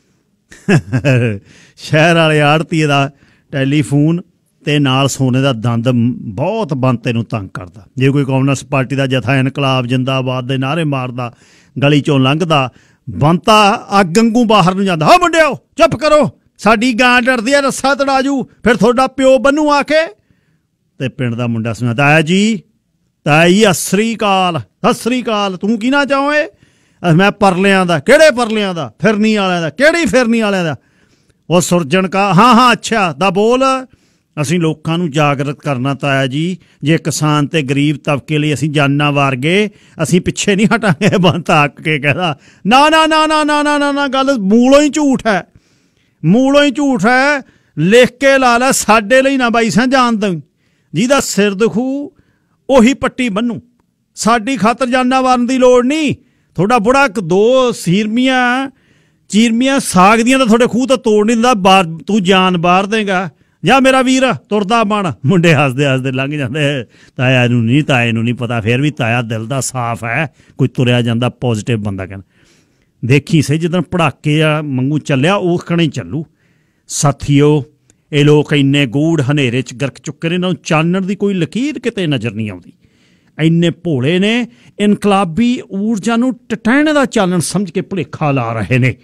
ਸ਼ਹਿਰ ਵਾਲੇ ਆੜਤੀਏ ਦਾ ਟੈਲੀਫੋਨ ਤੇ ਨਾਲ ਸੋਨੇ ਦਾ ਦੰਦ ਬਹੁਤ ਬੰਤੇ ਨੂੰ ਤੰਗ ਕਰਦਾ। ਜੇ ਕੋਈ ਕਮਿਊਨਿਸਟ ਪਾਰਟੀ ਦਾ ਜਥਾ ਇਨਕਲਾਬ ਜਿੰਦਾਬਾਦ ਦੇ ਨਾਅਰੇ ਮਾਰਦਾ, ਗਲੀ ਚੋਂ ਲੰਘਦਾ, ਬੰਤਾ ਅੱਗ ਵਾਂਗੂ ਬਾਹਰ ਨੂੰ ਜਾਂਦਾ। ਹੋ ਮੁੰਡਿਓ ਚੁੱਪ ਕਰੋ, ਸਾਡੀ ਗਾਂ ਡਰਦੀ ਆ, ਰੱਸਾ ਤੜਾਜੂ, ਫਿਰ ਤੁਹਾਡਾ ਪਿਓ ਬੰਨੂ ਆ ਕੇ। ਤੇ ਪਿੰਡ ਦਾ ਮੁੰਡਾ ਸੁਣਾ, ਤਾਇਆ ਜੀ ਸਤਿ ਸ੍ਰੀ ਅਕਾਲ। ਸਤਿ ਸ੍ਰੀ ਅਕਾਲ, ਤੂੰ ਕੀ ਨਾ ਚਾਹੋਏ? ਮੈਂ ਪਰਲਿਆਂ ਦਾ। ਕਿਹੜੇ ਪਰਲਿਆਂ ਦਾ? ਫਿਰਨੀ ਵਾਲਿਆਂ ਦਾ। ਕਿਹੜੀ ਫਿਰਨੀ ਵਾਲਿਆਂ ਦਾ? ਉਹ ਸੁਰਜਣ ਕਾ। ਹਾਂ ਅੱਛਾ ਦਾ ਬੋਲ। ਅਸੀਂ ਲੋਕਾਂ ਨੂੰ ਜਾਗਰਤ ਕਰਨਾ ਤਾਇਆ ਜੀ, ਜੇ ਕਿਸਾਨ ਤੇ ਗਰੀਬ ਤਬਕੇ ਲਈ ਅਸੀਂ ਜਾਨਾਂ ਵਾਰ ਗਏ, ਅਸੀਂ ਪਿੱਛੇ ਨਹੀਂ ਹਟਾਂਗੇ। ਬੰਤਾ ਅੱਕ ਕੇ ਕਹਿੰਦਾ, ਨਾ ਨਾ ਨਾ ਨਾ ਨਾ ਨਾ ਨਾ, ਗੱਲ ਮੂਲੋਂ ਹੀ ਝੂਠ ਹੈ, ਮੂਲੋਂ ਹੀ ਝੂਠ ਹੈ। ਲਿਖ ਕੇ ਲਾ ਲੈ, ਸਾਡੇ ਲਈ ਨਾ ਬਾਈ ਸਾਂ ਜਾਣ ਦਈ। ਜਿਹਦਾ ਸਿਰ ਦੁਖੂ ਉਹੀ ਪੱਟੀ ਬੰਨੂ, ਸਾਡੀ ਖਾਤਰ ਜਾਨਾਂ ਵਾਰਨ ਦੀ ਲੋੜ ਨਹੀਂ। ਤੁਹਾਡਾ ਬੁੜਾ 2 ਚੀਰਮੀਆਂ ਸਾਗ ਦੀਆਂ ਤਾਂ ਤੁਹਾਡੇ ਖੂਹ ਤੋਂ ਤੋੜ ਨਹੀਂ ਦਿੰਦਾ, ਤੂੰ ਜਾਨ ਬਾਰ ਦੇਗਾ। ਜਾਂ ਮੇਰਾ ਵੀਰ ਤੁਰਦਾ ਬਣ। ਮੁੰਡੇ ਹੱਸਦੇ ਹੱਸਦੇ ਲੰਘ ਜਾਂਦੇ। ਤਾਏ ਨੂੰ ਨਹੀਂ ਪਤਾ, ਫਿਰ ਵੀ ਤਾਇਆ ਦਿਲ ਦਾ ਸਾਫ਼ ਹੈ, ਕੋਈ ਤੁਰਿਆ ਜਾਂਦਾ ਪੋਜ਼ੀਟਿਵ ਬੰਦਾ। ਕਹਿੰਦਾ ਦੇਖੀ ਸਹੀ, ਜਿੱਦਣ ਪੜਾਕੇ ਆ ਮੰਗੂ ਚੱਲਿਆ ਉਹ ਕਣੇ ਚੱਲੂ। ਸਾਥੀਓ, ਇਹ ਲੋਕ ਇੰਨੇ ਗੂੜ ਹਨੇਰੇ 'ਚ ਗਰਕ ਚੁੱਕੇ ਨੇ, ਇਹਨਾਂ ਨੂੰ ਚਾਨਣ ਦੀ ਕੋਈ ਲਕੀਰ ਕਿਤੇ ਨਜ਼ਰ ਨਹੀਂ ਆਉਂਦੀ। ਇੰਨੇ ਭੋਲੇ ਨੇ, ਇਨਕਲਾਬੀ ਊਰਜਾ ਨੂੰ ਟਟਾਣੇ ਦਾ ਚਾਨਣ ਸਮਝ ਕੇ ਭੁਲੇਖਾ ਲਾ ਰਹੇ ਨੇ।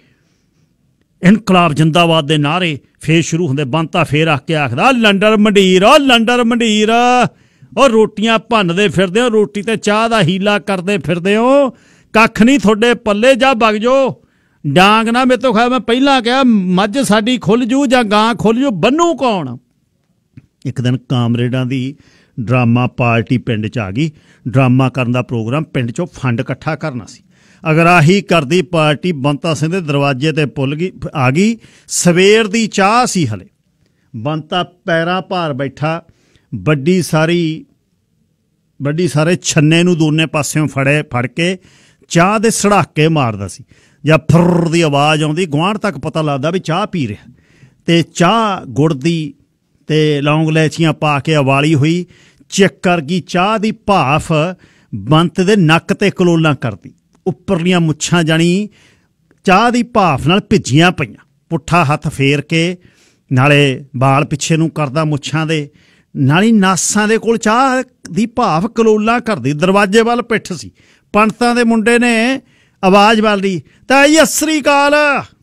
ਇਨਕਲਾਬ ਜਿੰਦਾਬਾਦ ਦੇ ਨਾਅਰੇ ਫੇਰ ਸ਼ੁਰੂ ਹੁੰਦੇ। ਬੰਤਾ ਫੇਰ ਆ ਕੇ ਆਖਦਾ, ਲੰਡਰ ਮੰਡੀਰ, ਉਹ ਲੰਡਰ ਮੰਡੀਰ, ਉਹ ਰੋਟੀਆਂ ਭੰਨਦੇ ਫਿਰਦੇ ਹੋ, ਰੋਟੀ ਤੇ ਚਾਹ ਦਾ ਹੀਲਾ ਕਰਦੇ ਫਿਰਦੇ ਹੋ, ਕੱਖ ਨਹੀਂ ਤੁਹਾਡੇ ਪੱਲੇ, ਜਾ ਵਗ ਜਾਓ। ਡਾਂਗ ਨਾ ਮੇਰੇ ਤੋਂ ਖਾ, ਮੈਂ ਪਹਿਲਾਂ ਕਿਹਾ ਮੱਝ ਸਾਡੀ ਖੁੱਲ ਜੂ ਜਾਂ ਗਾਂ ਖੁੱਲ ਜੂ, ਬੰਨੂ ਕੌਣ? ਇੱਕ ਦਿਨ ਕਾਮਰੇਡਾਂ ਦੀ ਡਰਾਮਾ ਪਾਰਟੀ ਪਿੰਡ 'ਚ ਆ ਗਈ। ਡਰਾਮਾ ਕਰਨ ਦਾ ਪ੍ਰੋਗਰਾਮ, ਪਿੰਡ 'ਚੋਂ ਫੰਡ ਇਕੱਠਾ ਕਰਨਾ ਸੀ। ਅਗਰ ਆਹੀ ਕਰਦੀ ਪਾਰਟੀ ਬੰਤਾ ਸਿੰਘ ਦੇ ਦਰਵਾਜ਼ੇ ਤੇ ਆ ਗਈ। ਸਵੇਰ ਦੀ ਚਾਹ ਸੀ ਹਲੇ। ਬੰਤਾ ਪੈਰਾਂ ਭਾਰ ਬੈਠਾ, ਵੱਡੀ ਸਾਰੇ ਛੰਨੇ ਨੂੰ ਦੋਨੇ ਪਾਸਿਓਂ ਫੜ ਕੇ ਚਾਹ ਦੇ ਸੜਾਕੇ ਮਾਰਦਾ ਸੀ। ਜਾਂ ਫੁਰ ਦੀ ਆਵਾਜ਼ ਆਉਂਦੀ, ਗੁਆਂਢ ਤੱਕ ਪਤਾ ਲੱਗਦਾ ਵੀ ਚਾਹ ਪੀ ਰਿਹਾ। ਤੇ ਚਾਹ ਗੁੜ ਦੀ ਤੇ ਲੌਂਗ ਲੈਚੀਆਂ ਪਾ ਕੇ ਉਬਾਲੀ ਹੋਈ, ਚੈੱਕ ਕਰ ਗਈ। ਚਾਹ ਦੀ ਭਾਫ ਬੰਤ ਦੇ ਨੱਕ ਤੇ ਕਲੋਲਾਂ ਕਰਦੀ। ਉੱਪਰਲੀਆਂ ਮੁੱਛਾਂ ਜਾਣੀ ਚਾਹ ਦੀ ਭਾਫ ਨਾਲ ਭਿੱਜੀਆਂ ਪਈਆਂ। ਪੁੱਠਾ ਹੱਥ ਫੇਰ ਕੇ ਨਾਲੇ ਬਾਲ ਪਿੱਛੇ ਨੂੰ ਕਰਦਾ ਮੁੱਛਾਂ ਦੇ, ਨਾਲੇ ਨਾਸਾਂ ਦੇ ਕੋਲ ਚਾਹ ਦੀ ਭਾਫ ਕਲੋਲਾਂ ਕਰਦੀ। ਦਰਵਾਜ਼ੇ ਵੱਲ ਪਿੱਠ ਸੀ। ਪੰਡਤਾਂ ਦੇ ਮੁੰਡੇ ਨੇ ਆਵਾਜ਼ ਵਾਲੀ, ਤਾਂ ਸਤਿ ਸ੍ਰੀ ਅਕਾਲ।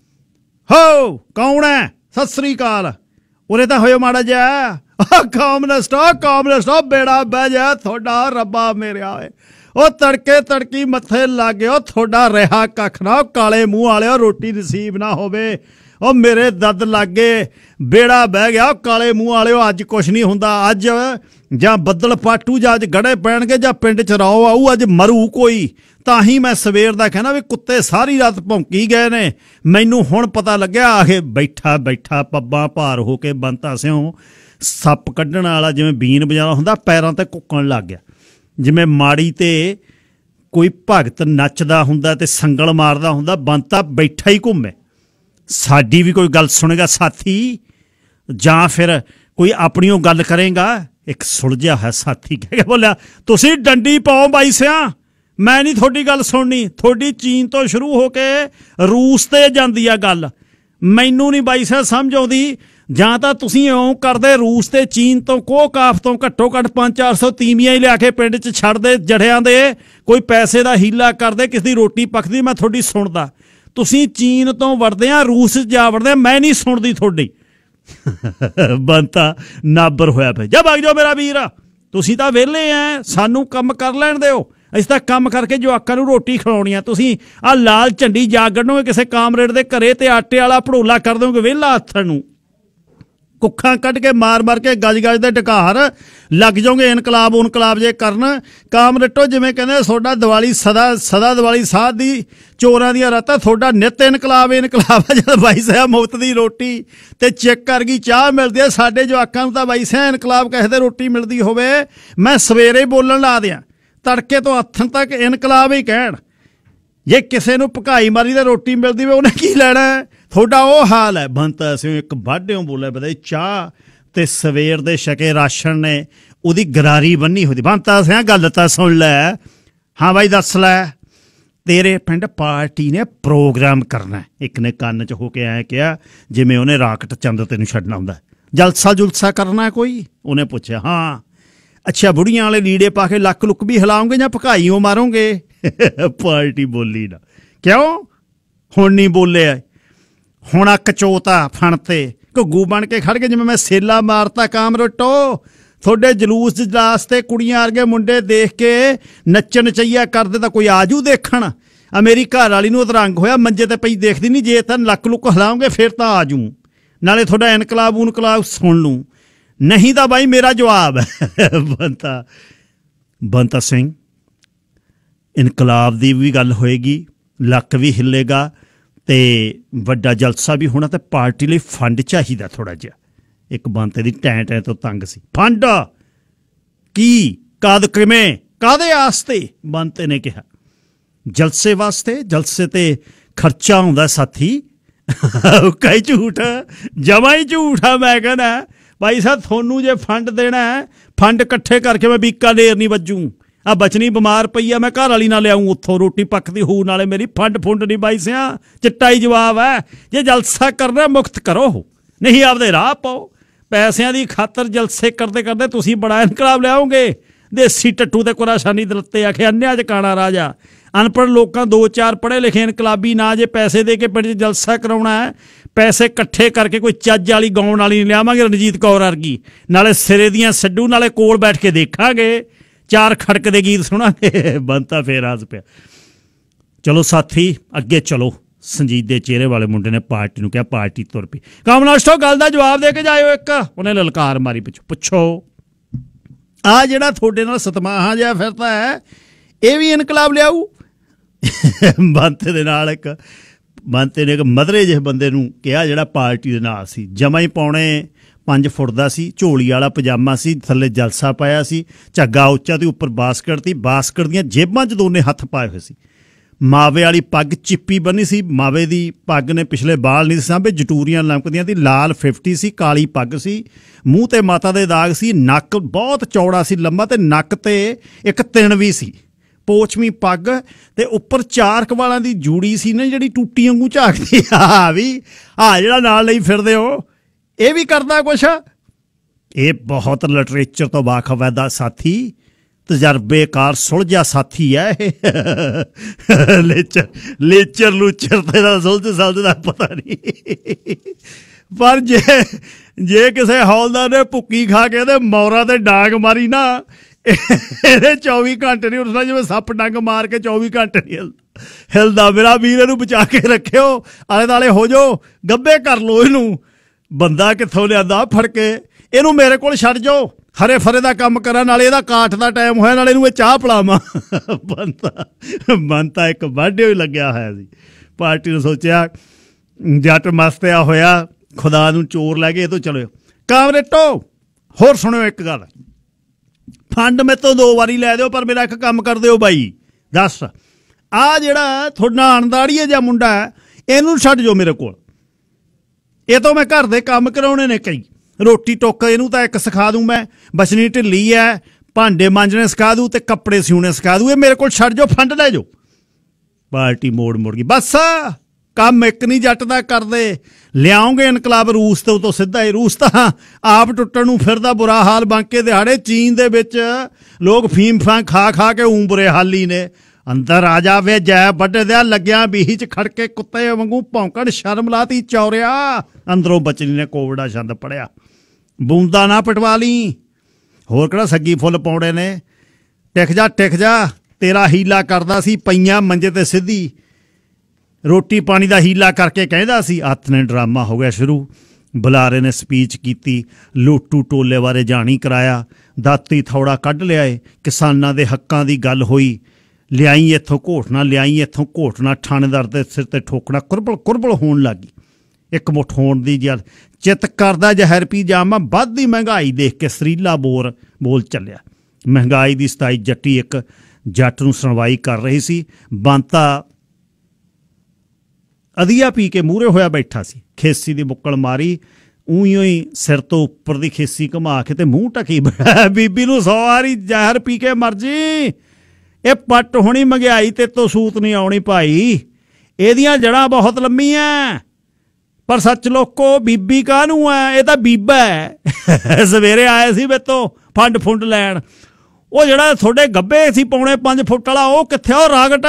ਹੋ ਕੌਣ ਹੈ? ਸਤਿ ਸ੍ਰੀ ਅਕਾਲ। ਉਰੇ ਤਾਂ ਹੋਇਓ ਮਾੜਾ ਜਿਹਾ। ਕਾਮਨਿਸਟ ਬੇੜਾ ਬਹਿ ਜਾ ਤੁਹਾਡਾ, ਰੱਬਾ ਮੇਰਿਆ ਓਏ। ਉਹ ਤੜਕੀ ਮੱਥੇ ਲੱਗ ਗਿਆ, ਤੁਹਾਡਾ ਰਿਹਾ ਕੱਖ ਨਾ। ਕਾਲੇ ਮੂੰਹ ਵਾਲਿਓ, ਰੋਟੀ ਨਸੀਬ ਨਾ ਹੋਵੇ। ਉਹ ਮੇਰੇ ਦੱਦ ਲੱਗੇ, ਬੇੜਾ ਬਹਿ ਗਿਆ। ਕਾਲੇ ਮੂੰਹ ਵਾਲਿਓ, ਅੱਜ ਕੁਛ ਨਹੀਂ ਹੁੰਦਾ। ਅੱਜ ਜਾਂ ਬੱਦਲ ਪਾਟੂ, ਜਾਂ ਅੱਜ ਗੜੇ ਪੈਣਗੇ, ਜਾਂ ਪਿੰਡ 'ਚ ਰੌ ਆਊ। ਅੱਜ ਮਰੂ ਕੋਈ। ਤਾਂ ਹੀ ਮੈਂ ਸਵੇਰ ਦਾ ਕਹਿਣਾ ਵੀ ਕੁੱਤੇ ਸਾਰੀ ਰਾਤ ਭੌਂਕੀ ਗਏ ਨੇ। ਮੈਨੂੰ ਹੁਣ ਪਤਾ ਲੱਗਿਆ। ਆਖੇ ਬੈਠਾ ਪੱਬਾਂ ਭਾਰ ਹੋ ਕੇ ਬੰਤਾ ਸਿਉਂ ਸੱਪ ਕੱਢਣ ਵਾਲਾ, ਜਿਵੇਂ ਬੀਨ ਵਜਾਉਣਾ ਹੁੰਦਾ, ਪੈਰਾਂ ਤੇ ਕੁੱਕਣ ਲੱਗ ਗਿਆ। ਜਿਵੇਂ ਮਾੜੀ ਤੇ ਕੋਈ ਭਗਤ ਨੱਚਦਾ ਹੁੰਦਾ ਤੇ ਸੰਗਲ ਮਾਰਦਾ ਹੁੰਦਾ, ਬੰਤਾ ਬੈਠਾ ਹੀ ਘੁੰਮੇ। ਸਾਡੀ ਵੀ ਕੋਈ ਗੱਲ ਸੁਣੇਗਾ ਸਾਥੀ, ਜਾਂ ਫਿਰ ਕੋਈ ਆਪਣੀ ਉਹ ਗੱਲ ਕਰੇਗਾ? ਇੱਕ ਸੁਲਝਿਆ ਹੈ ਸਾਥੀ ਕਹਿ ਕੇ ਬੋਲਿਆ, ਤੁਸੀਂ ਡੰਡੀ ਪਾਓ ਬਾਈ ਸਿਆਂ, ਮੈਂ ਨਹੀਂ ਤੁਹਾਡੀ ਗੱਲ ਸੁਣਨੀ। ਤੁਹਾਡੀ ਚੀਨ ਤੋਂ ਸ਼ੁਰੂ ਹੋ ਕੇ ਰੂਸ ਤੇ ਜਾਂਦੀ ਆ ਗੱਲ, ਮੈਨੂੰ ਨਹੀਂ ਬਾਈ ਸਿਆਂ ਸਮਝ ਆਉਂਦੀ। ਜਾਂ ਤਾਂ ਤੁਸੀਂ ਇਉਂ ਕਰਦੇ, ਰੂਸ ਤੇ ਚੀਨ ਤੋਂ ਕੋਹ ਕਾਫ ਤੋਂ ਘੱਟੋ ਘੱਟ 500-400 ਤੀਵੀਆਂ ਹੀ ਲਿਆ ਕੇ ਪਿੰਡ 'ਚ ਛੱਡਦੇ ਜੜਿਆਂ ਦੇ, ਕੋਈ ਪੈਸੇ ਦਾ ਹੀਲਾ ਕਰਦੇ, ਕਿਸੇ ਦੀ ਰੋਟੀ ਪੱਕਦੀ, ਮੈਂ ਤੁਹਾਡੀ ਸੁਣਦਾ। ਤੁਸੀਂ ਚੀਨ ਤੋਂ ਵੜਦੇ ਆ, ਰੂਸ 'ਚ ਜਾ ਵੜਦੇ ਆ, ਮੈਂ ਨਹੀਂ ਸੁਣਦੀ ਤੁਹਾਡੀ। ਬੰਤਾ ਨਾਬਰ ਹੋਇਆ ਪਿਆ। ਜਾ ਵਗ ਜਾਓ ਮੇਰਾ ਵੀਰ, ਤੁਸੀਂ ਤਾਂ ਵਿਹਲੇ ਆ, ਸਾਨੂੰ ਕੰਮ ਕਰ ਲੈਣ ਦਿਓ। ਅਸੀਂ ਤਾਂ ਕੰਮ ਕਰਕੇ ਜਵਾਕਾਂ ਨੂੰ ਰੋਟੀ ਖਿਲਾਉਣੀ ਆ। ਤੁਸੀਂ ਆਹ ਲਾਲ ਝੰਡੀ ਜਾ ਕੱਢੋਗੇ ਕਿਸੇ ਕਾਮਰੇਡ ਦੇ ਘਰੇ ਤੇ ਆਟੇ ਵਾਲਾ ਭੜੋਲਾ ਕਰ ਦਿਓਗੇ ਵਿਹਲਾ ਹੱਥਣ ਨੂੰ। ਕੁੱਖਾਂ ਕੱਢ ਕੇ ਮਾਰ ਕੇ ਗਜ ਦੇ ਢਕਾਰ ਲੱਗ ਜਾਓਗੇ ਇਨਕਲਾਬ ਜੇ ਕਰਨ। ਕਾਮਰੇਟੋ ਜਿਵੇਂ ਕਹਿੰਦੇ ਤੁਹਾਡਾ ਦੀਵਾਲੀ ਸਦਾ ਦੀਵਾਲੀ ਸਾਧ ਦੀ ਚੋਰਾਂ ਦੀਆਂ ਰਾਤਾਂ, ਤੁਹਾਡਾ ਨਿੱਤ ਇਨਕਲਾਬ ਆ। ਜਦ ਬਾਈ ਸਾਹਿਬ ਮੁਫਤ ਦੀ ਰੋਟੀ ਤੇ ਚੈੱਕ ਕਰ ਗਈ ਚਾਹ ਮਿਲਦੀ ਹੈ, ਸਾਡੇ ਜਵਾਕਾਂ ਨੂੰ ਤਾਂ ਬਾਈ ਸਾਹਿਬ ਇਨਕਲਾਬ ਕਿਸੇ ਦੇ ਰੋਟੀ ਮਿਲਦੀ ਹੋਵੇ ਮੈਂ ਸਵੇਰੇ ਬੋਲਣ ਲਾ ਦਿਆਂ, ਤੜਕੇ ਤੋਂ ਹੱਥਾਂ ਤੱਕ ਇਨਕਲਾਬ ਹੀ ਕਹਿਣ। ਜੇ ਕਿਸੇ ਨੂੰ ਭਕਾਈ ਮਾਰੀ ਤੇ ਰੋਟੀ ਮਿਲਦੀ ਵੇ ਉਹਨੇ ਕੀ ਲੈਣਾ? ਤੁਹਾਡਾ ਉਹ ਹਾਲ ਹੈ। ਬੰਤਾ ਸਿੰਘ ਇੱਕ ਵਾਢਿਓਂ ਬੋਲਿਆ ਬਈ ਚਾਹ ਤੇ ਸਵੇਰ ਦੇ ਛਕੇ ਰਾਸ਼ਨ ਨੇ ਉਹਦੀ ਗਰਾਰੀ ਬੰਨੀ ਹੋਈ। ਬੰਤਾ ਸਿੰਘ ਗੱਲ ਤਾਂ ਸੁਣ ਲੈ। ਹਾਂ ਬਾਈ ਦੱਸ ਲੈ। ਤੇਰੇ ਪਿੰਡ ਪਾਰਟੀ ਨੇ ਪ੍ਰੋਗਰਾਮ ਕਰਨਾ। ਇੱਕ ਨੇ ਕੰਨ 'ਚ ਹੋ ਕੇ ਐਂ ਕਿਹਾ ਜਿਵੇਂ ਉਹਨੇ ਰਾਕਟ ਚੰਦ ਤੈਨੂੰ ਛੱਡਣਾ ਹੁੰਦਾ। ਜਲਸਾ ਕਰਨਾ ਕੋਈ? ਉਹਨੇ ਪੁੱਛਿਆ ਹਾਂ। ਅੱਛਾ ਬੁੜੀਆਂ ਵਾਲੇ ਲੀੜੇ ਪਾ ਕੇ ਲੱਕ ਲੁੱਕ ਵੀ ਹਿਲਾਓਗੇ ਜਾਂ ਭਕਾਈਓ ਮਾਰੋਗੇ? ਪਾਰਟੀ ਬੋਲੀ ਨਾ। ਕਿਉਂ ਹੁਣ ਨਹੀਂ ਬੋਲਿਆ? ਹੁਣ ਅੱਕ ਚੋਤਾ ਫਣ ਤੇ ਘੁੱਗੂ ਬਣ ਕੇ ਖੜ ਕੇ ਜਿਵੇਂ ਮੈਂ ਸੇਲਾ ਮਾਰਤਾ। ਕਾਮਰੇਟੋ ਤੁਹਾਡੇ ਜਲੂਸ ਜਲਾਸ ਤੇ ਕੁੜੀਆਂ ਵਰਗੇ ਮੁੰਡੇ ਦੇਖ ਕੇ ਨੱਚਣ ਨਚਈਆ ਕਰਦੇ ਤਾਂ ਕੋਈ ਆਜੂ ਦੇਖਣ। ਆ ਮੇਰੀ ਘਰ ਵਾਲੀ ਨੂੰ ਅਧਰੰਗ ਹੋਇਆ ਮੰਜੇ ਤੇ ਪਈ ਦੇਖਦੀ ਨਹੀਂ। ਜੇ ਤਾਂ ਲੱਕ ਲੁੱਕ ਹਿਲਾਓਗੇ ਫਿਰ ਤਾਂ ਆਜੂ, ਨਾਲੇ ਤੁਹਾਡਾ ਇਨਕਲਾਬ ਸੁਣ ਲੂੰ, ਨਹੀਂ ਤਾਂ ਬਾਈ ਮੇਰਾ ਜਵਾਬ ਹੈ। ਬੰਤਾ ਸਿੰਘ ਇਨਕਲਾਬ ਦੀ ਵੀ ਗੱਲ ਹੋਏਗੀ, ਲੱਕ ਵੀ ਹਿੱਲੇਗਾ ਤੇ ਵੱਡਾ ਜਲਸਾ ਵੀ ਹੋਣਾ। ਤੇ ਪਾਰਟੀ ਲਈ ਫੰਡ ਚਾਹੀਦਾ ਥੋੜ੍ਹਾ ਜਿਹਾ। ਇੱਕ ਬੰਤੇ ਦੀ ਟੈਂ ਤੋਂ ਤੰਗ ਸੀ। ਫੰਡ ਕੀ? ਕਦ ਕਿਵੇਂ ਕਾਹਦੇ ਵਾਸਤੇ? ਬੰਤੇ ਨੇ ਕਿਹਾ ਜਲਸੇ ਵਾਸਤੇ। ਜਲਸੇ ਤੇ ਖਰਚਾ ਹੁੰਦਾ ਸਾਥੀ। ਕਈ ਝੂਠ, ਜਮਾ ਹੀ ਝੂਠ ਆ। ਮੈਂ ਕਹਿੰਦਾ ਭਾਈ ਸਾਹਿਬ ਤੁਹਾਨੂੰ ਜੇ ਫੰਡ ਦੇਣਾ ਫੰਡ ਇਕੱਠੇ ਕਰਕੇ ਮੈਂ ਬੀਕਾਨੇਰ ਨਹੀਂ ਵੱਜੂ। ਆ ਬਚਨੀ ਬਿਮਾਰ ਪਈ ਆ, ਮੈਂ ਘਰ ਵਾਲੀ ਨਾਲ ਲਿਆਊਂ ਉੱਥੋਂ ਰੋਟੀ ਪੱਕਦੀ ਹੋਊ, ਨਾਲੇ ਮੇਰੀ ਫੰਡ ਨਹੀਂ ਬਾਈ ਸਿਆ। ਚਿੱਟਾ ਹੀ ਜਵਾਬ ਹੈ। ਜੇ ਜਲਸਾ ਕਰਨਾ ਮੁਕਤ ਕਰੋ, ਨਹੀਂ ਆਪਦੇ ਰਾਹ ਪਾਓ। ਪੈਸਿਆਂ ਦੀ ਖਾਤਰ ਜਲਸੇ ਕਰਦੇ ਤੁਸੀਂ ਬੜਾ ਇਨਕਲਾਬ ਲਿਆਓਗੇ। ਦੇਸੀ ਟੱਟੂ ਤੇ ਕੁਰਾਸ਼ਾਨੀ ਦਲੱਤੇ ਆਖੇ ਅੰਨਿਆਂ 'ਚ ਕਾਣਾ ਰਾਜਾ। ਅਨਪੜ੍ਹ ਲੋਕਾਂ 2-4 ਪੜ੍ਹੇ ਲਿਖੇ ਇਨਕਲਾਬੀ ਨਾ ਜੇ ਪੈਸੇ ਦੇ ਕੇ ਪਿੰਡ 'ਚ ਜਲਸਾ ਕਰਾਉਣਾ ਹੈ, ਪੈਸੇ ਇਕੱਠੇ ਕਰਕੇ ਕੋਈ ਚੱਜ ਵਾਲੀ ਗਾਉਣ ਵਾਲੀ ਨਹੀਂ ਲਿਆਵਾਂਗੇ ਰਣਜੀਤ ਕੌਰ ਵਰਗੀ, ਨਾਲੇ ਸਿਰੇ ਦੀਆਂ ਛੱਡੂ, ਨਾਲੇ ਕੋਲ ਬੈਠ ਕੇ ਦੇਖਾਂਗੇ, 4 ਖੜਕ ਦੇ ਗੀਤ ਸੁਣਾਂਗੇ। ਬੰਤਾ ਫੇਰ ਹੱਸ ਪਿਆ। ਚਲੋ ਸਾਥੀ ਅੱਗੇ ਚਲੋ। ਸੰਜੀਤ ਦੇ ਚਿਹਰੇ ਵਾਲੇ ਮੁੰਡੇ ਨੇ ਪਾਰਟੀ ਨੂੰ ਕਿਹਾ। ਪਾਰਟੀ ਤੁਰ ਪਈ। ਕਾਮਨਾਸ਼ਟੋ ਗੱਲ ਦਾ ਜਵਾਬ ਦੇ ਕੇ ਜਾਇਓ। ਇੱਕ ਉਹਨੇ ਲਲਕਾਰ ਮਾਰੀ ਪਿੱਛੋਂ। ਪੁੱਛੋ ਆ ਜਿਹੜਾ ਤੁਹਾਡੇ ਨਾਲ ਸਤਮਾਹਾਂ ਜਿਹਾ ਫਿਰਦਾ ਹੈ ਇਹ ਵੀ ਇਨਕਲਾਬ ਲਿਆਊ? ਬੰਤੇ ਦੇ ਨਾਲ ਬੰਤੇ ਨੇ ਇੱਕ ਮਧਰੇ ਜਿਹੇ ਬੰਦੇ ਨੂੰ ਕਿਹਾ ਜਿਹੜਾ ਪਾਰਟੀ ਦੇ ਨਾਲ ਸੀ। ਜਮਾ ਹੀ ਪੌਣੇ 5 ਫੁੱਟ ਦਾ ਸੀ, ਝੋਲੀ ਵਾਲਾ ਪਜਾਮਾ ਸੀ, ਥੱਲੇ ਜਲਸਾ ਪਾਇਆ ਸੀ, ਝੱਗਾ ਉੱਚਾ ਤੇ ਉੱਪਰ ਬਾਸਕਟ ਸੀ। ਬਾਸਕਟ ਦੀਆਂ ਜੇਬਾਂ 'ਚ ਦੋਨੇ ਹੱਥ ਪਾਏ ਹੋਏ ਸੀ। ਮਾਵੇ ਵਾਲੀ ਪੱਗ ਚਿੱਪੀ ਬੰਨੀ ਸੀ। ਮਾਵੇ ਦੀ ਪੱਗ ਨੇ ਪਿਛਲੇ ਬਾਲ ਨਹੀਂ ਸੀ ਸਾਂਭੇ, ਜਟੂਰੀਆਂ ਲੰਕਦੀਆਂ ਦੀ। ਲਾਲ 50 ਸੀ, ਕਾਲੀ ਪੱਗ ਸੀ। ਮੂੰਹ ਤੇ ਮਾਤਾ ਦੇ ਦਾਗ ਸੀ। ਨੱਕ ਬਹੁਤ ਚੌੜਾ ਸੀ, ਲੰਮਾ, ਤੇ ਨੱਕ ਤੇ ਇੱਕ ਤਿਣ ਵੀ ਸੀ। ਪੋਚਵੀਂ ਪੱਗ ਤੇ ਉੱਪਰ 4 ਕਵਾਲਾਂ ਦੀ ਜੂੜੀ ਸੀ ਨਾ ਜਿਹੜੀ ਟੂਟੀ ਵਾਂਗੂ ਝਾਕਦੀ। ਜਿਹੜਾ ਨਾਲ ਲਈ ਫਿਰਦੇ ਹੋ ਇਹ ਵੀ ਕਰਦਾ ਕੁਛ। ਇਹ ਬਹੁਤ ਲਿਟਰੇਚਰ ਤੋਂ ਵਾਕਫ ਹੈ ਦਾ ਸਾਥੀ, ਤਜਰਬੇਕਾਰ ਸੁਲਝਿਆ ਸਾਥੀ ਹੈ ਇਹ। ਲੇਚਰ ਲੂਚਰ ਤੇ ਦਾ ਸੁਲਝਦਾ ਪਤਾ ਨਹੀਂ। ਪਰ ਜੇ ਕਿਸੇ ਹੌਲਦਾਰ ਨੇ ਭੁੱਕੀ ਖਾ ਕੇ ਤੇ ਮੌਰਾ ਤੇ ਡਾਂਗ ਮਾਰੀ ਨਾ, ਇਹਦੇ 24 ਘੰਟੇ ਨਹੀਂ ਉੱਠਦਾ। ਜਿਵੇਂ ਸੱਪ ਡੰਗ ਮਾਰ ਕੇ 24 ਘੰਟੇ ਨਹੀਂ ਹਿਲਦਾ। ਮੇਰਾ ਵੀਰ ਇਹਨੂੰ ਬਚਾ ਕੇ ਰੱਖਿਓ, ਆਲੇ ਦੁਆਲੇ ਹੋ ਜਾਓ, ਗੱਭੇ ਕਰ ਲਓ ਇਹਨੂੰ। ਬੰਦਾ ਕਿੱਥੋਂ ਲਿਆਂਦਾ ਫੜ ਕੇ ਇਹਨੂੰ, ਮੇਰੇ ਕੋਲ ਛੱਡ ਜਾਓ, ਹਰੇ ਫਰੇ ਦਾ ਕੰਮ ਕਰਾਂ, ਨਾਲੇ ਇਹਦਾ ਕਾਠ ਦਾ ਟਾਈਮ ਹੋਇਆ, ਨਾਲੇ ਇਹਨੂੰ ਇਹ ਚਾਹ ਪਿਲਾਵਾਂ। ਬੰਤਾ ਇੱਕ ਵਾਢੇ ਹੀ ਲੱਗਿਆ ਹੋਇਆ ਸੀ। ਪਾਰਟੀ ਨੇ ਸੋਚਿਆ ਜੱਟ ਮਸਤਿਆ ਹੋਇਆ, ਖੁਦਾ ਨੂੰ ਚੋਰ ਲੈ ਗਏ, ਇਹ ਤੋਂ ਚਲੋ। ਕਾਮਰੇਟੋ ਹੋਰ ਸੁਣਿਓ ਇੱਕ ਗੱਲ, ਫੰਡ ਮੇਰੇ ਤੋਂ 2 ਵਾਰੀ ਲੈ ਦਿਓ, ਪਰ ਮੇਰਾ ਇੱਕ ਕੰਮ ਕਰ ਦਿਓ ਬਾਈ। ਦੱਸ ਆਹ ਜਿਹੜਾ ਤੁਹਾਡਾ ਅਣਦਾੜੀਏ ਜਿਹਾ ਮੁੰਡਾ ਇਹਨੂੰ ਛੱਡ ਜਾਓ ਮੇਰੇ ਕੋਲ। ਇਹ ਤੋਂ ਮੈਂ ਘਰ ਦੇ ਕੰਮ ਕਰਾਉਣੇ ਨੇ ਕਈ। ਰੋਟੀ ਟੁੱਕ ਇਹਨੂੰ ਤਾਂ ਇੱਕ ਸਿਖਾ ਦੂੰ ਮੈਂ, ਬਚਨੀ ਢਿੱਲੀ ਹੈ, ਭਾਂਡੇ ਮਾਂਜਣੇ ਸਿਖਾ ਦੂੰ ਤੇ ਕੱਪੜੇ ਸਿਉਣੇ ਸਿਖਾ ਦੂੰ। ਇਹ ਮੇਰੇ ਕੋਲ ਛੱਡ ਜਾਓ, ਫੰਡ ਲੈ ਜਾਓ। ਪਾਰਟੀ ਮੋੜ ਗਈ। ਬਸ ਕੰਮ ਇੱਕ ਨਹੀਂ ਜੱਟ ਦਾ ਕਰਦੇ। ਲਿਆਓਗੇ ਇਨਕਲਾਬ ਰੂਸ ਤੋਂ ਸਿੱਧਾ ਹੀ। ਰੂਸ ਤਾਂ ਆਪ ਟੁੱਟਣ ਨੂੰ ਫਿਰਦਾ, ਬੁਰਾ ਹਾਲ ਬਾਂਕੇ ਦਿਹਾੜੇ। ਚੀਨ ਦੇ ਵਿੱਚ ਲੋਕ ਫੀਮ ਫਾਂ ਖਾ ਕੇ ਬੁਰੇ ਹਾਲੀ ਨੇ। ਅੰਦਰ ਆ ਜਾਵੇ ਜੈ ਵੱਡੇ ਦਿਆ ਲੱਗਿਆ ਬੀਹੀ 'ਚ ਖੜ ਕੇ ਕੁੱਤੇ ਵਾਂਗੂ ਭੌਂਕਣ। ਸ਼ਰਮ ਲਾਤੀ ਚੌਰਿਆ। ਅੰਦਰੋਂ ਬਚਨੀ ਨੇ ਕੋਵੜਾ ਛੰਦ ਪੜਿਆ। ਬੂੰਦਾ ਨਾ ਪਟਵਾ ਲਈ, ਹੋਰ ਕਿਹੜਾ ਸੱਗੀ ਫੁੱਲ ਪਾਉਣੇ ਨੇ। ਟਿਕ ਜਾ ਤੇਰਾ ਹੀਲਾ ਕਰਦਾ ਸੀ। ਪਈਆਂ ਮੰਜੇ ਤੇ ਸਿੱਧੀ, ਰੋਟੀ ਪਾਣੀ ਦਾ ਹੀਲਾ ਕਰਕੇ ਕਹਿੰਦਾ ਸੀ। ਹੱਥ ਨੇ ਡਰਾਮਾ ਹੋ ਗਿਆ ਸ਼ੁਰੂ। ਬੁਲਾਰੇ ਨੇ ਸਪੀਚ ਕੀਤੀ, ਲੋਟੂ ਟੋਲੇ ਬਾਰੇ ਜਾਣੀ ਕਰਾਇਆ, ਦਾਤੀ ਥੌੜਾ ਕੱਢ ਲਿਆਏ, ਕਿਸਾਨਾਂ ਦੇ ਹੱਕਾਂ ਦੀ ਗੱਲ ਹੋਈ, ਲਿਆਈ ਇੱਥੋਂ ਘੋਟਣਾ, ਲਿਆਈ ਇੱਥੋਂ ਘੋਟਣਾ, ਥਾਣੇਦਾਰ ਦੇ ਸਿਰ ਤੇ ਠੋਕਣਾ, ਕੁਰਬਲ ਕੁਰਬਲ ਹੋਣ ਲੱਗ ਗਈ। ਇੱਕ ਮੁੱਠ ਹੋਣ ਦੀ ਜਦ ਚਿੱਤ ਕਰਦਾ ਜ਼ਹਿਰ ਪੀ ਜਾਵਾਂ, ਵੱਧਦੀ ਮਹਿੰਗਾਈ ਦੇਖ ਕੇ ਸਰੀਲਾ ਬੋਲ ਚੱਲਿਆ। ਮਹਿੰਗਾਈ ਦੀ 27 ਜੱਟੀ ਇੱਕ ਜੱਟ ਨੂੰ ਸੁਣਵਾਈ ਕਰ ਰਹੀ ਸੀ। ਬੰਤਾ ਅਧੀਆ ਪੀ ਕੇ ਮੂਹਰੇ ਹੋਇਆ ਬੈਠਾ ਸੀ, ਖੇਸੀ ਦੀ ਬੁੱਕਲ ਮਾਰੀ, ਊਈਓ ਹੀ ਸਿਰ ਤੋਂ ਉੱਪਰ ਦੀ ਖੇਸੀ ਘੁਮਾ ਕੇ ਤੇ ਮੂੰਹ ਢਕੀ ਬੀਬੀ ਨੂੰ 100 ਵਾਰੀ ਜ਼ਹਿਰ ਪੀ ਕੇ ਮਰ ਜੀ, ਇਹ ਪੱਟ ਹੋਣੀ ਮਹਿੰਗਾਈ ਤੇ ਤੋਂ ਸੂਤ ਨਹੀਂ ਆਉਣੀ ਭਾਈ, ਇਹਦੀਆਂ ਜੜ੍ਹਾਂ ਬਹੁਤ ਲੰਮੀਆਂ। ਪਰ ਸੱਚ ਲੋਕੋ ਬੀਬੀ ਕਾਹਨੂੰ ਹੈ, ਇਹ ਤਾਂ ਬੀਬਾ ਹੈ। ਸਵੇਰੇ ਆਏ ਸੀ ਮੇਤੋਂ ਫੰਡ ਫੁੰਡ ਲੈਣ, ਉਹ ਜਿਹੜਾ ਤੁਹਾਡੇ ਗੱਭੇ ਸੀ ਪੌਣੇ 5 ਫੁੱਟ ਵਾਲਾ, ਉਹ ਕਿੱਥੇ? ਉਹ ਰਾਗਟ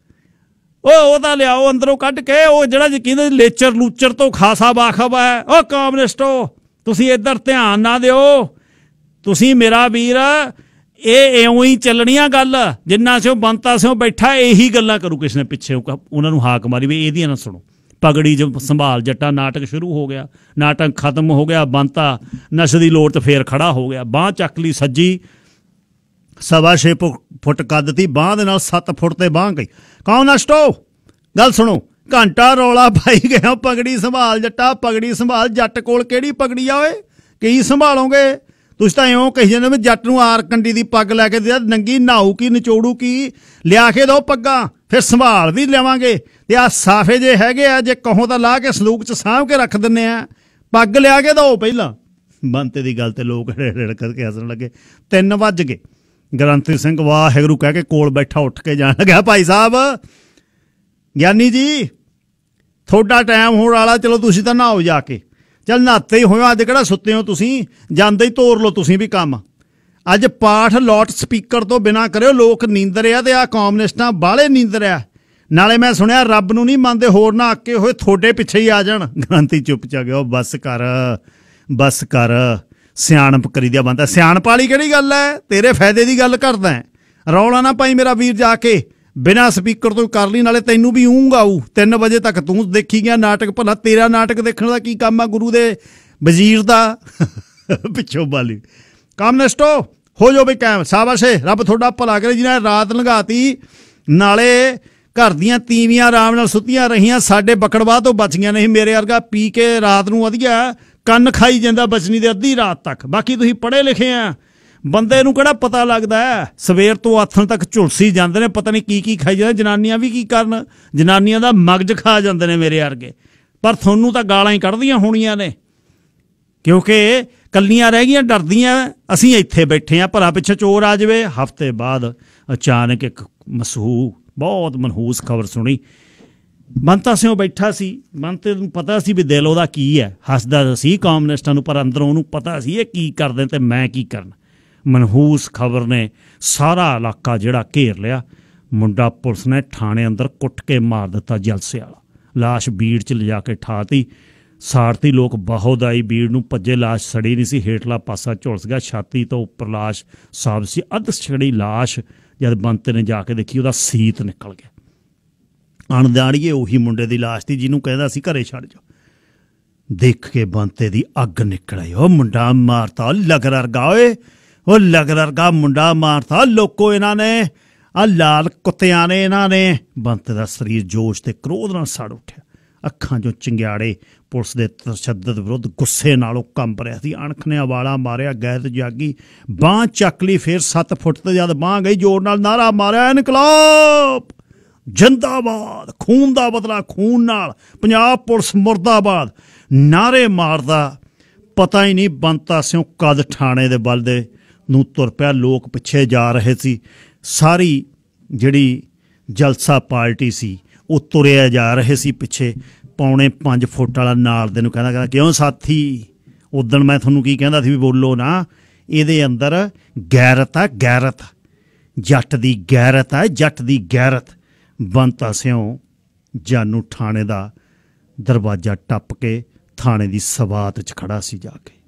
ਉਹ ਤਾਂ ਲਿਆਓ ਅੰਦਰੋਂ ਕੱਢ ਕੇ, ਉਹ ਜਿਹੜਾ ਕਹਿੰਦੇ ਲੇਚਰ ਲੂਚਰ ਤੋਂ ਖਾਸਾ ਵਾਕਫ ਹੈ। ਉਹ ਕਾਮਨਿਸਟੋ ਤੁਸੀਂ ਇੱਧਰ ਧਿਆਨ ਨਾ ਦਿਓ, ਤੁਸੀਂ ਮੇਰਾ ਵੀਰ ਇਹ ਇਉਂ ਹੀ ਚੱਲਣੀਆਂ ਗੱਲ, ਜਿੰਨਾ ਸਿਓ ਬੰਤਾ ਸਿਓ ਬੈਠਾ ਇਹੀ ਗੱਲਾਂ ਕਰੂ ਕਿਸੇ ਨੇ ਪਿੱਛੇ ਉਹਨਾਂ ਨੂੰ ਹਾਕ ਮਾਰੀ ਵੀ ਇਹਦੀਆਂ ਨਾ ਸੁਣੋ। ਪਗੜੀ ਜੋ ਸੰਭਾਲ ਜੱਟਾ ਨਾਟਕ ਸ਼ੁਰੂ ਹੋ ਗਿਆ, ਨਾਟਕ ਖਤਮ ਹੋ ਗਿਆ, ਬੰਤਾ ਨਸ਼ੇ ਦੀ ਲੋੜ 'ਤੇ ਫੇਰ ਖੜਾ ਹੋ ਗਿਆ, ਬਾਂਹ ਚੱਕ ਲਈ ਸੱਜੀ, 6.25 ਫੁੱਟ ਕੱਦ ਤੀ, ਬਾਂਹ ਦੇ ਨਾਲ 7 ਫੁੱਟ ਤੇ ਬਾਂਹ ਗਈ। ਕਾਮਨਿਸਟੋ ਗੱਲ ਸੁਣੋ, ਘੰਟਾ ਰੌਲਾ ਪਾਈ ਗਿਆ, ਪਗੜੀ ਸੰਭਾਲ ਜੱਟਾ, ਪਗੜੀ ਸੰਭਾਲ। ਜੱਟ ਕੋਲ ਕਿਹੜੀ ਪਗੜੀ ਆ ਓਏ, ਕੀ ਸੰਭਾਲੋਗੇ ਤੁਸੀਂ? ਤਾਂ ਇਉਂ ਕਹੀ ਜਾਂਦੇ ਵੀ ਜੱਟ ਨੂੰ ਆਰ ਕੰਡੀ ਦੀ ਪੱਗ ਲੈ ਕੇ ਦੇ, ਨੰਗੀ ਨਹਾਊ ਕੀ ਨਿਚੋੜੂ ਕੀ, ਲਿਆ ਕੇ ਦਿਓ ਪੱਗਾਂ, ਫਿਰ ਸੰਭਾਲ ਵੀ ਲਵਾਂਗੇ। ਤੇ ਆਹ ਸਾਫੇ ਜੇ ਹੈਗੇ ਆ, ਜੇ ਕਹੋ ਤਾਂ ਲਾ ਕੇ ਸੰਦੂਕ 'ਚ ਸਾਂਭ ਕੇ ਰੱਖ ਦਿੰਦੇ ਆ, ਪੱਗ ਲਿਆ ਕੇ ਦਿਓ ਪਹਿਲਾਂ। ਬੰਤੇ ਦੀ ਗੱਲ ਤੇ ਲੋਕ ਰੜ ਕਰਕੇ ਹੱਸਣ ਲੱਗੇ। 3 ਵੱਜ ਗਏ। ਗ੍ਰੰਥੀ ਸਿੰਘ ਵਾਹਿਗੁਰੂ ਕਹਿ ਕੇ ਕੋਲ ਬੈਠਾ ਉੱਠ ਕੇ ਜਾਣ ਲੱਗਿਆ, ਭਾਈ ਸਾਹਿਬ ਗਿਆਨੀ ਜੀ ਤੁਹਾਡਾ ਟਾਈਮ ਹੋਣ ਵਾਲਾ, ਚਲੋ ਤੁਸੀਂ ਤਾਂ ਨਹਾਓ ਜਾ ਕੇ। ਚੱਲ ਨਹਾਤੇ ਹੀ ਹੋਇਓ, ਅੱਜ ਕਿਹੜਾ ਸੁੱਤੇ ਹੋ ਤੁਸੀਂ, ਜਾਂਦੇ ਹੀ ਤੋਰ ਲਓ ਤੁਸੀਂ ਵੀ ਕੰਮ। ਅੱਜ ਪਾਠ ਲਾਊਡ ਸਪੀਕਰ ਤੋਂ ਬਿਨਾਂ ਕਰਿਓ, ਲੋਕ ਨੀਂਦਰ ਆ ਤੇ ਆਹ ਕਾਮਨਿਸਟਾਂ ਬਾਹਲੇ ਨੀਂਦਰ ਆ। ਨਾਲੇ ਮੈਂ ਸੁਣਿਆ ਰੱਬ ਨੂੰ ਨਹੀਂ ਮੰਨਦੇ, ਹੋਰ ਨਾ ਅੱਕੇ ਹੋਏ ਤੁਹਾਡੇ ਪਿੱਛੇ ਹੀ ਆ ਜਾਣ। ਗ੍ਰੰਥੀ ਚੁੱਪ ਚਾ ਗਿਆ, ਬਸ ਕਰ ਬਸ ਕਰ, ਸਿਆਣਪ ਕਰੀ ਦਿਆ ਬੰਦਾ। ਸਿਆਣਪ ਵਾਲੀ ਕਿਹੜੀ ਗੱਲ ਹੈ, ਤੇਰੇ ਫਾਇਦੇ ਦੀ ਗੱਲ ਕਰਦਾ। ਰੌਲਾ ਨਾ ਪਾਈ ਮੇਰਾ ਵੀਰ, ਜਾ ਕੇ ਬਿਨਾਂ ਸਪੀਕਰ ਤੋਂ ਕਰ ਲਈ, ਨਾਲੇ ਤੈਨੂੰ ਵੀ ਊਂਗ ਆਊ। 3 ਵਜੇ ਤੱਕ ਤੂੰ ਦੇਖੀ ਗਿਆ ਨਾਟਕ, ਭਲਾ ਤੇਰਾ ਨਾਟਕ ਦੇਖਣ ਦਾ ਕੀ ਕੰਮ ਆ ਗੁਰੂ ਦੇ ਵਜ਼ੀਰ ਦਾ। ਪਿੱਛੋਂ ਬਾਲੀ ਕਾਮਨਿਸਟੋ ਹੋ ਜਾਓ ਵੀ ਕਾਇਮ, ਸ਼ਾਬਾਸ਼, ਰੱਬ ਤੁਹਾਡਾ ਭਲਾ ਕਰੇ ਜਿਹਨਾਂ ਰਾਤ ਲੰਘਾਤੀ, ਨਾਲੇ ਘਰ ਦੀਆਂ ਤੀਵੀਆਂ ਆਰਾਮ ਨਾਲ ਸੁੱਤੀਆਂ ਰਹੀਆਂ, ਸਾਡੇ ਬਕੜਵਾਹ ਤੋਂ ਬਚ ਗਈਆਂ। ਨਹੀਂ ਮੇਰੇ ਵਰਗਾ ਪੀ ਕੇ ਰਾਤ ਨੂੰ ਵਧੀਆ ਕੰਨ ਖਾਈ ਜਾਂਦਾ ਬਚਨੀ ਦੇ ਅੱਧੀ ਰਾਤ ਤੱਕ। ਬਾਕੀ ਤੁਸੀਂ ਪੜ੍ਹੇ ਲਿਖੇ ਆ, ਬੰਦੇ ਨੂੰ ਕਿਹੜਾ ਪਤਾ ਲੱਗਦਾ, ਸਵੇਰ ਤੋਂ ਆਥਣ ਤੱਕ ਝੁਲਸੀ ਜਾਂਦੇ ਨੇ, ਪਤਾ ਨਹੀਂ ਕੀ ਕੀ ਖਾਈ ਜਾਂਦੇ। ਜਨਾਨੀਆਂ ਵੀ ਕੀ ਕਰਨ, ਜਨਾਨੀਆਂ ਦਾ ਮਗਜ ਖਾ ਜਾਂਦੇ ਨੇ ਮੇਰੇ ਵਰਗੇ। ਪਰ ਤੁਹਾਨੂੰ ਤਾਂ ਗਾਲਾਂ ਹੀ ਕੱਢਦੀਆਂ ਹੋਣੀਆਂ ਨੇ, ਕਿਉਂਕਿ ਕੱਲੀਆਂ ਰਹਿ ਗਈਆਂ ਡਰਦੀਆਂ। ਅਸੀਂ ਇੱਥੇ ਬੈਠੇ ਹਾਂ, ਭਲਾ ਪਿੱਛੇ ਚੋਰ ਆ ਜਾਵੇ। ਹਫ਼ਤੇ ਬਾਅਦ ਅਚਾਨਕ ਇੱਕ ਬਹੁਤ ਮਨਹੂਸ ਖਬਰ ਸੁਣੀ। ਬੰਤਾ ਸਿਓ ਬੈਠਾ ਸੀ, ਬੰਤੇ ਨੂੰ ਪਤਾ ਸੀ ਵੀ ਦਿਲ ਉਹਦਾ ਕੀ ਹੈ, ਹੱਸਦਾ ਸੀ ਕਾਮਨਿਸਟਾਂ ਨੂੰ, ਪਰ ਅੰਦਰੋਂ ਉਹਨੂੰ ਪਤਾ ਸੀ ਇਹ ਕੀ ਕਰਦੇ ਤੇ ਮੈਂ ਕੀ ਕਰਨਾ। ਮਨਹੂਸ ਖਬਰ ਨੇ ਸਾਰਾ ਇਲਾਕਾ ਜਿਹੜਾ ਘੇਰ ਲਿਆ। ਮੁੰਡਾ ਪੁਲਿਸ ਨੇ ਥਾਣੇ ਅੰਦਰ ਕੁੱਟ ਕੇ ਮਾਰ ਦਿੱਤਾ, ਜਲਸੇ ਵਾਲਾ। ਲਾਸ਼ ਬੀੜ 'ਚ ਲਿਜਾ ਕੇ ਠਾਤੀ, ਸਾੜਤੀ। ਲੋਕ ਬਹੁਤ ਆਈ ਬੀੜ ਨੂੰ, ਭੱਜੇ। ਲਾਸ਼ ਸੜੀ ਨਹੀਂ ਸੀ, ਹੇਠਲਾ ਪਾਸਾ ਝੁਲਸ ਗਿਆ, ਛਾਤੀ ਤੋਂ ਉੱਪਰ ਲਾਸ਼ ਸਾਬ ਸੀ। ਅੱਧ ਛੜੀ ਲਾਸ਼ ਜਦ ਬੰਤੇ ਨੇ ਜਾ ਕੇ ਦੇਖੀ, ਉਹਦਾ ਸੀਤ ਨਿਕਲ ਗਿਆ। ਅਣਜਾਣੀਏ ਉਹੀ ਮੁੰਡੇ ਦੀ ਲਾਸ਼ ਸੀ ਜਿਹਨੂੰ ਕਹਿੰਦਾ ਸੀ ਘਰੇ ਛੱਡ ਜਾ। ਦੇਖ ਕੇ ਬੰਤੇ ਦੀ ਅੱਗ ਨਿਕਲ ਆਈ। ਉਹ ਮੁੰਡਾ ਮਾਰਤਾ ਲਗਰ ਵਰਗਾ, ਓਏ ਉਹ ਲਗਰ ਵਰਗਾ ਮੁੰਡਾ ਮਾਰਤਾ ਲੋਕੋ ਇਹਨਾਂ ਨੇ, ਆਹ ਲਾਲ ਕੁੱਤਿਆਂ ਨੇ ਇਹਨਾਂ ਨੇ। ਬੰਤੇ ਦਾ ਸਰੀਰ ਜੋਸ਼ ਤੇ ਕ੍ਰੋਧ ਨਾਲ ਸੜ ਉੱਠਿਆ, ਅੱਖਾਂ 'ਚੋਂ ਚੰਗਿਆੜੇ। ਪੁਲਿਸ ਦੇ ਤਸ਼ੱਦਦ ਵਿਰੁੱਧ ਗੁੱਸੇ ਨਾਲੋਂ ਕੰਬ ਰਿਹਾ ਸੀ। ਅਣਖ ਨੇ ਵਾਲਾ ਮਾਰਿਆ, ਗੈਰਤ ਜਾਗੀ, ਬਾਂਹ ਚੱਕ ਲਈ। ਫਿਰ 7 ਫੁੱਟ ਤੇ ਜਦ ਬਾਂਹ ਗਈ, ਜ਼ੋਰ ਨਾਲ ਨਾਰਾ ਮਾਰਿਆ, ਇਨਕਲਾਬ ਜਿੰਦਾਬਾਦ, ਖੂਨ ਦਾ ਬਦਲਾ ਖੂਨ ਨਾਲ, ਪੰਜਾਬ ਪੁਲਿਸ ਮੁਰਦਾਬਾਦ। ਨਾਰੇ ਮਾਰਦਾ ਪਤਾ ਹੀ ਨਹੀਂ ਬੰਤਾ ਸਿਓ ਕਦ ਥਾਣੇ ਦੇ ਬਲਦੇ ਨੂੰ ਤੁਰ ਪਿਆ। ਲੋਕ ਪਿੱਛੇ ਜਾ ਰਹੇ ਸੀ। ਸਾਰੀ ਜਿਹੜੀ ਜਲਸਾ ਪਾਰਟੀ ਸੀ ਉਹ ਤੁਰਿਆ ਜਾ ਰਹੇ ਸੀ ਪਿੱਛੇ। ਪੌਣੇ 5 ਫੁੱਟ ਵਾਲਾ ਨਾਲ ਦੇ ਨੂੰ ਕਹਿੰਦਾ ਕਿਉਂ ਸਾਥੀ, ਉਦਣ ਮੈਂ ਤੁਹਾਨੂੰ ਕੀ ਕਹਿੰਦਾ ਸੀ ਵੀ ਬੋਲੋ ਨਾ, ਇਹਦੇ ਅੰਦਰ ਗੈਰਤ ਆ, ਗੈਰਤ ਜੱਟ ਦੀ ਗੈਰਤ ਆ, ਜੱਟ ਦੀ ਗੈਰਤ। ਬੰਤਾ ਸਿਓ ਜਾਨੂ ਥਾਣੇ ਦਾ ਦਰਵਾਜ਼ਾ ਟੱਪ ਕੇ ਥਾਣੇ ਦੀ ਸਵਾਤ 'ਚ ਖੜਾ ਸੀ ਜਾ ਕੇ।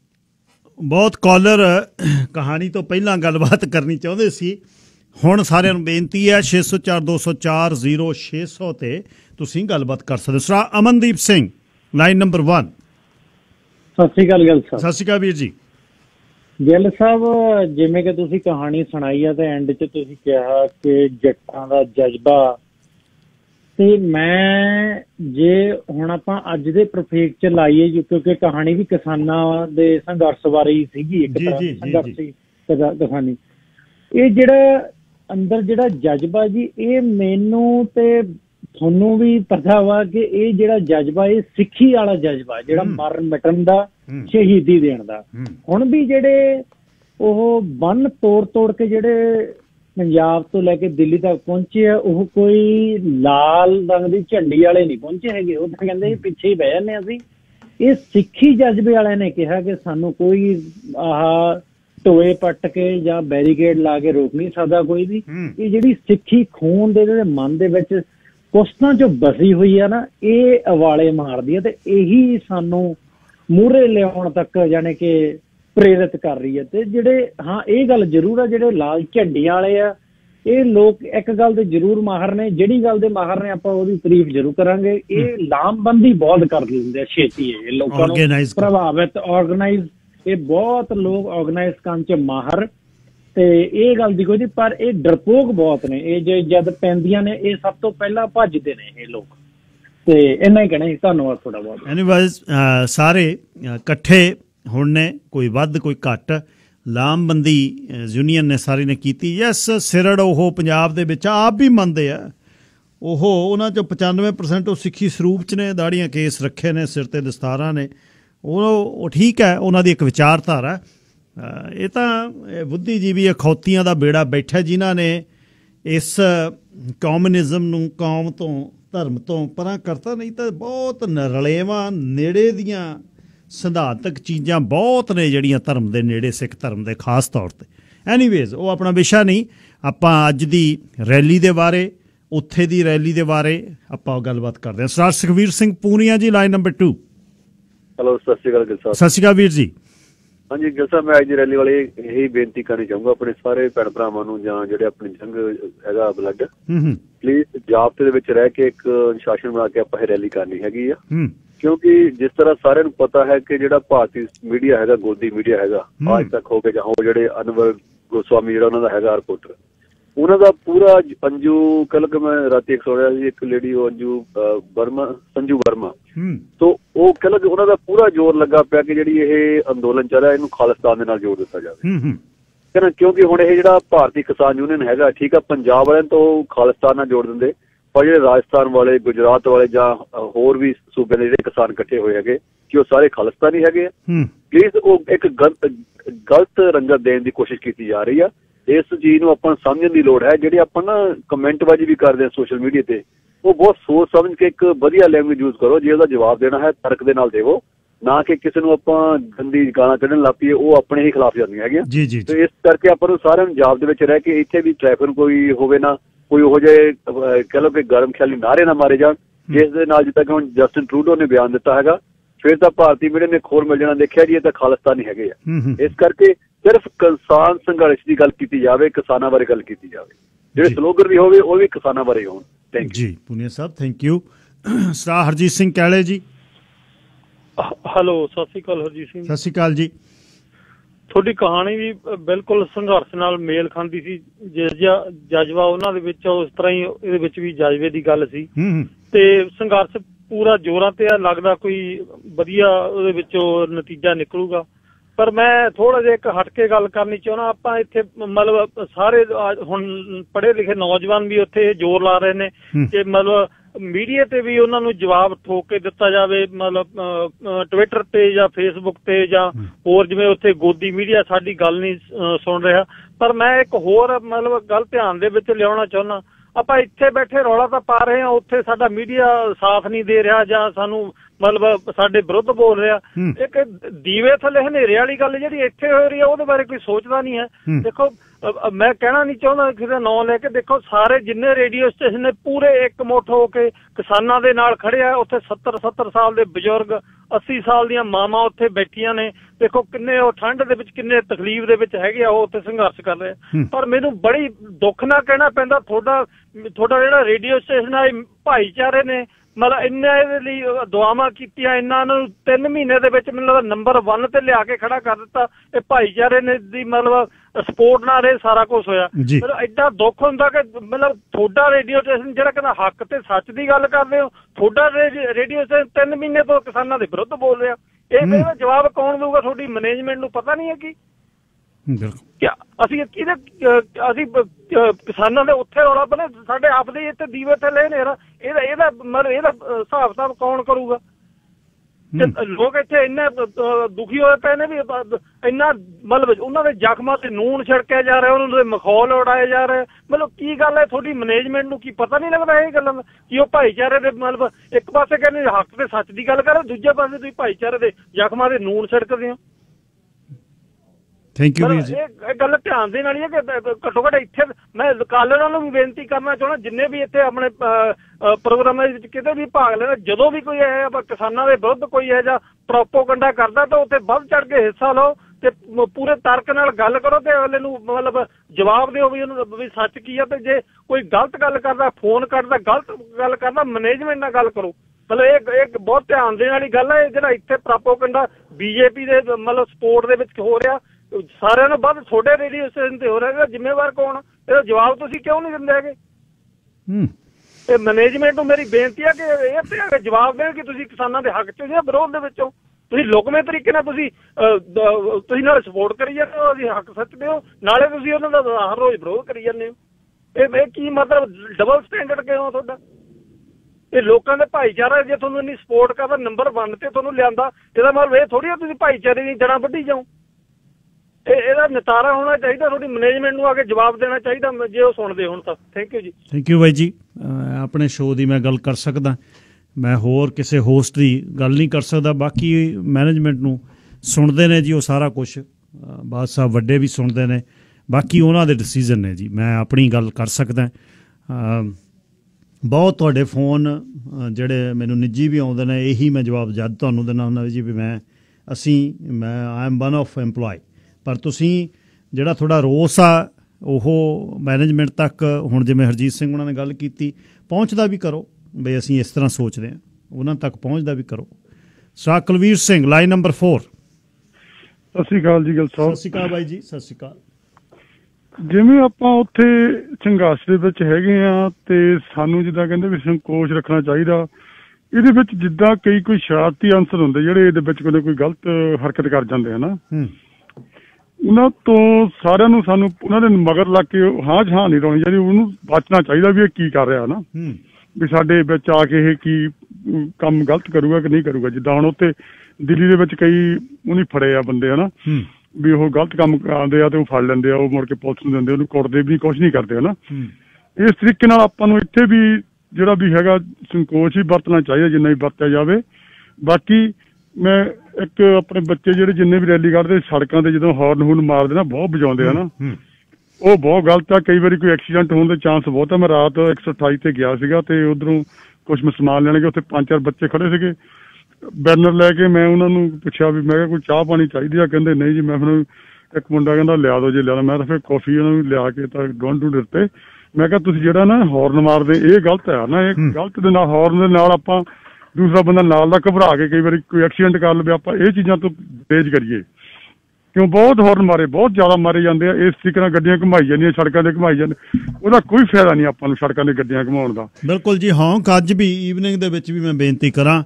ਬਹੁਤ ਕਾਲਰ ਕਹਾਣੀ ਤੋਂ ਪਹਿਲਾਂ ਗੱਲਬਾਤ ਕਰਨੀ ਚਾਹੁੰਦੇ ਸੀ। ਹੁਣ ਸਾਰਿਆਂ ਨੂੰ ਬੇਨਤੀ ਹੈ 604 204 0600 'ਤੇ ਤੁਸੀਂ ਗੱਲਬਾਤ ਕਰ ਸਕਦੇ ਹੋ। ਸਰਾ ਅਮਨਦੀਪ ਸਿੰਘ ਲਾਈਨ ਨੰਬਰ 1। ਸਤਿ ਸ਼੍ਰੀ ਅਕਾਲ ਗਿੱਲ ਸਾਹਿਬ। ਸਤਿ ਸ਼੍ਰੀ ਅਕਾਲ ਵੀਰ ਜੀ। ਗਿੱਲ ਸਾਹਿਬ, ਜਿਵੇਂ ਕਿ ਤੁਸੀਂ ਕਹਾਣੀ ਸੁਣਾਈ ਆ ਤੇ ਐਂਡ 'ਚ ਤੁਸੀਂ ਕਿਹਾ ਕਿ ਜੱਟਾਂ ਦਾ ਜਜ਼ਬਾ, ਤੇ ਮੈਂ ਜੇ ਹੁਣ ਆਪਾਂ ਅੱਜ ਦੇ ਪ੍ਰਫੇਕ 'ਚ ਲਾਈਏ, ਕਿਉਂਕਿ ਕਹਾਣੀ ਵੀ ਕਿਸਾਨਾਂ ਦੇ ਸੰਘਰਸ਼ ਬਾਰੇ ਹੀ ਸੀਗੀ, ਇੱਕ ਤਰ੍ਹਾਂ ਸੰਘਰਸ਼ੀ ਕਿਸਾਨੀ, ਇਹ ਜਿਹੜਾ ਅੰਦਰ ਜਿਹੜਾ ਜਜ਼ਬਾ ਜੀ, ਇਹ ਮੈਨੂੰ ਤੇ ਤੁਹਾਨੂੰ ਵੀ ਪਤਾ ਵਾ ਕਿ ਇਹ ਜਿਹੜਾ ਜਜ਼ਬਾ, ਇਹ ਸਿੱਖੀ ਵਾਲਾ ਜਜ਼ਬਾ, ਜਿਹੜਾ ਮਰਨ ਮਿਟਣ ਦਾ, ਸ਼ਹੀਦੀ ਦੇਣ ਦਾ। ਹੁਣ ਵੀ ਜਿਹੜੇ ਉਹ ਬੰਨ ਤੋੜ ਕੇ ਜਿਹੜੇ ਪੰਜਾਬ ਤੋਂ ਲੈ ਕੇ ਦਿੱਲੀ ਤੱਕ ਪਹੁੰਚੇ ਆ, ਉਹ ਕੋਈ ਲਾਲ ਰੰਗ ਦੀ ਝੰਡੀ ਵਾਲੇ ਨਹੀਂ ਪਹੁੰਚੇ ਹੈਗੇ। ਉਹ ਤਾਂ ਕਹਿੰਦੇ ਪਿੱਛੇ ਹੀ ਬਹਿ ਜਾਂਦੇ ਅਸੀਂ। ਇਹ ਸਿੱਖੀ ਜਜ਼ਬੇ ਵਾਲਿਆਂ ਨੇ ਕਿਹਾ ਕਿ ਸਾਨੂੰ ਕੋਈ ਆਹ ਟੋਏ ਪੱਟ ਕੇ ਜਾਂ ਬੈਰੀਕੇਡ ਲਾ ਕੇ ਰੋਕ ਨਹੀਂ ਸਕਦਾ ਕੋਈ ਵੀ। ਇਹ ਜਿਹੜੀ ਸਿੱਖੀ ਖੂਨ ਦੇ ਮਨ ਦੇ ਵਿੱਚ ਕੁਸ਼ਤਾਂ 'ਚੋਂ ਬਸੀ ਹੋਈ ਆ ਨਾ, ਇਹ ਉਵਾਲੇ ਮਾਰਦੀ ਆ, ਤੇ ਇਹੀ ਸਾਨੂੰ ਮੂਹਰੇ ਲਿਆਉਣ ਤੱਕ ਜਾਣੀ ਕਿ ਪ੍ਰੇਰਿਤ ਕਰ ਰਹੀ ਹੈ। ਤੇ ਜਿਹੜੇ ਇਹ ਗੱਲ ਜ਼ਰੂਰ ਆ, ਜਿਹੜੇ ਲਾਲ ਝੰਡੀਆਂ ਵਾਲੇ ਆ, ਇਹ ਲੋਕ ਇੱਕ ਗੱਲ ਦੇ ਜ਼ਰੂਰ ਮਾਹਰ ਨੇ। ਜਿਹੜੀ ਗੱਲ ਦੇ ਮਾਹਰ ਨੇ ਆਪਾਂ ਉਹਦੀ ਤਾਰੀਫ ਜ਼ਰੂਰ ਕਰਾਂਗੇ। ਇਹ ਲਾਮਬੰਦੀ ਬਹੁਤ ਕਰ ਲੈਂਦੇ ਆ ਛੇਤੀ, ਇਹ ਲੋਕਾਂ ਨੂੰ ਪ੍ਰਭਾਵਿਤ, ਆਰਗੇਨਾਈਜ਼, ਇਹ ਬਹੁਤ ਲੋਕ ਆਰਗੇਨਾਈਜ਼ ਕਰਨ 'ਚ ਮਾਹਰ, ਤੇ ਇਹ ਗੱਲ ਦੀ ਕੋਈ ਨਹੀਂ। ਪਰ ਇਹ ਡਰਪੋਕ ਬਹੁਤ ਨੇ। ਇਹ ਜੇ ਜਦ ਪੈਂਦੀਆਂ ਨੇ, ਇਹ ਸਭ ਤੋਂ ਪਹਿਲਾਂ ਭੱਜਦੇ ਨੇ ਇਹ ਲੋਕ। ਤੇ ਇੰਨਾ ਹੀ ਕਹਿਣਾ ਸੀ। ਧੰਨਵਾਦ ਤੁਹਾਡਾ ਬਹੁਤ। ਐਨੀਵੇਜ਼, ਸਾਰੇ ਇਕੱਠੇ ਹੁਣ ਨੇ, ਕੋਈ ਵੱਧ ਕੋਈ ਘੱਟ। ਲਾਮਬੰਦੀ ਯੂਨੀਅਨ ਨੇ ਸਾਰੀ ਨੇ ਕੀਤੀ। ਯੈਸ, ਸਿਰੜ ਉਹ ਪੰਜਾਬ ਦੇ ਵਿੱਚ ਆਪ ਵੀ ਮੰਨਦੇ ਆ। ਉਹਨਾਂ 'ਚੋਂ 95% ਉਹ ਸਿੱਖੀ ਸਰੂਪ 'ਚ ਨੇ, ਦਾੜੀਆਂ ਕੇਸ ਰੱਖੇ ਨੇ, ਸਿਰ 'ਤੇ ਦਸਤਾਰਾਂ ਨੇ। ਉਹ ਠੀਕ ਹੈ, ਉਹਨਾਂ ਦੀ ਇੱਕ ਵਿਚਾਰਧਾਰਾ। ਇਹ ਤਾਂ ਬੁੱਧੀਜੀਵੀ ਅਖੌਤੀਆਂ ਦਾ ਬੇੜਾ ਬੈਠਾ, ਜਿਨ੍ਹਾਂ ਨੇ ਇਸ ਕਮਿਊਨਿਜ਼ਮ ਨੂੰ ਕੌਮ ਤੋਂ, ਧਰਮ ਤੋਂ ਪਰਾਂ ਕਰਤਾ। ਨਹੀਂ ਤਾਂ ਬਹੁਤ ਨਰਲੇਵਾਂ ਨੇੜੇ ਦੀਆਂ ਸਿਧਾਂਤਕ ਚੀਜ਼ਾਂ ਬਹੁਤ ਨੇ ਜਿਹੜੀਆਂ ਧਰਮ ਦੇ ਨੇੜੇ, ਸਿੱਖ ਧਰਮ ਦੇ ਖਾਸ ਤੌਰ 'ਤੇ। ਐਨੀਵੇਜ਼, ਉਹ ਆਪਣਾ ਵਿਸ਼ਾ ਨਹੀਂ। ਆਪਾਂ ਅੱਜ ਦੀ ਰੈਲੀ ਦੇ ਬਾਰੇ, ਉੱਥੇ ਦੀ ਰੈਲੀ ਦੇ ਬਾਰੇ ਆਪਾਂ ਗੱਲਬਾਤ ਕਰਦੇ ਹਾਂ। ਸਰਦਾਰ ਸੁਖਵੀਰ ਸਿੰਘ ਪੂਨੀਆ ਜੀ, ਲਾਈਨ ਨੰਬਰ 2। ਹੈਲੋ, ਸਤਿ ਸ਼੍ਰੀ ਅਕਾਲ ਗਿੱਲ ਸਾਹਿਬ। ਸਤਿ ਸ਼੍ਰੀ ਅਕਾਲ ਵੀਰ ਜੀ। ਹਾਂਜੀ ਗਿੱਲ ਸਾਹਿਬ, ਮੈਂ ਅੱਜ ਦੀ ਰੈਲੀ ਵਾਲੇ ਇਹੀ ਬੇਨਤੀ ਕਰਨੀ ਚਾਹੂੰਗਾ ਆਪਣੇ ਸਾਰੇ ਭੈਣ ਭਰਾਵਾਂ ਨੂੰ, ਜਾਂ ਜਿਹੜੇ ਆਪਣੀ ਜੰਗ ਹੈਗਾ ਬਲੱਡ, ਪਲੀਜ਼ ਜਾਬਤੇ ਦੇ ਵਿੱਚ ਰਹਿ ਕੇ ਇੱਕ ਅਨੁਸ਼ਾਸਨ ਬਣਾ ਕੇ ਆਪਾਂ ਇਹ ਰੈਲੀ ਕਰਨੀ ਹੈਗੀ ਆ। ਕਿਉਂਕਿ ਜਿਸ ਤਰ੍ਹਾਂ ਸਾਰਿਆਂ ਨੂੰ ਪਤਾ ਹੈ ਕਿ ਜਿਹੜਾ ਭਾਰਤੀ ਮੀਡੀਆ ਹੈਗਾ, ਗੋਦੀ ਮੀਡੀਆ ਹੈਗਾ, ਅੱਜ ਤੱਕ ਹੋ ਕੇ, ਜਾਂ ਉਹ ਜਿਹੜੇ ਅਨਵਰ ਗੋਸਵਾਮੀ ਜਿਹੜਾ ਉਹਨਾਂ ਦਾ ਹੈਗਾ ਰਿਪੋਰਟਰ, ਉਹਨਾਂ ਦਾ ਪੂਰਾ ਅੰਜੂ, ਕੱਲ ਮੈਂ ਰਾਤੀ ਇੱਕ ਸੁਣ ਰਿਹਾ ਸੀ, ਇੱਕ ਲੇਡੀ ਉਹ ਅੰਜੂ ਵਰਮਾ, ਸੰਜੂ ਵਰਮਾ, ਤੋ ਉਹ ਕੱਲ ਉਹਨਾਂ ਦਾ ਪੂਰਾ ਜ਼ੋਰ ਲੱਗਾ ਪਿਆ ਕਿ ਜਿਹੜੀ ਇਹ ਅੰਦੋਲਨ ਚੱਲ ਰਿਹਾ, ਇਹਨੂੰ ਖਾਲਿਸਤਾਨ ਦੇ ਨਾਲ ਜੋੜ ਦਿੱਤਾ ਜਾਵੇ। ਕਿਉਂਕਿ ਹੁਣ ਇਹ ਜਿਹੜਾ ਭਾਰਤੀ ਕਿਸਾਨ ਯੂਨੀਅਨ ਹੈਗਾ, ਠੀਕ ਆ, ਪੰਜਾਬ ਵਾਲਿਆਂ ਤੋਂ ਖਾਲਿਸਤਾਨ ਨਾਲ ਜੋੜ ਦਿੰਦੇ, ਪਰ ਜਿਹੜੇ ਰਾਜਸਥਾਨ ਵਾਲੇ, ਗੁਜਰਾਤ ਵਾਲੇ, ਜਾਂ ਹੋਰ ਵੀ ਸੂਬੇ ਦੇ ਜਿਹੜੇ ਕਿਸਾਨ ਇਕੱਠੇ ਹੋਏ ਹੈਗੇ, ਕਿ ਉਹ ਸਾਰੇ ਖਾਲਿਸਤਾਨੀ ਹੈਗੇ ਆ। ਪਲੀਜ਼, ਉਹ ਇੱਕ ਗਲਤ ਰੰਗਤ ਦੇਣ ਦੀ ਕੋਸ਼ਿਸ਼ ਕੀਤੀ ਜਾ ਰਹੀ ਆ। ਇਸ ਚੀਜ਼ ਨੂੰ ਆਪਾਂ ਸਮਝਣ ਦੀ ਲੋੜ ਹੈ। ਜਿਹੜੇ ਆਪਾਂ ਨਾ ਕਮੈਂਟਬਾਜ਼ੀ ਵੀ ਕਰਦੇ ਹਾਂ ਸੋਸ਼ਲ ਮੀਡੀਆ ਤੇ, ਉਹ ਬਹੁਤ ਸੋਚ ਸਮਝ ਕੇ ਇੱਕ ਵਧੀਆ ਲੈਂਗੁਏਜ ਯੂਜ਼ ਕਰੋ। ਜੇ ਉਹਦਾ ਜਵਾਬ ਦੇਣਾ ਹੈ, ਤਰਕ ਦੇ ਨਾਲ ਦੇਵੋ, ਨਾ ਕਿ ਕਿਸੇ ਨੂੰ ਆਪਾਂ ਗੰਦੀ ਗਾਲਾਂ ਕੱਢਣ ਲੱਗ ਪਈਏ, ਉਹ ਆਪਣੇ ਹੀ ਖਿਲਾਫ ਜਾਂਦੀਆਂ ਹੈਗੀਆਂ। ਤੇ ਇਸ ਕਰਕੇ ਆਪਾਂ ਨੂੰ ਸਾਰਿਆਂ ਨੂੰ ਜਾਬ ਦੇ ਵਿੱਚ ਰਹਿ ਕੇ, ਇੱਥੇ ਵੀ ਟ੍ਰੈਫਿਕ ਕੋਈ ਹੋਵੇ ਨਾ, ਕੋਈ ਉਹੋ ਜਿਹੇ ਕਹਿ ਲਓ ਕਿ ਗਰਮ ਖਿਆਲੀ ਨਾਅਰੇ ਨਾ ਮਾਰੇ ਜਾਣ, ਜਿਸ ਦੇ ਨਾਲ ਜਿੱਦਾਂ ਕਿ ਹੁਣ ਜਸਟਿਨ ਟਰੂਡੋ ਨੇ ਬਿਆਨ ਦਿੱਤਾ ਹੈਗਾ, ਫਿਰ ਤਾਂ ਭਾਰਤੀ ਮੀਡੀਆ ਨੇ ਖੋਰ ਮਿਲ ਜਾਣਾ। ਦੇਖਿਆ ਜੀ, ਇਹ ਤਾਂ ਖਾਲਿਸਤਾਨੀ ਹੈਗੇ ਆ। ਇਸ ਕਰਕੇ ਸਿਰਫ ਕਿਸਾਨ ਸੰਘਰਸ਼ ਦੀ ਗੱਲ ਕੀਤੀ ਜਾਵੇ, ਕਿਸਾਨਾਂ ਬਾਰੇ ਗੱਲ ਕੀਤੀ ਜਾਵੇ। ਜਿਹੜੇ ਸਲੋਗਨ ਵੀ ਹੋਵੇ, ਉਹ ਵੀ ਕਿਸਾਨਾਂ ਬਾਰੇ ਹੋਣ। Thank you ji Punia sahib, thank you. Sardar Harjit Singh Kaile ji. Hello, ਸਤਿ ਸ਼੍ਰੀ ਅਕਾਲ ਹਰਜੀਤ ਸਿੰਘ। ਸਤਿ ਸ਼੍ਰੀ ਅਕਾਲ ਜੀ। ਤੁਹਾਡੀ ਕਹਾਣੀ ਵੀ ਬਿਲਕੁਲ ਸੰਘਰਸ਼ ਨਾਲ ਮੇਲ ਖਾਂਦੀ ਸੀ। ਜਿਸ ਜਿਹਾ ਜਜ਼ਬਾ ਉਹਨਾਂ ਦੇ ਵਿੱਚ, ਉਸ ਤਰ੍ਹਾਂ ਹੀ ਇਹਦੇ ਵਿੱਚ ਵੀ ਜਜ਼ਬੇ ਦੀ ਗੱਲ ਸੀ। ਤੇ ਸੰਘਰਸ਼ ਪੂਰਾ ਜ਼ੋਰਾਂ ਤੇ ਆ, ਲੱਗਦਾ ਕੋਈ ਵਧੀਆ ਉਹਦੇ ਵਿੱਚੋਂ ਨਤੀਜਾ ਨਿਕਲੂਗਾ। ਪਰ ਮੈਂ ਥੋੜਾ ਜਿਹਾ ਇੱਕ ਹਟ ਕੇ ਗੱਲ ਕਰਨੀ ਚਾਹੁੰਦਾ। ਆਪਾਂ ਇੱਥੇ ਮਤਲਬ ਸਾਰੇ ਹੁਣ ਪੜ੍ਹੇ ਲਿਖੇ ਨੌਜਵਾਨ ਵੀ ਉੱਥੇ ਜ਼ੋਰ ਲਾ ਰਹੇ ਨੇ ਕਿ ਮਤਲਬ ਮੀਡੀਆ ਤੇ ਵੀ ਉਹਨਾਂ ਨੂੰ ਜਵਾਬ ਠੋਕ ਕੇ ਦਿੱਤਾ ਜਾਵੇ, ਮਤਲਬ ਟਵਿੱਟਰ ਤੇ ਜਾਂ ਫੇਸਬੁੱਕ ਤੇ, ਜਾਂ ਹੋਰ ਜਿਵੇਂ ਉੱਥੇ ਗੋਦੀ ਮੀਡੀਆ ਸਾਡੀ ਗੱਲ ਨਹੀਂ ਸੁਣ ਰਿਹਾ। ਪਰ ਮੈਂ ਇੱਕ ਹੋਰ ਮਤਲਬ ਗੱਲ ਧਿਆਨ ਦੇ ਵਿੱਚ ਲਿਆਉਣਾ ਚਾਹੁੰਦਾ। ਆਪਾਂ ਇੱਥੇ ਬੈਠੇ ਰੌਲਾ ਤਾਂ ਪਾ ਰਹੇ ਹਾਂ, ਉੱਥੇ ਸਾਡਾ ਮੀਡੀਆ ਸਾਥ ਨਹੀਂ ਦੇ ਰਿਹਾ, ਜਾਂ ਸਾਨੂੰ ਮਤਲਬ ਸਾਡੇ ਵਿਰੁੱਧ ਬੋਲ ਰਿਹਾ। ਇੱਕ ਦੀਵੇ ਥੱਲੇ ਹਨੇਰੇ ਵਾਲੀ ਗੱਲ ਜਿਹੜੀ ਇੱਥੇ ਹੋ ਰਹੀ ਹੈ, ਉਹਦੇ ਬਾਰੇ ਕੋਈ ਸੋਚਦਾ ਨਹੀਂ ਹੈ। ਦੇਖੋ, ਮੈਂ ਕਹਿਣਾ ਨਹੀਂ ਚਾਹੁੰਦਾ ਕਿਸੇ ਨਾਂ ਲੈ ਕੇ, ਦੇਖੋ ਸਾਰੇ ਜਿੰਨੇ ਰੇਡੀਓ ਸਟੇਸ਼ਨ ਨੇ ਪੂਰੇ ਇਕਮੁੱਠ ਹੋ ਕੇ ਕਿਸਾਨਾਂ ਦੇ ਨਾਲ ਖੜੇ ਆ। ਉੱਥੇ 70 ਸਾਲ ਦੇ ਬਜ਼ੁਰਗ, 80 ਸਾਲ ਦੀਆਂ ਮਾਵਾਂ ਉੱਥੇ ਬੈਠੀਆਂ ਨੇ। ਦੇਖੋ ਕਿੰਨੇ ਉਹ ਠੰਡ ਦੇ ਵਿੱਚ, ਕਿੰਨੇ ਤਕਲੀਫ ਦੇ ਵਿੱਚ ਹੈਗੇ ਆ, ਉਹ ਉੱਥੇ ਸੰਘਰਸ਼ ਕਰ ਰਹੇ ਆ। ਪਰ ਮੈਨੂੰ ਬੜੀ ਦੁੱਖ ਨਾਲ ਕਹਿਣਾ ਪੈਂਦਾ, ਤੁਹਾਡਾ ਜਿਹੜਾ ਰੇਡੀਓ ਸਟੇਸ਼ਨ ਆ, ਭਾਈਚਾਰੇ ਨੇ ਮਤਲਬ ਇੰਨਾ ਇਹਦੇ ਲਈ ਦੁਆਵਾਂ ਕੀਤੀਆਂ, ਇਹਨਾਂ ਨੂੰ 3 ਮਹੀਨੇ ਦੇ ਵਿੱਚ ਮੈਨੂੰ ਲੱਗਦਾ ਨੰਬਰ 1 ਤੇ ਲਿਆ ਕੇ ਖੜਾ ਕਰ ਦਿੱਤਾ। ਇਹ ਭਾਈਚਾਰੇ ਨੇ ਦੀ ਮਤਲਬ ਸਪੋਰਟ ਨਾਲ ਇਹ ਸਾਰਾ ਕੁਝ ਹੋਇਆ। ਮਤਲਬ ਐਡਾ ਦੁੱਖ ਹੁੰਦਾ ਕਿ ਮਤਲਬ ਤੁਹਾਡਾ ਰੇਡੀਓ ਸਟੇਸ਼ਨ ਜਿਹੜਾ ਕਹਿੰਦਾ ਹੱਕ ਤੇ ਸੱਚ ਦੀ ਗੱਲ ਕਰਦੇ ਹੋ, ਤੁਹਾਡਾ ਰੇਡੀਓ ਸਟੇਸ਼ਨ 3 ਮਹੀਨੇ ਤੋਂ ਕਿਸਾਨਾਂ ਦੇ ਵਿਰੁੱਧ ਬੋਲ ਰਿਹਾ। ਇਹਦਾ ਜਵਾਬ ਕੌਣ ਦਊਗਾ? ਤੁਹਾਡੀ ਮੈਨੇਜਮੈਂਟ ਨੂੰ ਪਤਾ ਨਹੀਂ ਹੈ ਕਿ ਅਸੀਂ ਕਿਸਾਨਾਂ ਦੇ ਉੱਥੇ ਰੌਲਾ ਬਣੇ, ਸਾਡੇ ਆਪਦੇ ਇੱਥੇ ਦੀਵੇ ਥੱਲੇ ਨੇ। ਇਹਦਾ ਮਤਲਬ ਇਹਦਾ ਹਿਸਾਬ ਕਿਤਾਬ ਕੌਣ ਕਰੂਗਾ? ਲੋਕ ਇੱਥੇ ਇੰਨੇ ਦੁਖੀ ਹੋਏ ਪਏ ਨੇ ਵੀ ਇੰਨਾ ਮਤਲਬ ਉਹਨਾਂ ਦੇ ਜ਼ਖਮਾਂ ਤੇ ਨੂਣ ਛਿੜਕਿਆ ਜਾ ਰਿਹਾ, ਉਹਨਾਂ ਦੇ ਮਖੌਲ ਉਡਾਏ ਜਾ ਰਹੇ। ਮਤਲਬ ਕੀ ਗੱਲ ਹੈ? ਤੁਹਾਡੀ ਮੈਨੇਜਮੈਂਟ ਨੂੰ ਕੀ ਪਤਾ ਨਹੀਂ ਲੱਗਦਾ ਇਹ ਗੱਲਾਂ ਦਾ ਕਿ ਉਹ ਭਾਈਚਾਰੇ ਦੇ ਮਤਲਬ ਇੱਕ ਪਾਸੇ ਕਹਿੰਦੇ ਹੱਕ ਤੇ ਸੱਚ ਦੀ ਗੱਲ ਕਰ, ਦੂਜੇ ਪਾਸੇ ਤੁਸੀਂ ਭਾਈਚਾਰੇ ਦੇ ਜ਼ਖਮਾਂ ਦੇ ਨੂਣ ਛਿੜਕਦੇ ਹੋ। ਥੈਂਕ ਯੂ ਵੀਰ ਜੀ। ਇਹ ਗੱਲ ਧਿਆਨ ਦੇਣ ਵਾਲੀ ਹੈ ਕਿ ਘੱਟੋ ਘੱਟ ਇੱਥੇ ਮੈਂ ਕਾਲਰਾਂ ਨੂੰ ਵੀ ਬੇਨਤੀ ਕਰਨਾ ਚਾਹੁੰਦਾ, ਜਿੰਨੇ ਵੀ ਇੱਥੇ ਆਪਣੇ ਪ੍ਰੋਗਰਾਮਾਂ ਵਿੱਚ ਕਿਤੇ ਵੀ ਭਾਗ ਲੈਣਾ, ਜਦੋਂ ਵੀ ਕੋਈ ਇਹ ਕਿਸਾਨਾਂ ਦੇ ਵਿਰੁੱਧ ਕੋਈ ਇਹੋ ਜਿਹਾ ਪ੍ਰੋਪੋਗੰਡਾ ਕਰਦਾ ਤਾਂ ਉੱਥੇ ਵੱਧ ਚੜ ਕੇ ਹਿੱਸਾ ਲਓ ਤੇ ਪੂਰੇ ਤਰਕ ਨਾਲ ਗੱਲ ਕਰੋ ਤੇ ਅਗਲੇ ਨੂੰ ਮਤਲਬ ਜਵਾਬ ਦਿਓ ਵੀ ਉਹਨੂੰ ਵੀ ਸੱਚ ਕੀ ਆ। ਤੇ ਜੇ ਕੋਈ ਗਲਤ ਗੱਲ ਕਰਦਾ, ਫੋਨ ਕਰਦਾ, ਗਲਤ ਗੱਲ ਕਰਦਾ, ਮੈਨੇਜਮੈਂਟ ਨਾਲ ਗੱਲ ਕਰੋ। ਮਤਲਬ ਇਹ ਬਹੁਤ ਧਿਆਨ ਦੇਣ ਵਾਲੀ ਗੱਲ ਹੈ। ਜਿਹੜਾ ਇੱਥੇ ਪ੍ਰੋਪੋਗੰਡਾ ਬੀਜੇਪੀ ਦੇ ਮਤਲਬ ਸਪੋਰਟ ਦੇ ਵਿੱਚ ਹੋ ਰਿਹਾ, ਸਾਰਿਆਂ ਨੂੰ ਵੱਧ ਤੁਹਾਡੇ ਰੇਡੀਓ ਸਟੇਸ਼ਨ ਤੇ ਹੋ ਰਿਹਾ, ਜ਼ਿੰਮੇਵਾਰ ਕੌਣ? ਇਹਦਾ ਜਵਾਬ ਤੁਸੀਂ ਕਿਉਂ ਨਹੀਂ ਦਿੰਦੇ ਹੈਗੇ? ਇਹ ਮੈਨੇਜਮੈਂਟ ਨੂੰ ਮੇਰੀ ਬੇਨਤੀ ਹੈ ਕਿ ਇਹ ਤੇ ਜਵਾਬ ਦੇਣ ਕਿ ਤੁਸੀਂ ਕਿਸਾਨਾਂ ਦੇ ਹੱਕ 'ਚ ਜਾਂ ਵਿਰੋਧ ਦੇ ਵਿੱਚੋਂ। ਤੁਸੀਂ ਲੁਕਵੇਂ ਤਰੀਕੇ ਨਾਲ ਤੁਸੀਂ ਨਾਲ ਸਪੋਰਟ ਕਰੀ ਜਾਂਦੇ ਹੋ, ਅਸੀਂ ਹੱਕ ਸੱਚ ਦਿਓ, ਨਾਲੇ ਤੁਸੀਂ ਉਹਨਾਂ ਦਾ ਹਰ ਰੋਜ਼ ਵਿਰੋਧ ਕਰੀ ਜਾਂਦੇ ਹੋ। ਇਹ ਕੀ ਮਤਲਬ ਡਬਲ ਸਟੈਂਡਰਡ ਕਿਉਂ ਤੁਹਾਡਾ? ਇਹ ਲੋਕਾਂ ਦੇ ਭਾਈਚਾਰਾ ਜੇ ਤੁਹਾਨੂੰ ਇੰਨੀ ਸਪੋਰਟ ਕਰਦਾ, ਨੰਬਰ 1 ਤੇ ਤੁਹਾਨੂੰ ਲਿਆਂਦਾ, ਇਹਦਾ ਮਤਲਬ ਇਹ ਥੋੜ੍ਹੀ ਆ ਤੁਸੀਂ ਭਾਈਚਾਰੇ ਦੀਆਂ ਜੜ੍ਹਾਂ ਵੱਢੀ ਜਾਓ। ਇਹਦਾ ਨਿਤਾਰਾ ਹੋਣਾ ਚਾਹੀਦਾ, ਤੁਹਾਡੀ ਮੈਨੇਜਮੈਂਟ ਨੂੰ ਆ ਕੇ ਜਵਾਬ ਦੇਣਾ ਚਾਹੀਦਾ ਜੇ ਉਹ ਸੁਣਦੇ ਹੋਣ ਤਾਂ। Thank you ji. Thank you ਬਾਈ ਜੀ। ਆਪਣੇ ਸ਼ੋਅ ਦੀ ਮੈਂ ਗੱਲ ਕਰ ਸਕਦਾ, ਮੈਂ ਹੋਰ ਕਿਸੇ ਹੋਸਟ ਦੀ ਗੱਲ ਨਹੀਂ ਕਰ ਸਕਦਾ। ਬਾਕੀ ਮੈਨੇਜਮੈਂਟ ਨੂੰ ਸੁਣਦੇ ਨੇ ਜੀ ਉਹ ਸਾਰਾ ਕੁਛ, ਬਾਦ ਸਾਹਿਬ ਵੱਡੇ ਵੀ ਸੁਣਦੇ ਨੇ, ਬਾਕੀ ਉਹਨਾਂ ਦੇ ਡਿਸੀਜ਼ਨ ਨੇ ਜੀ। ਮੈਂ ਆਪਣੀ ਗੱਲ ਕਰ ਸਕਦਾ। ਬਹੁਤ ਤੁਹਾਡੇ ਫੋਨ ਜਿਹੜੇ ਮੈਨੂੰ ਨਿੱਜੀ ਵੀ ਆਉਂਦੇ ਨੇ, ਇਹੀ ਮੈਂ ਜਵਾਬ ਜਦ ਤੁਹਾਨੂੰ ਦਿੰਦਾ ਹੁੰਦਾ ਜੀ ਵੀ ਮੈਂ I am one of employee. ਪਰ ਤੁਸੀਂ ਜਿਹੜਾ ਤੁਹਾਡਾ ਰੋਸ ਆ ਉਹ ਮੈਨੇਜਮੈਂਟ ਤੱਕ, ਹੁਣ ਜਿਵੇਂ ਹਰਜੀਤ ਸਿੰਘ ਉਹਨਾਂ ਨੇ ਗੱਲ ਕੀਤੀ, ਪਹੁੰਚਦਾ ਵੀ ਕਰੋ ਬਈ ਅਸੀਂ ਇਸ ਤਰ੍ਹਾਂ ਸੋਚਦੇ ਹਾਂ, ਉਹਨਾਂ ਤੱਕ ਪਹੁੰਚਦਾ ਵੀ ਕਰੋ। ਸਾ ਕੁਲਵੀਰ ਸਿੰਘ ਲਾਈਨ ਨੰਬਰ 4। ਸਤਿ ਸ਼੍ਰੀ ਅਕਾਲ ਜੀ ਗਿੱਲ ਸਾਹਿਬ। ਸਤਿ ਸ਼੍ਰੀ ਅਕਾਲ ਬਾਈ ਜੀ। ਸਤਿ ਸ਼੍ਰੀ ਅਕਾਲ। ਜਿਵੇਂ ਆਪਾਂ ਉੱਥੇ ਸੰਘਰਸ਼ ਦੇ ਵਿੱਚ ਹੈਗੇ ਆ ਤੇ ਸਾਨੂੰ ਜਿੱਦਾਂ ਕਹਿੰਦੇ ਵੀ ਸੰਕੋਚ ਰੱਖਣਾ ਚਾਹੀਦਾ, ਇਹਦੇ ਵਿੱਚ ਜਿੱਦਾਂ ਕੋਈ ਸ਼ਰਾਰਤੀ ਅਨਸਰ ਹੁੰਦੇ ਜਿਹੜੇ ਇਹਦੇ ਵਿੱਚ ਕੋਈ ਗਲਤ ਹਰਕਤ ਕਰ ਜਾਂਦੇ ਆ ਨਾ, ਉਹਨਾਂ ਤੋਂ ਸਾਰਿਆਂ ਨੂੰ ਸਾਨੂੰ ਉਹਨਾਂ ਦੇ ਮਗਰ ਲੱਗ ਕੇ ਹਾਂ ਨਹੀਂ ਲਾਉਣੀ ਚਾਹੀਦੀ, ਉਹਨੂੰ ਬਚਣਾ ਚਾਹੀਦਾ ਵੀ ਇਹ ਕੀ ਕਰ ਰਿਹਾ ਨਾ, ਵੀ ਸਾਡੇ ਵਿੱਚ ਆ ਕੇ ਇਹ ਕੀ ਕੰਮ ਗਲਤ ਕਰੂਗਾ ਕਿ ਨਹੀਂ ਕਰੂਗਾ। ਜਿੱਦਾਂ ਹੁਣ ਉੱਥੇ ਦਿੱਲੀ ਦੇ ਵਿੱਚ ਕਈ ਉਹਨੇ ਫੜੇ ਆ ਬੰਦੇ ਹਨਾ, ਵੀ ਉਹ ਗਲਤ ਕੰਮ ਕਰਾਉਂਦੇ ਆ ਤੇ ਉਹ ਫੜ ਲੈਂਦੇ ਆ, ਉਹ ਮੁੜ ਕੇ ਪੁਲਿਸ ਨੂੰ ਦਿੰਦੇ, ਉਹਨੂੰ ਕੁੱਟਦੇ ਵੀ ਕੁਛ ਨਹੀਂ ਕਰਦੇ ਹਨਾ। ਇਸ ਤਰੀਕੇ ਨਾਲ ਆਪਾਂ ਨੂੰ ਇੱਥੇ ਵੀ ਜਿਹੜਾ ਵੀ ਹੈਗਾ ਸੰਕੋਚ ਹੀ ਵਰਤਣਾ ਚਾਹੀਦਾ ਜਿੰਨਾ ਵੀ ਵਰਤਿਆ ਜਾਵੇ। ਬਾਕੀ ਮੈਂ ਇੱਕ ਆਪਣੇ ਬੱਚੇ ਜਿਹੜੇ ਜਿੰਨੇ ਵੀ ਰੈਲੀ ਕੱਢਦੇ ਸੜਕਾਂ ਤੇ ਜਦੋਂ ਹਾਰਨ ਮਾਰਦੇ ਨਾ, ਬਹੁਤ ਵਜਾਉਂਦੇ ਆ ਨਾ, ਉਹ ਬਹੁਤ ਗਲਤ ਆ। ਕਈ ਵਾਰੀ ਕੋਈ ਐਕਸੀਡੈਂਟ ਹੋਣ ਦੇ ਚਾਂਸ ਬਹੁਤ ਆ। ਮੈਂ ਰਾਤ 128 ਤੇ ਗਿਆ ਸੀਗਾ ਤੇ ਉਧਰੋਂ ਕੁਛ ਮੈਂ ਸਮਾਨ ਲੈਣ ਗਿਆ, ਉੱਥੇ 5-4 ਬੱਚੇ ਖੜੇ ਸੀਗੇ ਬੈਨਰ ਲੈ ਕੇ। ਮੈਂ ਉਹਨਾਂ ਨੂੰ ਪੁੱਛਿਆ ਵੀ ਮੈਂ ਕਿਹਾ ਕੋਈ ਚਾਹ ਪਾਣੀ ਚਾਹੀਦੀ ਆ? ਕਹਿੰਦੇ ਨਹੀਂ ਜੀ। ਮੈਂ ਫਿਰ ਇੱਕ ਮੁੰਡਾ ਕਹਿੰਦਾ ਲਿਆ ਦੋ ਜੇ ਲਿਆ। ਮੈਂ ਤਾਂ ਫਿਰ ਕੌਫੀ ਉਹਨਾਂ ਨੂੰ ਲਿਆ ਕੇ ਤਾਂ ਡੋਂਟ ਦਿੱਤੇ। ਮੈਂ ਕਿਹਾ ਤੁਸੀਂ ਜਿਹੜਾ ਨਾ ਹਾਰਨ ਮਾਰਦੇ ਇਹ ਗਲਤ ਆ ਨਾ, ਇਹ ਗਲਤ ਦੇ ਨਾਲ ਹਾਰਨ ਦੇ ਨਾਲ ਆਪਾਂ ਦੂਸਰਾ ਬੰਦਾ ਨਾਲ ਦਾ ਘਬਰਾ ਕੇ ਕਈ ਵਾਰੀ ਕੋਈ ਐਕਸੀਡੈਂਟ ਕਰ ਲਵੇ। ਆਪਾਂ ਇਹ ਚੀਜ਼ਾਂ ਤੋਂ ਪਰਹੇਜ਼ ਕਰੀਏ, ਕਿਉਂ ਬਹੁਤ ਹਾਰਨ ਮਾਰੇ, ਬਹੁਤ ਜ਼ਿਆਦਾ ਮਾਰੇ ਜਾਂਦੇ ਆ। ਇਸ ਤਰੀਕੇ ਨਾਲ ਗੱਡੀਆਂ ਘੁਮਾਈ ਜਾਂਦੀਆਂ, ਸੜਕਾਂ ਤੇ ਘੁਮਾਈ ਜਾਂਦੇ, ਉਹਦਾ ਕੋਈ ਫਾਇਦਾ ਨਹੀਂ ਆਪਾਂ ਨੂੰ ਸੜਕਾਂ ਤੇ ਗੱਡੀਆਂ ਘੁਮਾਉਣ ਦਾ। ਬਿਲਕੁਲ ਜੀ। ਹੌਂਕ ਅੱਜ ਵੀ ਈਵਨਿੰਗ ਦੇ ਵਿੱਚ ਵੀ ਮੈਂ ਬੇਨਤੀ ਕਰਾਂ,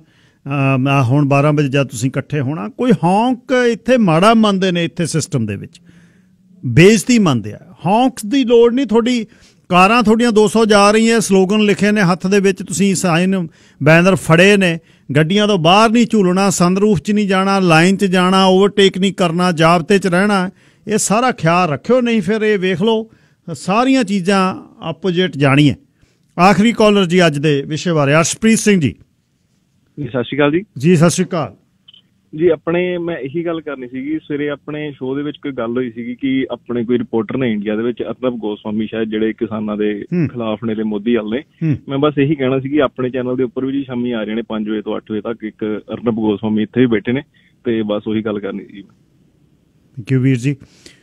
ਹੁਣ 12 ਵਜੇ ਜਦ ਤੁਸੀਂ ਇਕੱਠੇ ਹੋਣਾ, ਕੋਈ ਹੌਂਕ ਇੱਥੇ ਮਾੜਾ ਮੰਨਦੇ ਨੇ, ਇੱਥੇ ਸਿਸਟਮ ਦੇ ਵਿੱਚ ਬੇਇੱਜ਼ਤੀ ਮੰਨਦੇ ਆ। ਹੌਂਕਸ ਦੀ ਲੋੜ ਨਹੀਂ। ਤੁਹਾਡੀ ਕਾਰਾਂ ਤੁਹਾਡੀਆਂ 200 ਜਾ ਰਹੀਆਂ, ਸਲੋਗਨ ਲਿਖੇ ਨੇ ਹੱਥ ਦੇ ਵਿੱਚ, ਤੁਸੀਂ ਸਾਈਨ ਬੈਨਰ ਫੜੇ ਨੇ, ਗੱਡੀਆਂ ਤੋਂ ਬਾਹਰ ਨਹੀਂ ਝੂਲਣਾ, ਸਨਰੂਫ 'ਚ ਨਹੀਂ ਜਾਣਾ, ਲਾਈਨ 'ਚ ਜਾਣਾ, ਓਵਰਟੇਕ ਨਹੀਂ ਕਰਨਾ, ਜਾਬਤੇ 'ਚ ਰਹਿਣਾ, ਇਹ ਸਾਰਾ ਖਿਆਲ ਰੱਖਿਓ। ਨਹੀਂ ਫਿਰ ਇਹ ਵੇਖ ਲਓ ਸਾਰੀਆਂ ਚੀਜ਼ਾਂ ਆਪੋਜਿਟ ਜਾਣੀਆਂ। ਆਖਰੀ ਕਾਲਰ ਜੀ ਅੱਜ ਦੇ ਵਿਸ਼ੇ ਬਾਰੇ, ਅਰਸ਼ਪ੍ਰੀਤ ਸਿੰਘ ਜੀ। ਸਤਿ ਸ਼੍ਰੀ ਅਕਾਲ ਜੀ। ਜੀ ਸਤਿ ਸ਼੍ਰੀ ਅਕਾਲ ਜੀ। ਆਪਣੇ ਮੈਂ ਇਹੀ ਗੱਲ ਕਰਨੀ ਸੀਗੀ, ਸਵੇਰੇ ਆਪਣੇ ਸ਼ੋਅ ਦੇ ਵਿੱਚ ਕੋਈ ਗੱਲ ਹੋਈ ਸੀਗੀ ਕਿ ਆਪਣੇ ਕੋਈ ਰਿਪੋਰਟਰ ਨੇ ਇੰਡੀਆ ਦੇ ਵਿੱਚ, ਅਰਨਬ ਗੋਸਵਾਮੀ ਸ਼ਾਇਦ, ਜਿਹੜੇ ਕਿਸਾਨਾਂ ਦੇ ਖਿਲਾਫ ਨੇ ਤੇ ਮੋਦੀ ਵਾਲ ਨੇ। ਮੈਂ ਬਸ ਇਹੀ ਕਹਿਣਾ ਸੀ ਕਿ ਆਪਣੇ ਚੈਨਲ ਦੇ ਉੱਪਰ ਵੀ ਜੀ ਸ਼ਾਮੀ ਆ ਰਹੇ ਨੇ 5 ਵਜੇ ਤੋਂ 8 ਵਜੇ ਤੱਕ ਇੱਕ ਅਰਨਬ ਗੋਸਵਾਮੀ ਇੱਥੇ ਵੀ ਬੈਠੇ ਨੇ, ਤੇ ਬਸ ਉਹੀ ਗੱਲ ਕਰਨੀ ਸੀ। ਥੈਂਕ ਯੂ ਵੀਰ ਜੀ।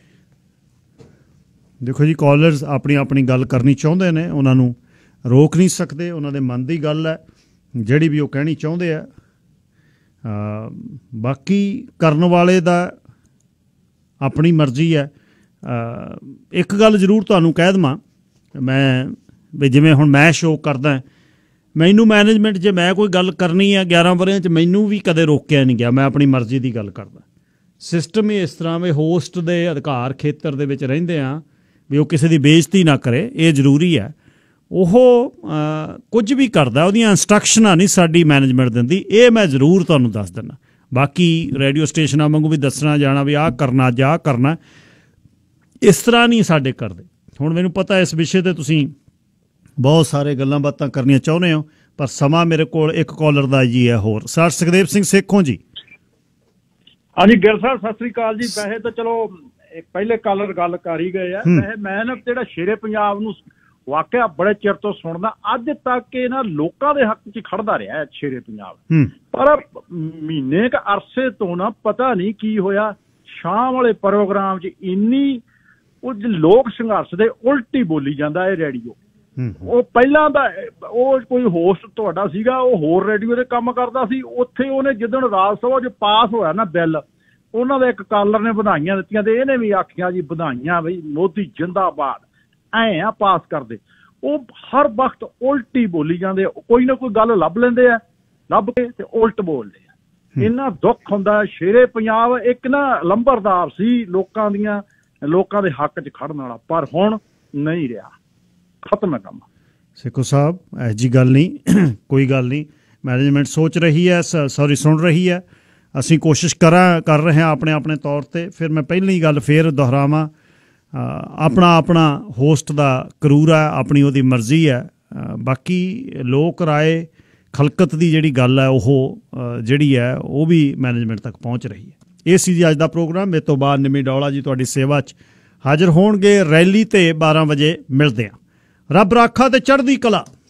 ਦੇਖੋ ਜੀ, ਕਾਲਰਸ ਆਪਣੀ ਗੱਲ ਕਰਨੀ ਚਾਹੁੰਦੇ ਨੇ, ਉਹਨਾਂ ਨੂੰ ਰੋਕ ਨਹੀਂ ਸਕਦੇ, ਉਹਨਾਂ ਦੇ ਮਨ ਦੀ ਗੱਲ ਹੈ। ਜਿਹੜੀ ਵੀ ਉਹ ਕਹਿਣੀ ਚਾਹੁੰਦੇ ਆ। ਬਾਕੀ ਕਰਨ ਵਾਲੇ ਦਾ ਆਪਣੀ ਮਰਜ਼ੀ ਹੈ। ਇੱਕ ਗੱਲ ਜ਼ਰੂਰ ਤੁਹਾਨੂੰ ਕਹਿ ਦੇਵਾਂ ਮੈਂ ਵੀ ਜਿਵੇਂ ਹੁਣ ਮੈਂ ਸ਼ੋਅ ਕਰਦਾ, ਮੈਨੂੰ ਮੈਨੇਜਮੈਂਟ ਜੇ ਮੈਂ ਕੋਈ ਗੱਲ ਕਰਨੀ ਹੈ 11 ਵਰ੍ਹਿਆਂ 'ਚ ਮੈਨੂੰ ਵੀ ਕਦੇ ਰੋਕਿਆ ਨਹੀਂ ਗਿਆ। ਮੈਂ ਆਪਣੀ ਮਰਜ਼ੀ ਦੀ ਗੱਲ ਕਰਦਾ। ਸਿਸਟਮ ਹੀ ਇਸ ਤਰ੍ਹਾਂ ਵੀ ਹੋਸਟ ਦੇ ਅਧਿਕਾਰ ਖੇਤਰ ਦੇ ਵਿੱਚ ਰਹਿੰਦੇ ਆ ਵੀ ਉਹ ਕਿਸੇ ਦੀ ਬੇਇੱਜ਼ਤੀ ਨਾ ਕਰੇ, ਇਹ ਜ਼ਰੂਰੀ ਹੈ। ਉਹ ਕੁਝ ਵੀ ਕਰਦਾ, ਉਹਦੀਆਂ ਇੰਸਟਰਕਸ਼ਨਾਂ ਨਹੀਂ ਸਾਡੀ ਮੈਨੇਜਮੈਂਟ ਦਿੰਦੀ, ਇਹ ਮੈਂ ਜ਼ਰੂਰ ਤੁਹਾਨੂੰ ਦੱਸ ਦਿੰਦਾ। ਬਾਕੀ ਰੇਡੀਓ ਸਟੇਸ਼ਨਾਂ ਵਾਂਗੂ ਵੀ ਦੱਸਣਾ ਜਾਣਾ ਵੀ ਆਹ ਕਰਨਾ ਜਾਂ ਆਹ ਕਰਨਾ, ਇਸ ਤਰ੍ਹਾਂ ਨਹੀਂ ਸਾਡੇ ਕਰਦੇ। ਹੁਣ ਮੈਨੂੰ ਪਤਾ ਇਸ ਵਿਸ਼ੇ 'ਤੇ ਤੁਸੀਂ ਬਹੁਤ ਸਾਰੇ ਗੱਲਾਂ ਬਾਤਾਂ ਕਰਨੀਆਂ ਚਾਹੁੰਦੇ ਹੋ, ਪਰ ਸਮਾਂ ਮੇਰੇ ਕੋਲ ਇੱਕ ਕਾਲਰ ਦਾ ਜੀ ਹੈ ਹੋਰ। ਸਰ ਸੁਖਦੇਵ ਸਿੰਘ ਸੇਖੋਂ ਜੀ। ਹਾਂਜੀ ਗਿੱਲ ਸਾਹਿਬ ਸਤਿ ਸ੍ਰੀ ਅਕਾਲ ਜੀ। ਵੈਸੇ ਤਾਂ ਚਲੋ ਪਹਿਲੇ ਕਾਲਰ ਗੱਲ ਕਰ ਹੀ ਗਏ ਆ। ਵੈਸੇ ਮੈਂ ਨਾ ਜਿਹੜਾ ਸ਼ੇਰੇ ਪੰਜਾਬ ਨੂੰ ਵਾਕਿਆ ਬੜੇ ਚਿਰ ਤੋਂ ਸੁਣਦਾ, ਅੱਜ ਤੱਕ ਇਹ ਨਾ ਲੋਕਾਂ ਦੇ ਹੱਕ 'ਚ ਖੜਦਾ ਰਿਹਾ ਸ਼ੇਰੇ ਪੰਜਾਬ। ਪਰ ਮਹੀਨੇ ਕੁ ਅਰਸੇ ਤੋਂ ਨਾ ਪਤਾ ਨਹੀਂ ਕੀ ਹੋਇਆ, ਸ਼ਾਮ ਵਾਲੇ ਪ੍ਰੋਗਰਾਮ 'ਚ ਇੰਨੀ ਉਹ ਲੋਕ ਸੰਘਰਸ਼ ਦੇ ਉਲਟੀ ਬੋਲੀ ਜਾਂਦਾ ਇਹ ਰੇਡੀਓ। ਉਹ ਪਹਿਲਾਂ ਦਾ ਉਹ ਕੋਈ ਹੋਸਟ ਤੁਹਾਡਾ ਸੀਗਾ, ਉਹ ਹੋਰ ਰੇਡੀਓ ਦੇ ਕੰਮ ਕਰਦਾ ਸੀ। ਉੱਥੇ ਉਹਨੇ ਜਿੱਦਣ ਰਾਜ ਸਭਾ 'ਚ ਪਾਸ ਹੋਇਆ ਨਾ ਬਿੱਲ, ਉਹਨਾਂ ਦੇ ਇੱਕ ਕਾਲਰ ਨੇ ਵਧਾਈਆਂ ਦਿੱਤੀਆਂ ਤੇ ਇਹਨੇ ਵੀ ਆਖਿਆ ਜੀ ਵਧਾਈਆਂ ਬਈ ਮੋਦੀ ਜਿੰਦਾਬਾਦ, ਐਂ ਆ ਪਾਸ ਕਰਦੇ। ਉਹ ਹਰ ਵਕਤ ਉਲਟੀ ਬੋਲੀ ਜਾਂਦੇ, ਕੋਈ ਨਾ ਕੋਈ ਗੱਲ ਲੱਭ ਲੈਂਦੇ ਆ, ਲੱਭ ਕੇ ਤੇ ਉਲਟ ਬੋਲਦੇ ਆ। ਇੰਨਾ ਦੁੱਖ ਹੁੰਦਾ। ਸ਼ੇਰੇ ਪੰਜਾਬ ਇੱਕ ਨਾ ਲੰਬਰਦਾਰ ਸੀ ਲੋਕਾਂ ਦੇ ਹੱਕ 'ਚ ਖੜਨ ਵਾਲਾ, ਪਰ ਹੁਣ ਨਹੀਂ ਰਿਹਾ, ਖਤਮ ਹੈ ਕੰਮ। ਸੇਖੋ ਸਾਹਿਬ ਇਹੋ ਜਿਹੀ ਗੱਲ ਨਹੀਂ, ਕੋਈ ਗੱਲ ਨਹੀਂ। ਮੈਨੇਜਮੈਂਟ ਸੋਚ ਰਹੀ ਹੈ, ਸੁਣ ਰਹੀ ਹੈ। ਅਸੀਂ ਕੋਸ਼ਿਸ਼ ਕਰ ਰਹੇ ਹਾਂ ਆਪਣੇ ਤੌਰ 'ਤੇ। ਫਿਰ ਮੈਂ ਪਹਿਲੀ ਗੱਲ ਫਿਰ ਦੁਹਰਾਵਾਂ, ਆਪਣਾ ਹੋਸਟ ਦਾ ਕਰੂਰ ਹੈ, ਆਪਣੀ ਉਹਦੀ ਮਰਜ਼ੀ ਹੈ। ਬਾਕੀ ਲੋਕ ਰਾਏ ਖਲਕਤ ਦੀ ਜਿਹੜੀ ਗੱਲ ਹੈ ਉਹ ਜਿਹੜੀ ਹੈ ਉਹ ਵੀ ਮੈਨੇਜਮੈਂਟ ਤੱਕ ਪਹੁੰਚ ਰਹੀ ਹੈ। ਇਹ ਸੀ ਜੀ ਅੱਜ ਦਾ ਪ੍ਰੋਗਰਾਮ। ਮੇਰੇ ਤੋਂ ਬਾਅਦ ਨਿਮੀ ਡੌਲਾ ਜੀ ਤੁਹਾਡੀ ਸੇਵਾ 'ਚ ਹਾਜ਼ਰ ਹੋਣਗੇ। ਰੈਲੀ 'ਤੇ 12 ਵਜੇ ਮਿਲਦੇ ਹਾਂ। ਰੱਬ ਰਾਖਾ ਤੇ ਚੜ੍ਹਦੀ ਕਲਾ।